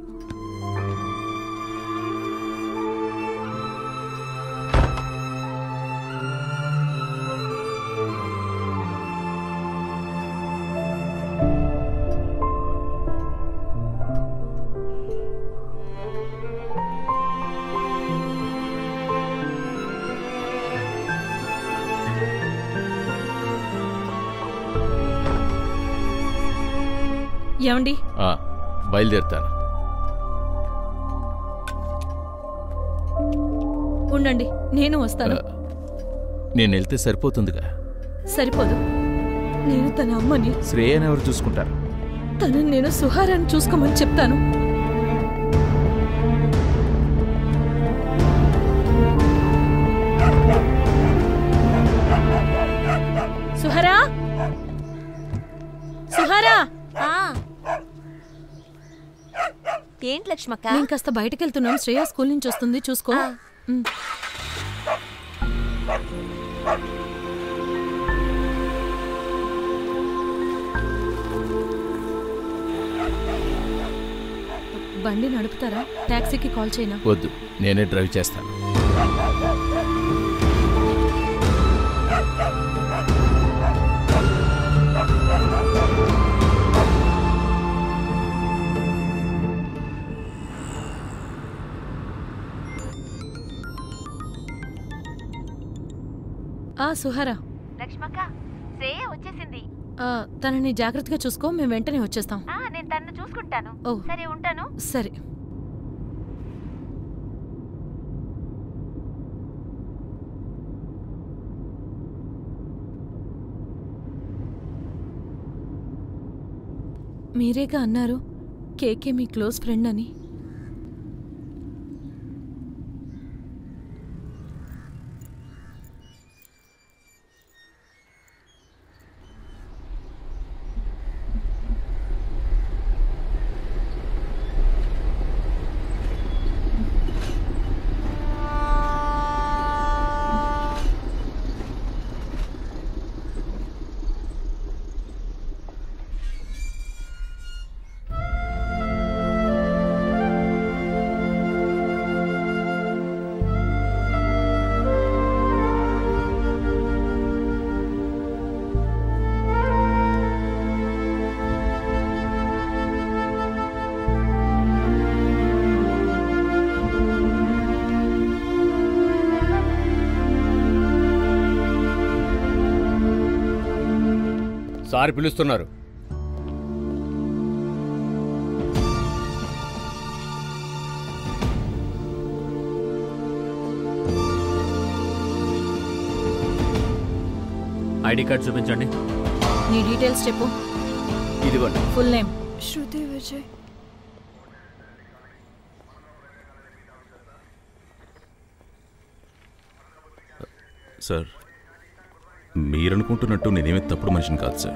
ఏమండి? బయలుదేరుతాను. ఉండండి, నేను వస్తాను. నేను వెళ్తే సరిపోతుందిగా? సరిపోదు. నేను తన అమ్మని. శ్రేయని ఎవరు చూసుకుంటారు? తనని నేను సుహారాన్ని చూసుకోమని చెప్తాను. సుహారా, సుహారా. ఏంటి లక్ష్మక్క? నేను కాస్త బయటకు వెళ్తున్నాను. శ్రేయ స్కూల్ నుంచి వస్తుంది, చూసుకో. బండి నడుపుతారా? టాక్సీకి కాల్ చేయనా? వద్దు, నేనే డ్రైవ్ చేస్తాను. ఆ సుహారా. లక్ష్మక్క, శ్రేయ వచ్చేసింది. తనని జాగ్రత్తగా చూసుకో, మేము వెంటనే వచ్చేస్తాం. నేను తనను చూసుకుంటాను. ఓ సరే, ఉంటాను. సరే. మీరేగా అన్నారు కేకే మీ క్లోజ్ ఫ్రెండ్ అని. సార్ పిలుస్తున్నారు. ఐడి కార్డ్ చూపించండి. నీ డీటెయిల్స్ చెప్పు. ఇదిగోండి. Full name? Shruti Vijay. Sir, మీరనుకుంటున్నట్టు నేనేమి తప్పుడు మనిషిని కాదు సార్.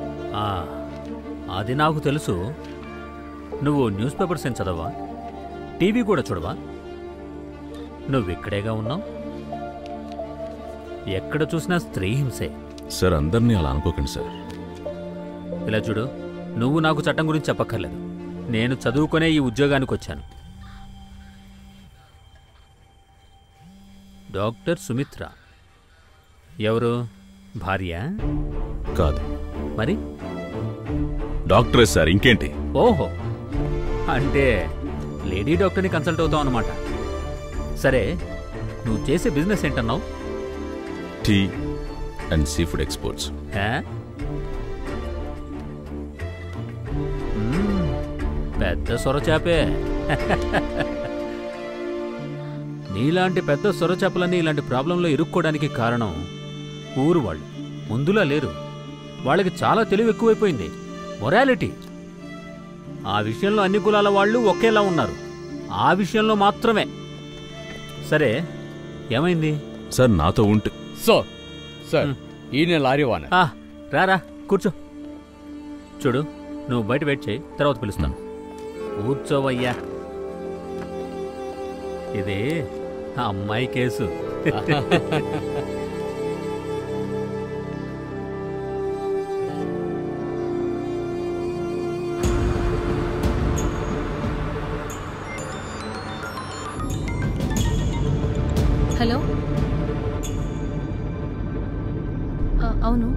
అది నాకు తెలుసు. నువ్వు న్యూస్ పేపర్స్ ఏం చదవా? టీవీ కూడా చూడవా? నువ్వు ఇక్కడేగా ఉన్నావు. ఎక్కడ చూసినా స్త్రీ హింసే. సార్, అందరినీ అలా అనుకోకండి సార్. ఇలా చూడు, నువ్వు నాకు చట్టం గురించి చెప్పక్కర్లేదు. నేను చదువుకునే ఈ ఉద్యోగానికి వచ్చాను. డాక్టర్ సుమిత్ర ఎవరు? భార్య కాదు. మరి? డాక్టరే సార్, ఇంకేంటి? ఓహో, అంటే లేడీ డాక్టర్ని కన్సల్ట్ అవుతావు అన్నమాట. సరే, నువ్వు చేసే బిజినెస్ ఏంటన్నావు? Tea and seafood exports. పెద్ద సొరచాపే. నీలాంటి పెద్ద సొరచాపలన్నీ ఇలాంటి ప్రాబ్లంలో ఇరుక్కోవడానికి కారణం ఊరు వాళ్ళు. ముందులా లేరు. వాళ్ళకి చాలా తెలివి ఎక్కువైపోయింది, మొరాలిటీ. ఆ విషయంలో అన్ని కులాల వాళ్ళు ఒకేలా ఉన్నారు, ఆ విషయంలో మాత్రమే. సరే, ఏమైంది సార్? నాతో ఉంటే సార్ సార్ ఈయన లారీ ఓనర్. రారా కూర్చో. చూడు, నువ్వు బయట వెయిట్ చేయి, తర్వాత పిలుస్తాను. కూర్చోవయ్యా. ఇది అమ్మాయి కేసు. హలో, అవును.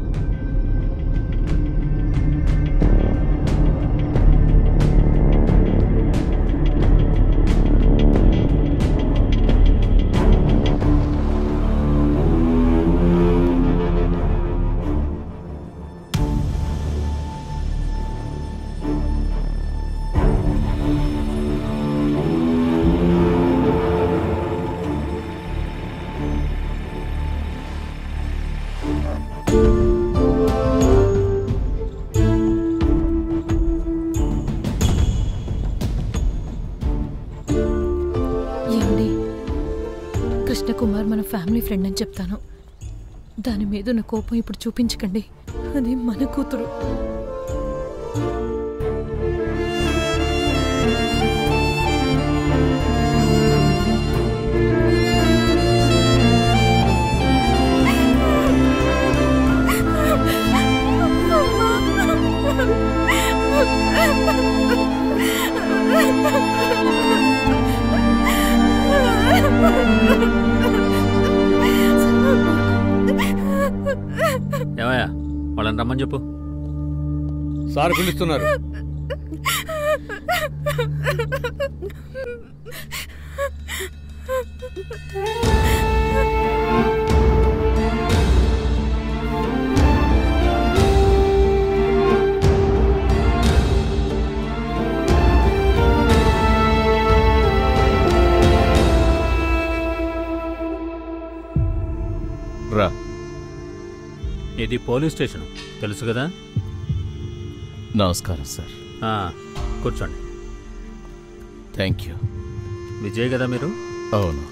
కృష్ణకుమార్ మన ఫ్యామిలీ ఫ్రెండ్ అని చెప్తాను. దాని మీద ఉన్న కోపం ఇప్పుడు చూపించకండి, అది మన కూతురు. ఏమయ్యా, వాళ్ళని రమ్మని చెప్పు. సార్ పిలుస్తున్నారు. రా. ఇది పోలీస్ స్టేషన్, తెలుసు కదా? నమస్కారం సార్. కూర్చోండి. Thank you. విజయ్ కదా మీరు? అవును.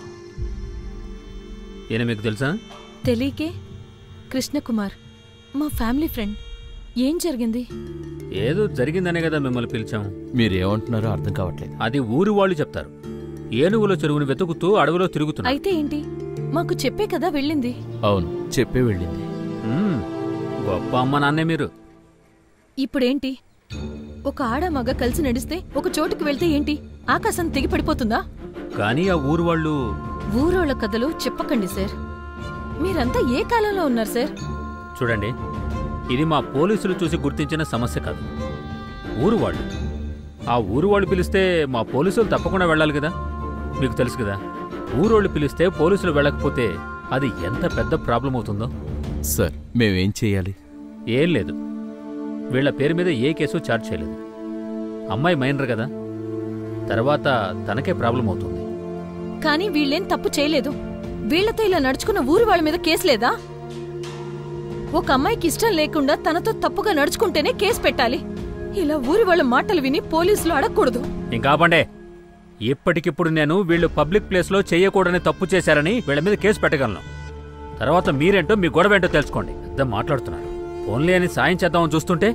ఈయన మీకు తెలుసా? తెలియకే. కృష్ణకుమార్ మా ఫ్యామిలీ ఫ్రెండ్. ఏం జరిగింది? ఏదో జరిగిందనే కదా మిమ్మల్ని పిలిచాము. మీరేమంటున్నారో అర్థం కావట్లేదు. అది ఊరు వాళ్ళు చెప్తారు. ఏనుగుల చెరువును వెతుకుతూ అడవిలో తిరుగుతున్నా. అయితే ఏంటి? మాకు చెప్పే కదా వెళ్ళింది. అవును, చెప్పే వెళ్ళింది. గొప్ప అమ్మ నాన్నే మీరు. ఇప్పుడేంటి? ఒక ఆడ మగ కలిసి నడిస్తే ఒక చోటుకు వెళ్తే ఏంటి, ఆకాశం తెగి పడిపోతుందా? కానీ ఆ ఊరు వాళ్ళు ఊరోళ్ళ కథలు చెప్పకండి సార్. మీరంతా ఏ కాలంలో ఉన్నారు సార్? చూడండి, ఇది మా పోలీసులు చూసి గుర్తించిన సమస్య కాదు, ఊరు వాళ్ళు. ఆ ఊరు వాళ్ళు పిలిస్తే మా పోలీసులు తప్పకుండా వెళ్ళాలి కదా. మీకు తెలుసు కదా, ఊరోళ్ళు పిలిస్తే పోలీసులు వెళ్ళకపోతే అది ఎంత పెద్ద ప్రాబ్లం అవుతుందో. సార్, మేమేం చేయాలి? ఏం లేదు, వీళ్ల పేరు మీద ఏ కేసు చార్జ్ చేయలేదు. అమ్మాయి మైనర్ కదా, తర్వాత తనకే ప్రాబ్లం అవుతుంది. కానీ వీళ్ళేం తప్పు చేయలేదు. వీళ్లతో ఇలా నడుచుకున్న ఊరు వాళ్ళ మీద కేసు లేదా? ఒక అమ్మాయికి ఇష్టం లేకుండా తనతో తప్పుగా నడుచుకుంటేనే కేసు పెట్టాలి. ఇలా ఊరి వాళ్ళ మాటలు విని పోలీసులు అడగకూడదు. ఇంకా ఆపండి. ఇప్పటికిప్పుడు నేను వీళ్ళు పబ్లిక్ ప్లేస్లో చేయకూడని తప్పు చేశారని వీళ్ళ మీద కేసు పెట్టగలను. తర్వాత మీరేంటో మీ గొడవేంటో తెలుసుకోండి. పెద్ద మాట్లాడుతున్నారు. ఓన్లీ అని సాయం చేద్దామని చూస్తుంటే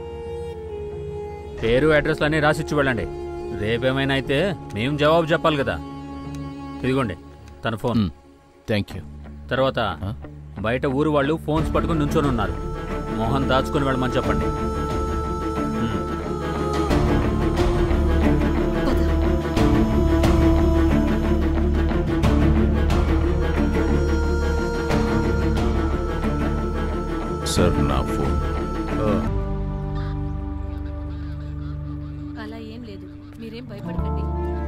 పేరు అడ్రస్లు అన్నీ రాసిచ్చి వెళ్ళండి. రేపేమైనా అయితే మేము జవాబు చెప్పాలి కదా. ఇదిగోండి తన ఫోన్. Thank you. తర్వాత బయట ఊరు వాళ్ళు ఫోన్స్ పట్టుకుని నుంచొని ఉన్నారు. మోహన్ దాచుకుని వెళ్ళమని చెప్పండి. సార్, నా ఫోన్. అలా ఏం లేదు, మీరేం భయపడకండి.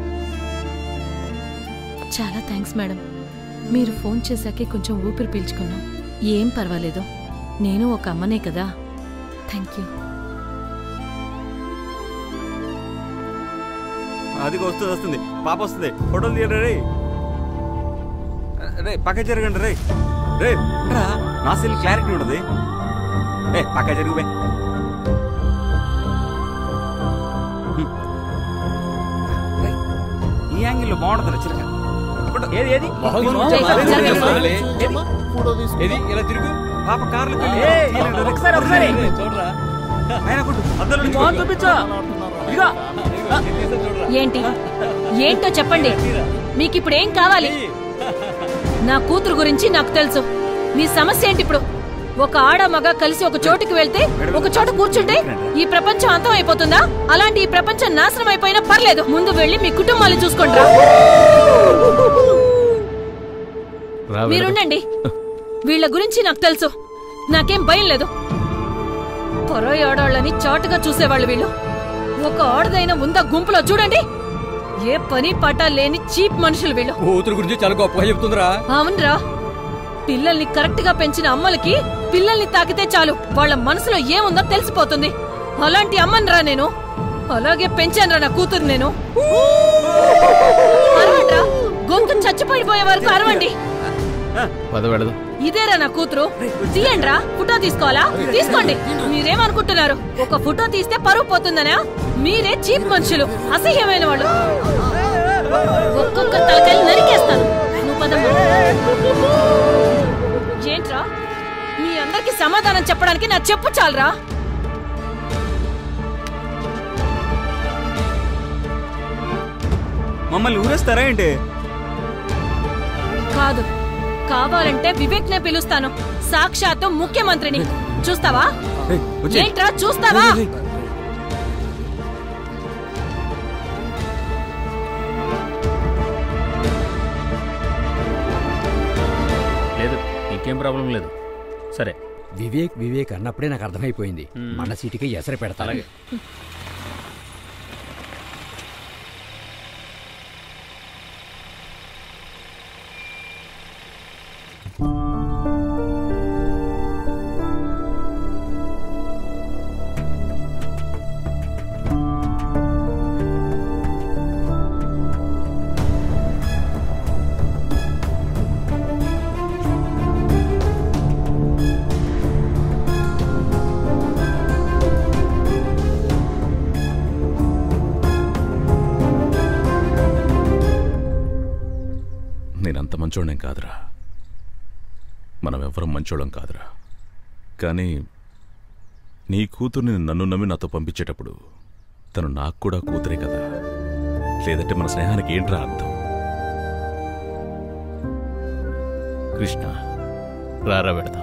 చాలా థ్యాంక్స్ మేడం. మీరు ఫోన్ చేశాకే కొంచెం ఊపిరి పీల్చుకున్నాం. ఏం పర్వాలేదు, నేను ఒక అమ్మనే కదా. Thank you. అది వస్తుంది వస్తుంది పాప వస్తుంది. ఫోటోలు తీయరా రే. రే పక్క జరగండి రే. రే రా. నా సెల్ క్లారిటీ ఉండదు. ఏ పక్క జరుగు బే. ఈ యాంగిల్లో బాగుంటుంది చిలక. ఏది ఏది ఏది ఇలా తిరుగు పాప కార్లు ఒకసారి ఒకసారి ఏంటి ఏంటో చెప్పండి. మీకిప్పుడు ఏం కావాలి? నా కూతురు గురించి నాకు తెలుసు. మీ సమస్య ఏంటి ఇప్పుడు? ఒక ఆడ మగ కలిసి ఒక చోటుకి వెళ్తే ఒక చోట కూర్చుంటే ఈ ప్రపంచం అంతం అయిపోతుందా? అలాంటి ఈ ప్రపంచం నాశనం అయిపోయినా పర్లేదు, ముందు వెళ్ళి మీ కుటుంబాలు చూసుకుంటారా. మీరుండండి, వీళ్ళ గురించి నాకు తెలుసు. నాకేం భయం లేదు. పొరయి ఆడాళ్ళని చాటుగా చూసేవాళ్ళు వీళ్ళు. ఒక ఆడదైన ఉందా గుంపులో చూడండి. ఏ పని పాట లేని చీప్ మనుషులు వీళ్ళు. కూతురు గురించి చాలా గొప్పగా చెప్తుందిరా. అవునరా, పిల్లల్ని కరెక్ట్ గా పెంచిన అమ్మలకి పిల్లల్ని తాకితే చాలు వాళ్ళ మనసులో ఏముందో తెలిసిపోతుంది. అలాంటి అమ్మనరా నేను. అలాగే పెంచానురా నా కూతురు నేను. అరవండ్రా, గొంతు చచ్చిపోయిపోయే వరకు అరవండి. ఇదేరా నా కూతురు. తీయండ్రా. ఫోటో తీసుకోవాలా? తీసుకోండి. మీరేమనుకుంటున్నారు? ఒక ఫోటో తీస్తే పరువు పోతుందనా? మీరే చీప్ మనుషులు, అసహ్యమైన వాళ్ళు. ఒక్కొక్క తలకాయలు నరికేస్తాను. నువ్వు పదమ్మా. ఏంట్రా, మీ అందరికి సమాధానం చెప్పడానికి నా చెప్పు చాలరా. మమ్మల్ని ఊరేస్తారా ఏంటి? కాదు, కావాలంటే వివేక్ నే పిలుస్తాను. సాక్షాత్తు ముఖ్యమంత్రిని. చూస్తావా? ఏంట్రా చూస్తావా? లేదు, ఇంకేం ప్రాబ్లం లేదు. సరే, వివేక్ వివేక్ అన్నప్పుడే నాకు అర్థమైపోయింది. మన సీటుకి ఎసరు పెడతా. అలాగే. నేనంత మంచోళ్ళం కాదురా. మనం ఎవ్వరం మంచోళ్ళం కాదురా. కానీ నీ కూతుర్ని నన్ను నమ్మి నాతో పంపించేటప్పుడు తను నాకు కూడా కూతురే కదా. లేదంటే మన స్నేహానికి ఏంట్రా అర్థం? కృష్ణ, రారా పెడతా.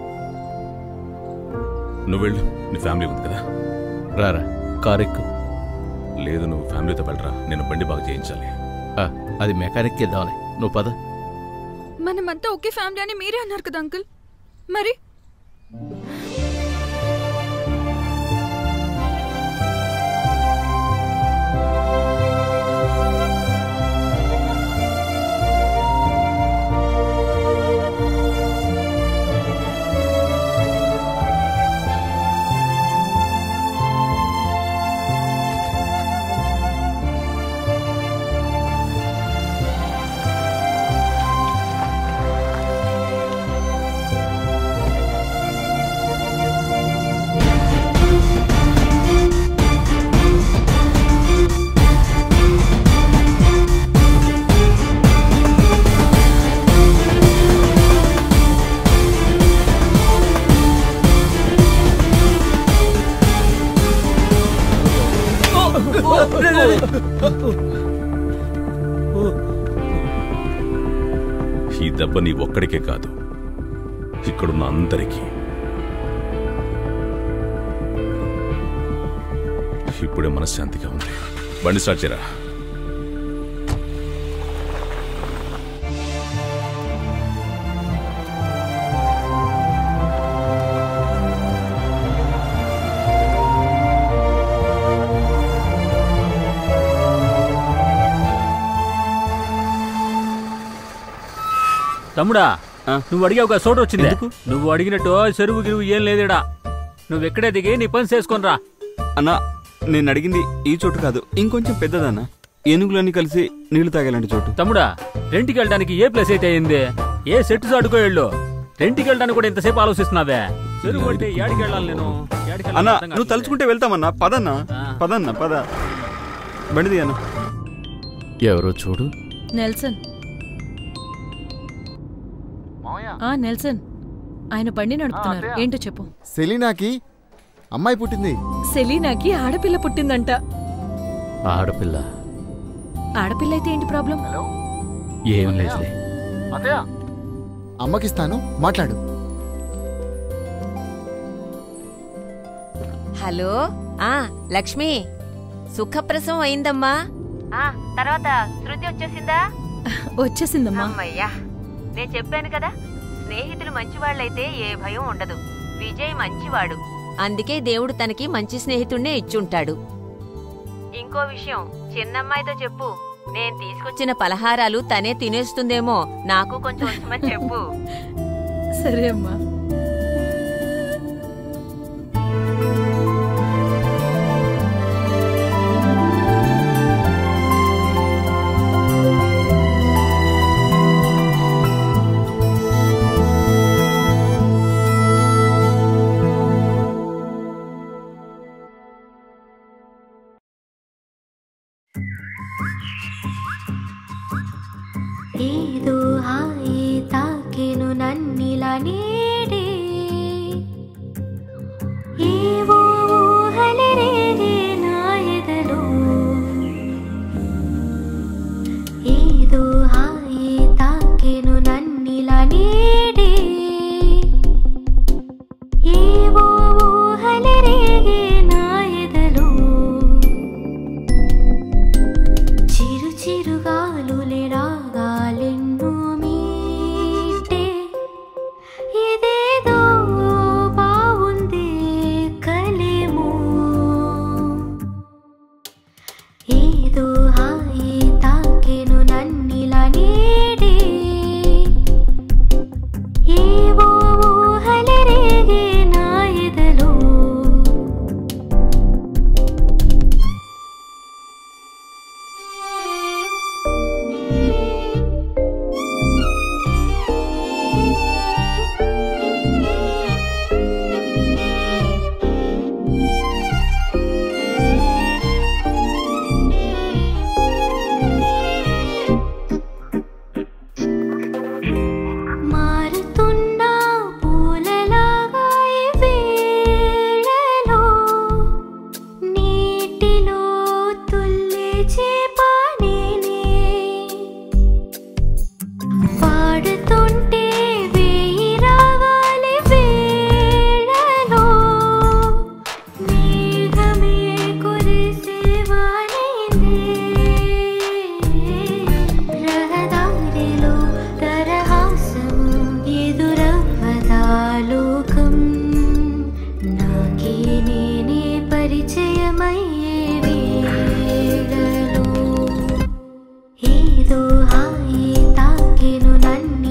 నువ్వు వెళ్ళు, నీ ఫ్యామిలీ ఉంది కదా. రారా, కారెక్కు. లేదు, నువ్వు ఫ్యామిలీతో వెళ్ళరా. నేను బండి బాగా చేయించాలి. అది మెకానిక్ ఇద్దామని. నువ్వు పద. మనమంతా ఒకే ఫ్యామిలీ అని మీరే అన్నారు కదా అంకుల్. మరి ఈ దెబ్బ నీ ఒక్కడికే కాదు, ఇక్కడున్న అందరికీ. ఇప్పుడే మనశ్శాంతిగా ఉంది. బండి స్టార్ట్ చేయరా. తమ్ముడా, నువ్వు అడిగే ఒక చోటు వచ్చింది. నువ్వు అడిగినట్టు చెరువు గిరువు ఏం లేదేడా. నువ్వు ఎక్కడే దిగి నీ పని చేసుకుని రా. అన్నా, నేను అడిగింది ఈ చోటు కాదు, ఇంకొంచెం పెద్దదన్నా. ఏనుగులన్నీ కలిసి నీళ్లు తాగేలాంటి చోటు. తమ్ముడా, రెంట్కి వెళ్ళడానికి ఏ ప్లేస్ అయితే అయింది? ఏ సెట్ చాటుకో వెళ్ళు. రెంట్కి వెళ్ళడానికి కూడా ఇంతసేపు ఆలోచిస్తున్నావే? చెరువు అంటే ఏడికి వెళ్ళాలి నేను? అన్న నువ్వు తలుచుకుంటే వెళ్తామన్నా. పదన్నా పదన్నా పద. బండిది అన్న. ఎవరో చూడు. నెల్సన్. ఆ నెల్సన్, ఆయన బండి నడుపుతున్నారు. ఏంటో చెప్పు. సెలీనాకి అమ్మాయి పుట్టింది. సెలీనాకి ఆడపిల్ల పుట్టిందంట. ఆడపిల్ల? ఆడపిల్ల అయితే ఏంటి ప్రాబ్లం? ఏం లేదులే. అమ్మకిస్తాను, మాట్లాడు. హలో. ఆ లక్ష్మి, సుఖప్రసవం అయిందమ్మా. తర్వాత శృతి వచ్చేసిందా? వచ్చేసిందమ్మా. అమ్మయ్యా, నేను చెప్పాను కదా, స్నేహితులు మంచివాళ్లైతే ఏ భయం ఉండదు. విజయ్ మంచివాడు, అందుకే దేవుడు తనకి మంచి స్నేహితుడినే ఇచ్చుంటాడు. ఇంకో విషయం, చిన్నమ్మాయితో చెప్పు, నేను తీసుకొచ్చిన పలహారాలు తనే తినేస్తుందేమో, నాకు కొంచెం వచ్చమని చెప్పు. సరే అమ్మా. ఏదో హాయి తాకెను నన్నిలా నేడే, ఏవో ఊహలు రేగే నా ఎదలో, ఏదో హాయి తాకెను నన్నిలా నేడే, ఏవో ఊహలు రేగే నా ఎదలో, చిరు చిరుగాలులే రాగాలెన్నో మీటే, ఇదేదో బావుంది కలేమో, ఏదో హాయి తాకెను నన్నిలా నేడే, ఏవో ఊహలు రేగే నా ఎదలో. మారుతున్న పూలలాగా ఈ వేళలో, నీటిలో తుల్లి చేప నేనే, పాడుతుంటే వేయి రాగాలి వేళలో, మేఘమే కురిసేవానైందే, రహదారిలో తరహాసం ఎదురవ్వదా లోకం, నాకే నేనే పరిచయమయ్యే వేళలో, ఏదో హాయి తాకెను నన్ను